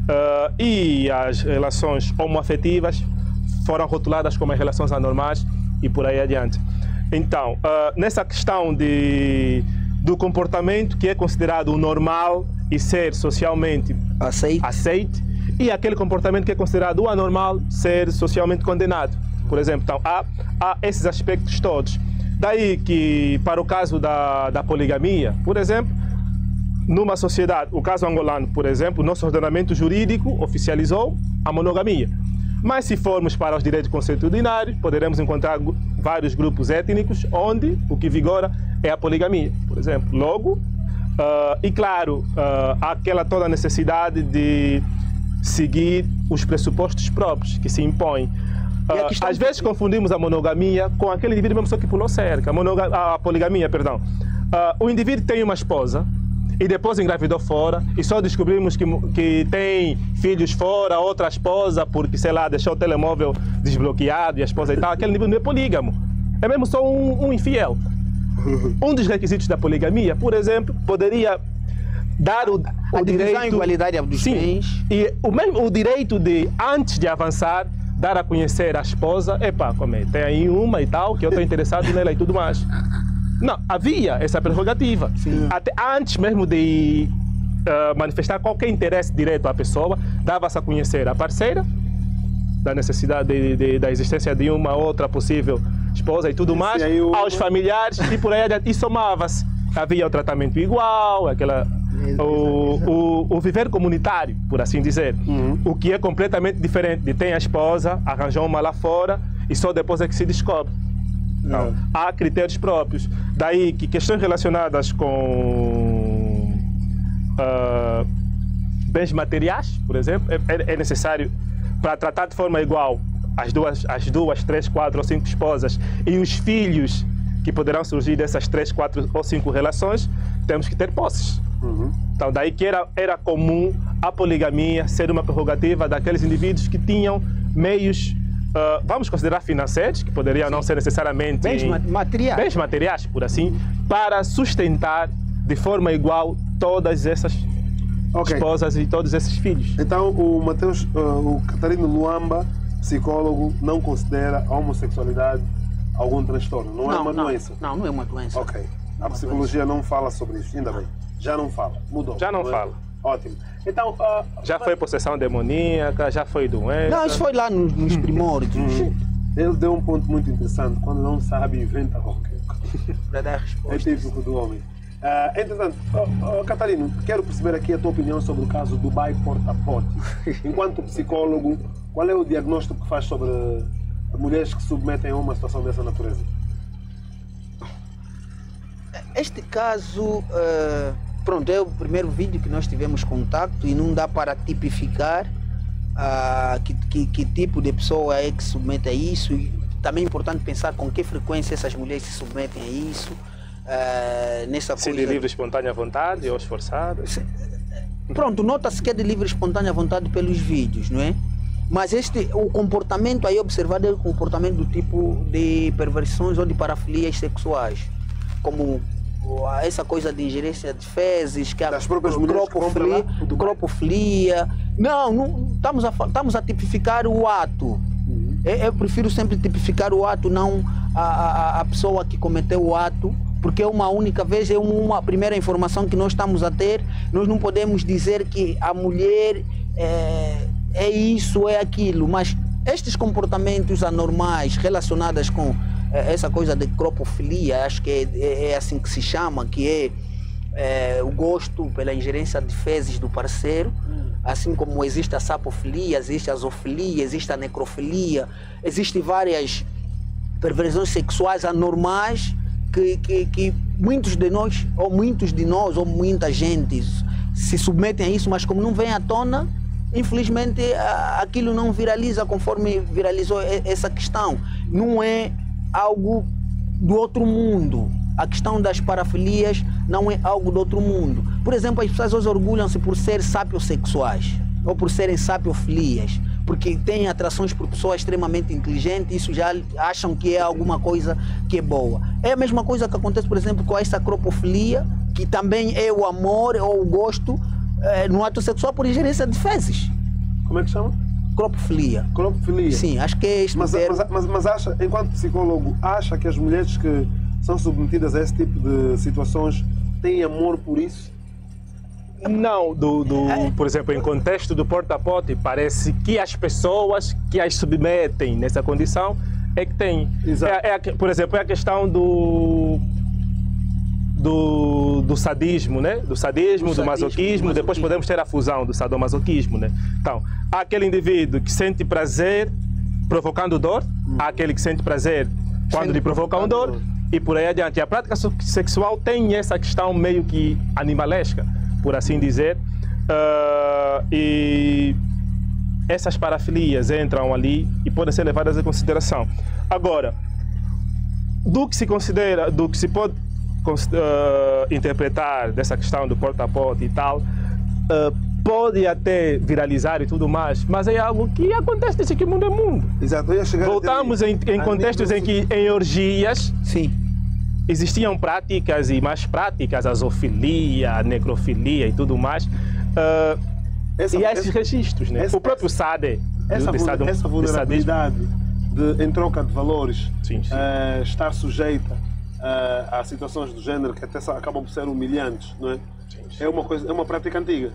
e as relações homoafetivas foram rotuladas como as relações anormais e por aí adiante. Então, nessa questão do comportamento que é considerado normal e ser socialmente aceite e aquele comportamento que é considerado anormal ser socialmente condenado, por exemplo. Então, há esses aspectos todos. Daí que, para o caso da poligamia, por exemplo, numa sociedade, o caso angolano, por exemplo, o nosso ordenamento jurídico oficializou a monogamia. Mas se formos para os direitos consuetudinários, poderemos encontrar vários grupos étnicos onde o que vigora é a poligamia, por exemplo. Logo, e claro, há aquela toda a necessidade de seguir os pressupostos próprios que se impõem. Às vezes confundimos a monogamia com aquele indivíduo mesmo só que pulou cerca. A poligamia, perdão. O indivíduo tem uma esposa e depois engravidou fora e só descobrimos que tem filhos fora, outra esposa, porque, sei lá, deixou o telemóvel desbloqueado e a esposa e tal. Aquele indivíduo não é polígamo. É mesmo só um infiel. Um dos requisitos da poligamia, por exemplo, poderia dar o direito... A igualdade dos bens. E o direito de, antes de avançar, dar a conhecer a esposa, tem aí uma e tal, que eu estou interessado nela e tudo mais. Não, havia essa prerrogativa. Até antes mesmo de manifestar qualquer interesse direto à pessoa, dava-se a conhecer a parceira, da necessidade da existência de uma outra possível esposa e tudo mais, aos familiares e por aí adiante, e somava-se. Havia o tratamento igual, o viver comunitário, por assim dizer, o que é completamente diferente de tem a esposa, arranjou uma lá fora e só depois é que se descobre. Não. Há critérios próprios. Daí que questões relacionadas com bens materiais, por exemplo, é necessário para tratar de forma igual as duas, 3, 4 ou 5 esposas e os filhos que poderão surgir dessas 3, 4 ou 5 relações, temos que ter posses. Então, daí que era comum a poligamia ser uma prerrogativa daqueles indivíduos que tinham meios, vamos considerar financeiros, que poderiam não ser necessariamente bens materiais, por assim, para sustentar de forma igual todas essas esposas e todos esses filhos. Então, o Catarino Luamba, psicólogo, não considera a homossexualidade algum transtorno? Não é uma doença? Não é uma doença. Ok. A psicologia não fala sobre isso, ainda bem. Já não fala, mudou. Já não fala. Ótimo. Então, já foi possessão demoníaca, já foi doença. Não, isso foi lá nos primórdios. Ele deu um ponto muito interessante. Quando não sabe, inventa qualquer coisa. Para dar resposta. É típico do homem. Entretanto, Catarino, quero perceber aqui a tua opinião sobre o caso do Dubai Porta-Pote. Enquanto psicólogo, qual é o diagnóstico que faz sobre mulheres que se submetem a uma situação dessa natureza? Este caso, pronto, é o primeiro vídeo que nós tivemos contato e não dá para tipificar que tipo de pessoa é que se submete a isso. E também é importante pensar com que frequência essas mulheres se submetem a isso. Nessa se coisa... de livre espontânea vontade ou esforçada? Pronto, nota-se que é de livre espontânea vontade pelos vídeos, não é? Mas o comportamento aí observado é o comportamento do tipo de perversões ou de parafilias sexuais, como essa coisa de ingerência de fezes, que das próprias mulheres cropofilia. Não estamos a tipificar o ato. Eu prefiro sempre tipificar o ato, não a pessoa que cometeu o ato, porque é uma única vez, é uma primeira informação que nós estamos a ter. Nós não podemos dizer que a mulher é isso, é aquilo, mas estes comportamentos anormais relacionados com essa coisa de cropofilia, acho que é assim que se chama, que é o gosto pela ingerência de fezes do parceiro, assim como existe a sapofilia, existe a zoofilia, existe a necrofilia, existem várias perversões sexuais anormais que muitos de nós, ou muita gente se submetem a isso, mas como não vem à tona, infelizmente aquilo não viraliza conforme viralizou essa questão. Não é algo do outro mundo. A questão das parafilias não é algo do outro mundo. Por exemplo, as pessoas hoje orgulham-se por serem sapiosexuais ou por serem sapiofilias, porque têm atrações por pessoas extremamente inteligentes, isso já acham que é alguma coisa que é boa. É a mesma coisa que acontece, por exemplo, com essa cropofilia, que também é o amor ou o gosto no ato sexual por ingerência de fezes. Como é que chama? Cropofilia. Cropofilia. Sim, acho que é este termo. Mas acha, enquanto psicólogo, acha que as mulheres que são submetidas a esse tipo de situações têm amor por isso? Não, por exemplo, em contexto do porta-pote, parece que as pessoas que as submetem nessa condição é que têm. Por exemplo, é a questão do sadismo, né? Do sadismo, do masoquismo, depois podemos ter a fusão do sadomasoquismo, né? Então, há aquele indivíduo que sente prazer provocando dor, há aquele que sente prazer quando lhe provocam dor, e por aí adiante. E a prática sexual tem essa questão meio que animalesca, por assim dizer, e essas parafilias entram ali e podem ser levadas em consideração. Agora, do que se pode interpretar dessa questão do porta-pote e tal, pode até viralizar e tudo mais, mas é algo que acontece desde que o mundo é mundo. Exato. Eu ia chegar Voltamos em contextos em que em orgias existiam práticas e mais práticas, a zoofilia, a necrofilia e tudo mais, e há esses registros, né? O próprio SADE, essa vulnerabilidade em troca de valores, estar sujeita a situações do género que até acabam por ser humilhantes, não é? É uma prática antiga.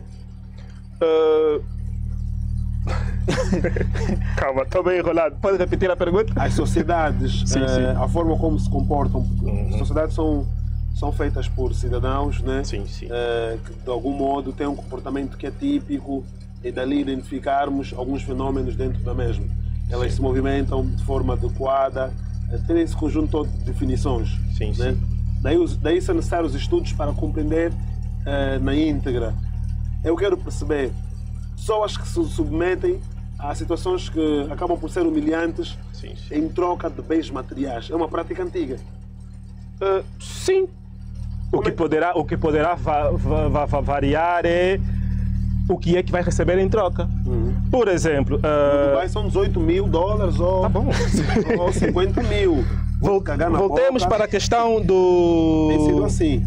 Calma, estou bem enrolado. Pode repetir a pergunta? As sociedades, a forma como se comportam, as sociedades são feitas por cidadãos, né? Que de algum modo têm um comportamento que é típico, e dali identificarmos alguns fenómenos dentro da mesma. Elas se movimentam de forma adequada, tem esse conjunto todo de definições. Né? Daí são necessários estudos para compreender na íntegra. Eu quero perceber pessoas que se submetem a situações que acabam por ser humilhantes em troca de bens materiais. É uma prática antiga. Sim. O que poderá variar é o que é que vai receber em troca. Por exemplo... No Dubai são $18.000 ou, ou 50 mil. Voltemos para a questão do... Tem sido assim.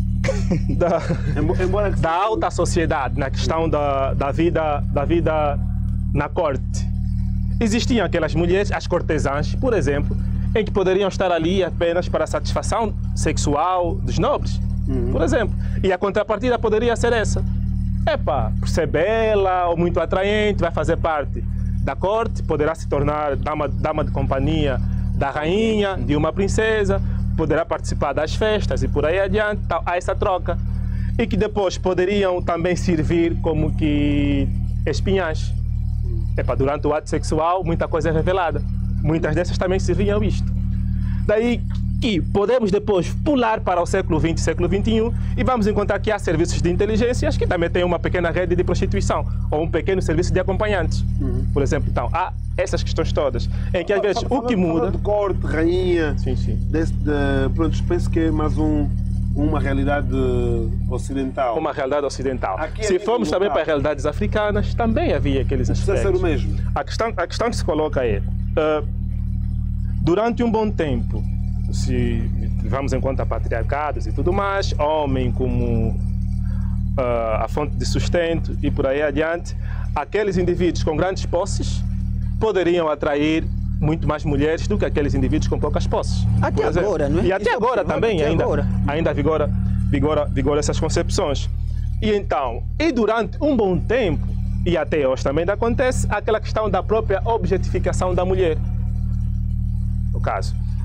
da alta sociedade, na questão da vida na corte. Existiam aquelas mulheres, as cortesãs, por exemplo, em que poderiam estar ali apenas para a satisfação sexual dos nobres, por exemplo. E a contrapartida poderia ser essa. Por ser bela ou muito atraente, vai fazer parte da corte, poderá se tornar dama de companhia da rainha, de uma princesa, poderá participar das festas e por aí adiante. Há essa troca. E que depois poderiam também servir como que espinhais. Durante o ato sexual, muita coisa é revelada. Muitas dessas também serviam isto. Daí que podemos depois pular para o século XX, século XXI, e vamos encontrar que há serviços de inteligências que também têm uma pequena rede de prostituição, ou um pequeno serviço de acompanhantes. Por exemplo, então, há essas questões todas, em que às vezes o que muda... de corte, rainha, pronto, penso que é mais uma realidade ocidental. Uma realidade ocidental. Se formos também para realidades africanas, também havia aqueles aspectos. Precisa ser o mesmo. A questão que se coloca é, durante um bom tempo, se vamos em conta patriarcados e tudo mais, homem como a fonte de sustento e por aí adiante, aqueles indivíduos com grandes posses poderiam atrair muito mais mulheres do que aqueles indivíduos com poucas posses. Até agora, não é? E até agora também, ainda vigora essas concepções. E durante um bom tempo, e até hoje também acontece, aquela questão da própria objetificação da mulher. No caso,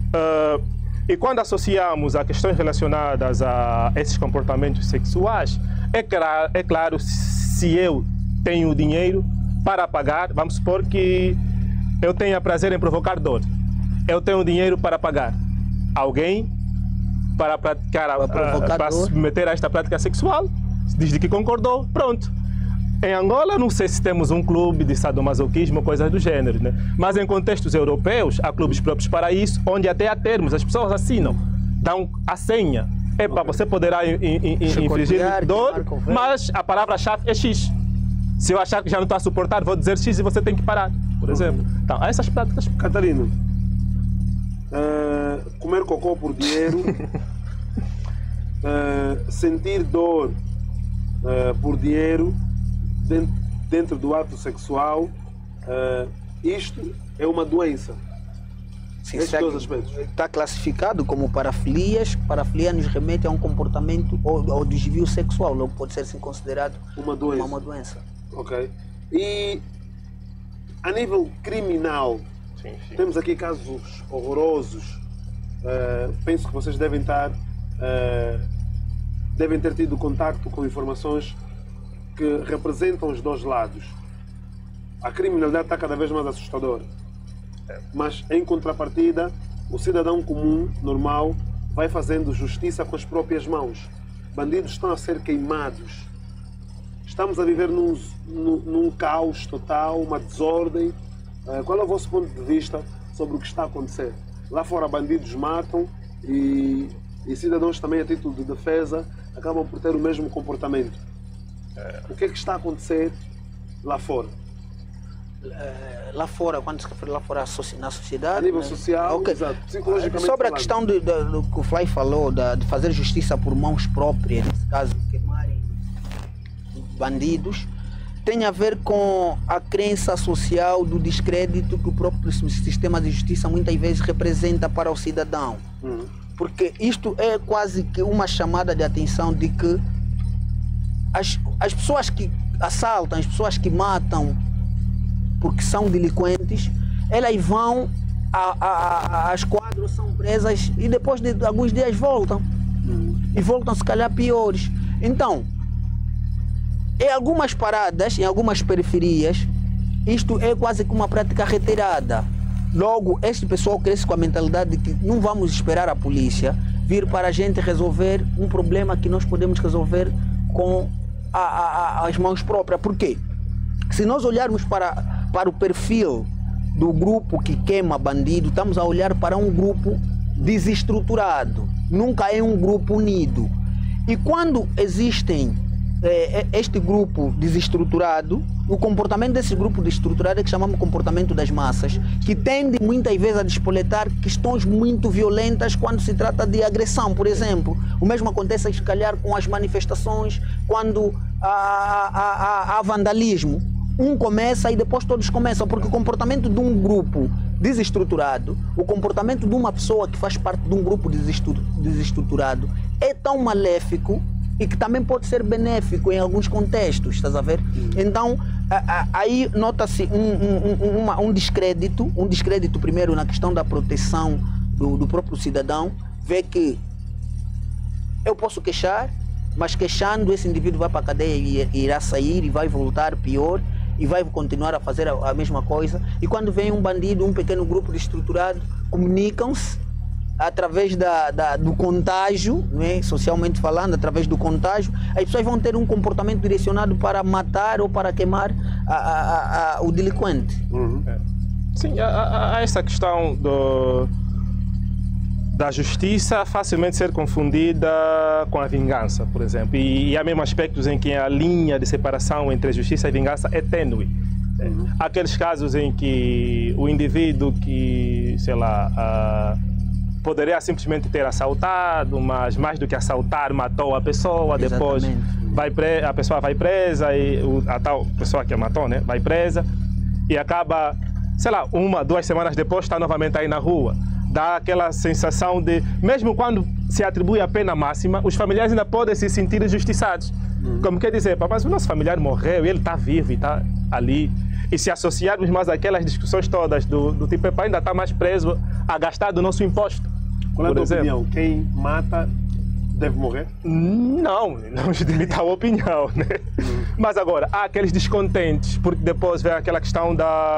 E quando associamos a questões relacionadas a esses comportamentos sexuais, é claro, se eu tenho dinheiro para pagar, vamos supor que eu tenha prazer em provocar dor, eu tenho dinheiro para pagar alguém para praticar, para se submeter a esta prática sexual, desde que concordou, pronto. Em Angola, não sei se temos um clube de sadomasoquismo ou coisas do gênero, né? Mas em contextos europeus, há clubes próprios para isso, onde até há termos, as pessoas assinam, dão a senha. Epa, você poderá infligir dor, mas a palavra-chave é X. Se eu achar que já não está a suportar, vou dizer X e você tem que parar, por exemplo. Então, há essas práticas. Catarina, comer cocô por dinheiro, sentir dor por dinheiro, dentro do ato sexual, isto é uma doença. Sim, esses dois aspectos. Está classificado como parafilias. Parafilia nos remete a um comportamento ou desvio sexual, logo pode ser sim considerado uma doença. Uma doença. Ok. E a nível criminal, sim. Temos aqui casos horrorosos. Penso que vocês devem ter tido contacto com informações que representam os dois lados. A criminalidade está cada vez mais assustadora. Mas, em contrapartida, o cidadão comum, normal, vai fazendo justiça com as próprias mãos. Bandidos estão a ser queimados. Estamos a viver num caos total, uma desordem. Qual é o vosso ponto de vista sobre o que está a acontecer? Lá fora, bandidos matam e cidadãos também, a título de defesa, acabam por ter o mesmo comportamento. O que é que está a acontecer lá fora? Lá fora, quando se refere lá fora na sociedade... A nível social, okay. Exato, psicologicamente sobre falando. A questão do que o Fly falou, de fazer justiça por mãos próprias, nesse caso, queimarem bandidos, tem a ver com a crença social do descrédito que o próprio sistema de justiça muitas vezes representa para o cidadão. Porque isto é quase que uma chamada de atenção de que as pessoas que assaltam, as pessoas que matam porque são delinquentes, elas vão às quadras, são presas e depois de alguns dias voltam. E voltam se calhar piores. Então, em algumas paradas, em algumas periferias, isto é quase que uma prática reiterada. Logo, este pessoal cresce com a mentalidade de que não vamos esperar a polícia vir para a gente resolver um problema que nós podemos resolver com as mãos próprias. Por quê? Se nós olharmos para o perfil do grupo que queima bandido, estamos a olhar para um grupo desestruturado. Nunca é um grupo unido. E quando existem este grupo desestruturado, o comportamento desse grupo desestruturado é que chamamos de comportamento das massas, que tende muitas vezes a despoletar questões muito violentas quando se trata de agressão, por exemplo. O mesmo acontece, se calhar, com as manifestações, quando há vandalismo. Um começa e depois todos começam, porque o comportamento de um grupo desestruturado, o comportamento de uma pessoa que faz parte de um grupo desestruturado é tão maléfico e que também pode ser benéfico em alguns contextos, estás a ver? Então, aí nota-se um descrédito primeiro na questão da proteção do próprio cidadão, vê que eu posso queixar, mas queixando esse indivíduo vai para a cadeia e irá sair e vai voltar pior e vai continuar a fazer a mesma coisa. E quando vem um bandido, um pequeno grupo desestruturado, comunicam-se através do contágio, não é? Socialmente falando, através do contágio, as pessoas vão ter um comportamento direcionado para matar ou para queimar o delinquente. Sim, há essa questão da justiça facilmente ser confundida com a vingança, por exemplo. E há mesmo aspectos em que a linha de separação entre a justiça e a vingança é tênue. Há aqueles casos em que o indivíduo que, sei lá, poderia simplesmente ter assaltado, mas mais do que assaltar, matou a pessoa. Exatamente. Depois a pessoa vai presa, e a tal pessoa que a matou, né, vai presa e acaba, sei lá, 1, 2 semanas depois está novamente aí na rua. Dá aquela sensação de, mesmo quando se atribui a pena máxima, os familiares ainda podem se sentir injustiçados. Como quer dizer, mas o nosso familiar morreu e ele está vivo e está ali. E se associarmos mais aquelas discussões todas do tipo, ainda está mais preso a gastar do nosso imposto. Qual é a por tua exemplo. opinião? Quem mata deve morrer? Não limitar a opinião, né? Mas agora, há aqueles descontentes, porque depois vem aquela questão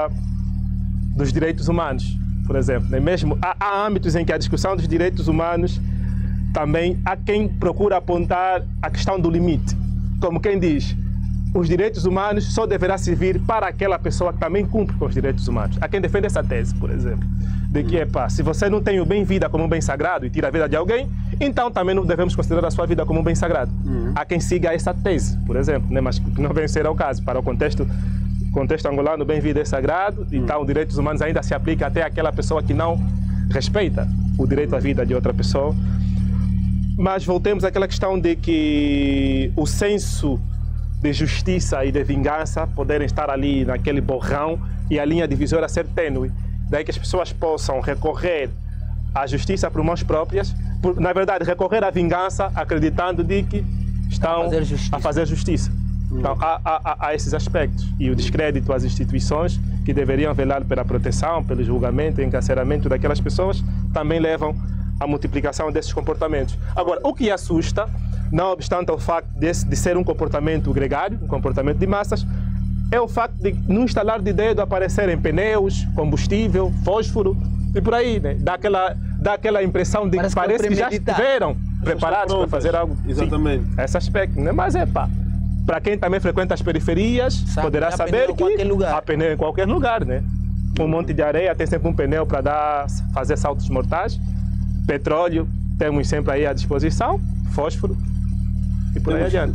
dos direitos humanos, por exemplo. Né? Mesmo, há âmbitos em que a discussão dos direitos humanos também há quem procura apontar a questão do limite. Como quem diz, os direitos humanos só deverá servir para aquela pessoa que também cumpre com os direitos humanos. Há quem defende essa tese, por exemplo, de que, se você não tem o bem-vida como um bem sagrado e tira a vida de alguém, então também não devemos considerar a sua vida como um bem sagrado. Há quem siga essa tese, por exemplo, né? Mas que não vem ser ao caso. Para o contexto angolano, o bem-vida é sagrado, então os direitos humanos ainda se aplicam até àquela pessoa que não respeita o direito à vida de outra pessoa. Mas voltemos àquela questão de que o senso de justiça e de vingança poderem estar ali naquele borrão e a linha divisória ser tênue. Daí que as pessoas possam recorrer à justiça por mãos próprias, na verdade, recorrer à vingança acreditando de que estão a fazer justiça. Então, há esses aspectos. E o descrédito às instituições que deveriam velar pela proteção, pelo julgamento e encarceramento daquelas pessoas também levam à multiplicação desses comportamentos. Agora, o que assusta, não obstante o facto de ser um comportamento gregário, um comportamento de massas, é o facto de, num estalar de dedo, aparecerem pneus, combustível, fósforo e por aí, né? Dá aquela impressão de que parece que já estiveram preparados para fazer algo. Exatamente. Sim, esse aspecto, né? Mas para quem também frequenta as periferias, poderá saber que há pneu em qualquer lugar, né? Um monte de areia tem sempre um pneu para fazer saltos mortais. Petróleo temos sempre aí à disposição, fósforo e por aí adiante.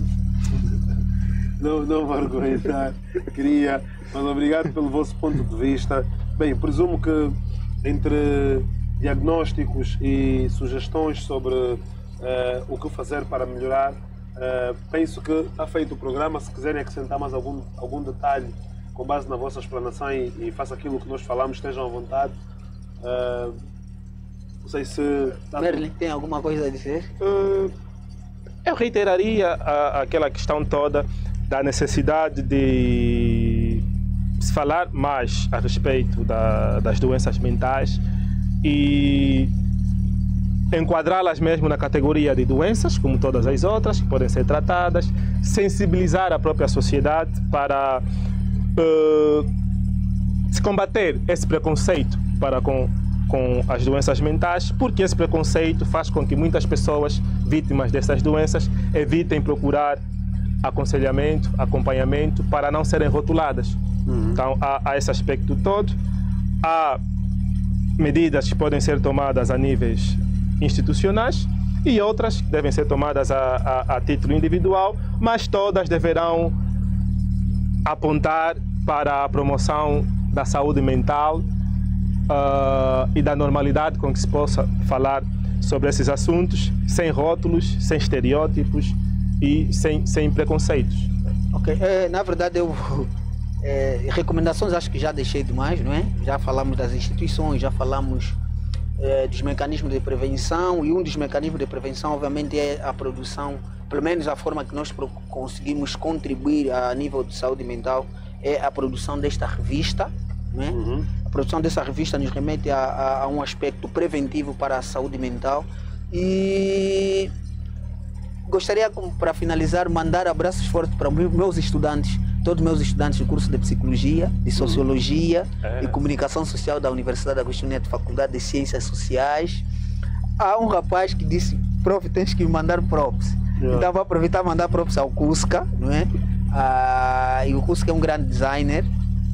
Não vou argumentar, mas obrigado pelo vosso ponto de vista. Bem, presumo que entre diagnósticos e sugestões sobre o que fazer para melhorar, penso que está feito o programa. Se quiserem acrescentar mais algum detalhe com base na vossa explanação e faça aquilo que nós falamos, estejam à vontade. Não sei se... Merlin, tem alguma coisa a dizer? Eu reiteraria aquela questão toda da necessidade de se falar mais a respeito das doenças mentais e enquadrá-las mesmo na categoria de doenças, como todas as outras, que podem ser tratadas, sensibilizar a própria sociedade para se combater esse preconceito para com as doenças mentais, porque esse preconceito faz com que muitas pessoas vítimas dessas doenças evitem procurar aconselhamento, acompanhamento, para não serem rotuladas. Então, há esse aspecto todo. Há medidas que podem ser tomadas a níveis institucionais e outras que devem ser tomadas a título individual, mas todas deverão apontar para a promoção da saúde mental e da normalidade com que se possa falar sobre esses assuntos, sem rótulos, sem estereótipos e sem preconceitos. Ok, na verdade recomendações acho que já deixei demais, não é? Já falamos das instituições, já falamos dos mecanismos de prevenção, e um dos mecanismos de prevenção obviamente é a produção, pelo menos a forma que nós conseguimos contribuir a nível de saúde mental é a produção desta revista, não é? A produção dessa revista nos remete a um aspecto preventivo para a saúde mental. E gostaria, para finalizar, mandar abraços fortes para meus estudantes, todos os meus estudantes do curso de Psicologia, de Sociologia e Comunicação Social da Universidade Agostinho Neto, Faculdade de Ciências Sociais. Há um rapaz que disse: prof, tens que me mandar props. Então vou aproveitar e mandar props ao Cusca, não é? E o Cusca é um grande designer.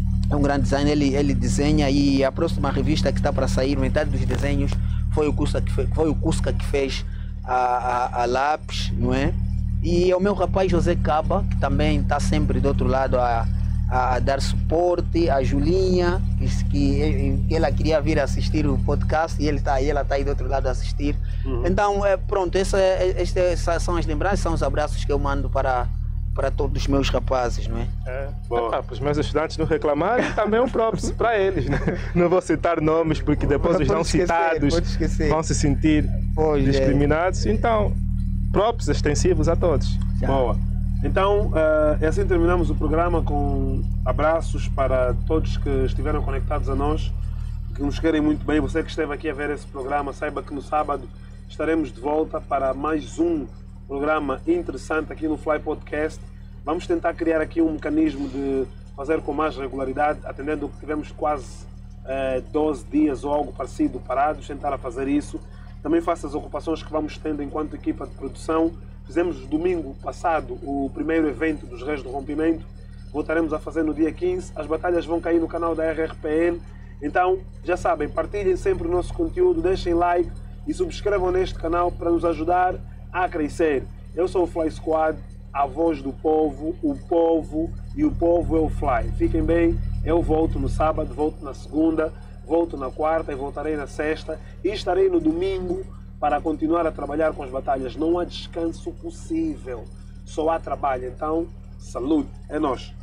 Ele desenha, e a próxima revista que está para sair, metade dos desenhos foi o Cusca que fez a lápis, não é? E é o meu rapaz José Caba, que também está sempre do outro lado a dar suporte, a Julinha, que ela queria vir assistir o podcast e ela está aí do outro lado a assistir. Então, pronto, essas são as lembranças, são os abraços que eu mando para todos os meus rapazes, não é? Para os meus estudantes não reclamarem, também é um próprio para eles, né? Não vou citar nomes, porque depois os não citados vão se sentir discriminados. Então, próprios extensivos a todos. Boa. Então, assim terminamos o programa com abraços para todos que estiveram conectados a nós, que que nos querem muito bem. Você que esteve aqui a ver esse programa, saiba que no sábado estaremos de volta para mais um programa interessante aqui no Fly Podcast. Vamos tentar criar aqui um mecanismo de fazer com mais regularidade, atendendo que tivemos quase 12 dias ou algo parecido parados, tentar a fazer isso. Também faço as ocupações que vamos tendo enquanto equipa de produção. Fizemos domingo passado o primeiro evento dos Reis do Rompimento. Voltaremos a fazer no dia 15. As batalhas vão cair no canal da RRPN. Então, já sabem, partilhem sempre o nosso conteúdo, deixem like e subscrevam neste canal para nos ajudar a crescer. Eu sou o Fly Squad, a voz do povo, o povo e o povo é o Fly. Fiquem bem, eu volto no sábado, volto na segunda, volto na quarta e voltarei na sexta e estarei no domingo para continuar a trabalhar com as batalhas. Não há descanso possível, só há trabalho. Então, saúde, é nós.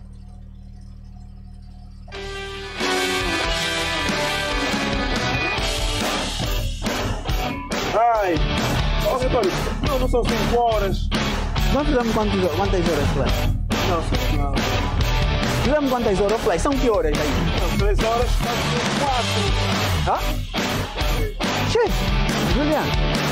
Ai, ó, Vitório, não são 5 horas. Nós fizemos quantas horas, Fly? Não. Fizemos quantas horas, Fly? São que horas aí? Não, 3 horas, 4. Hã? Che, Juliano.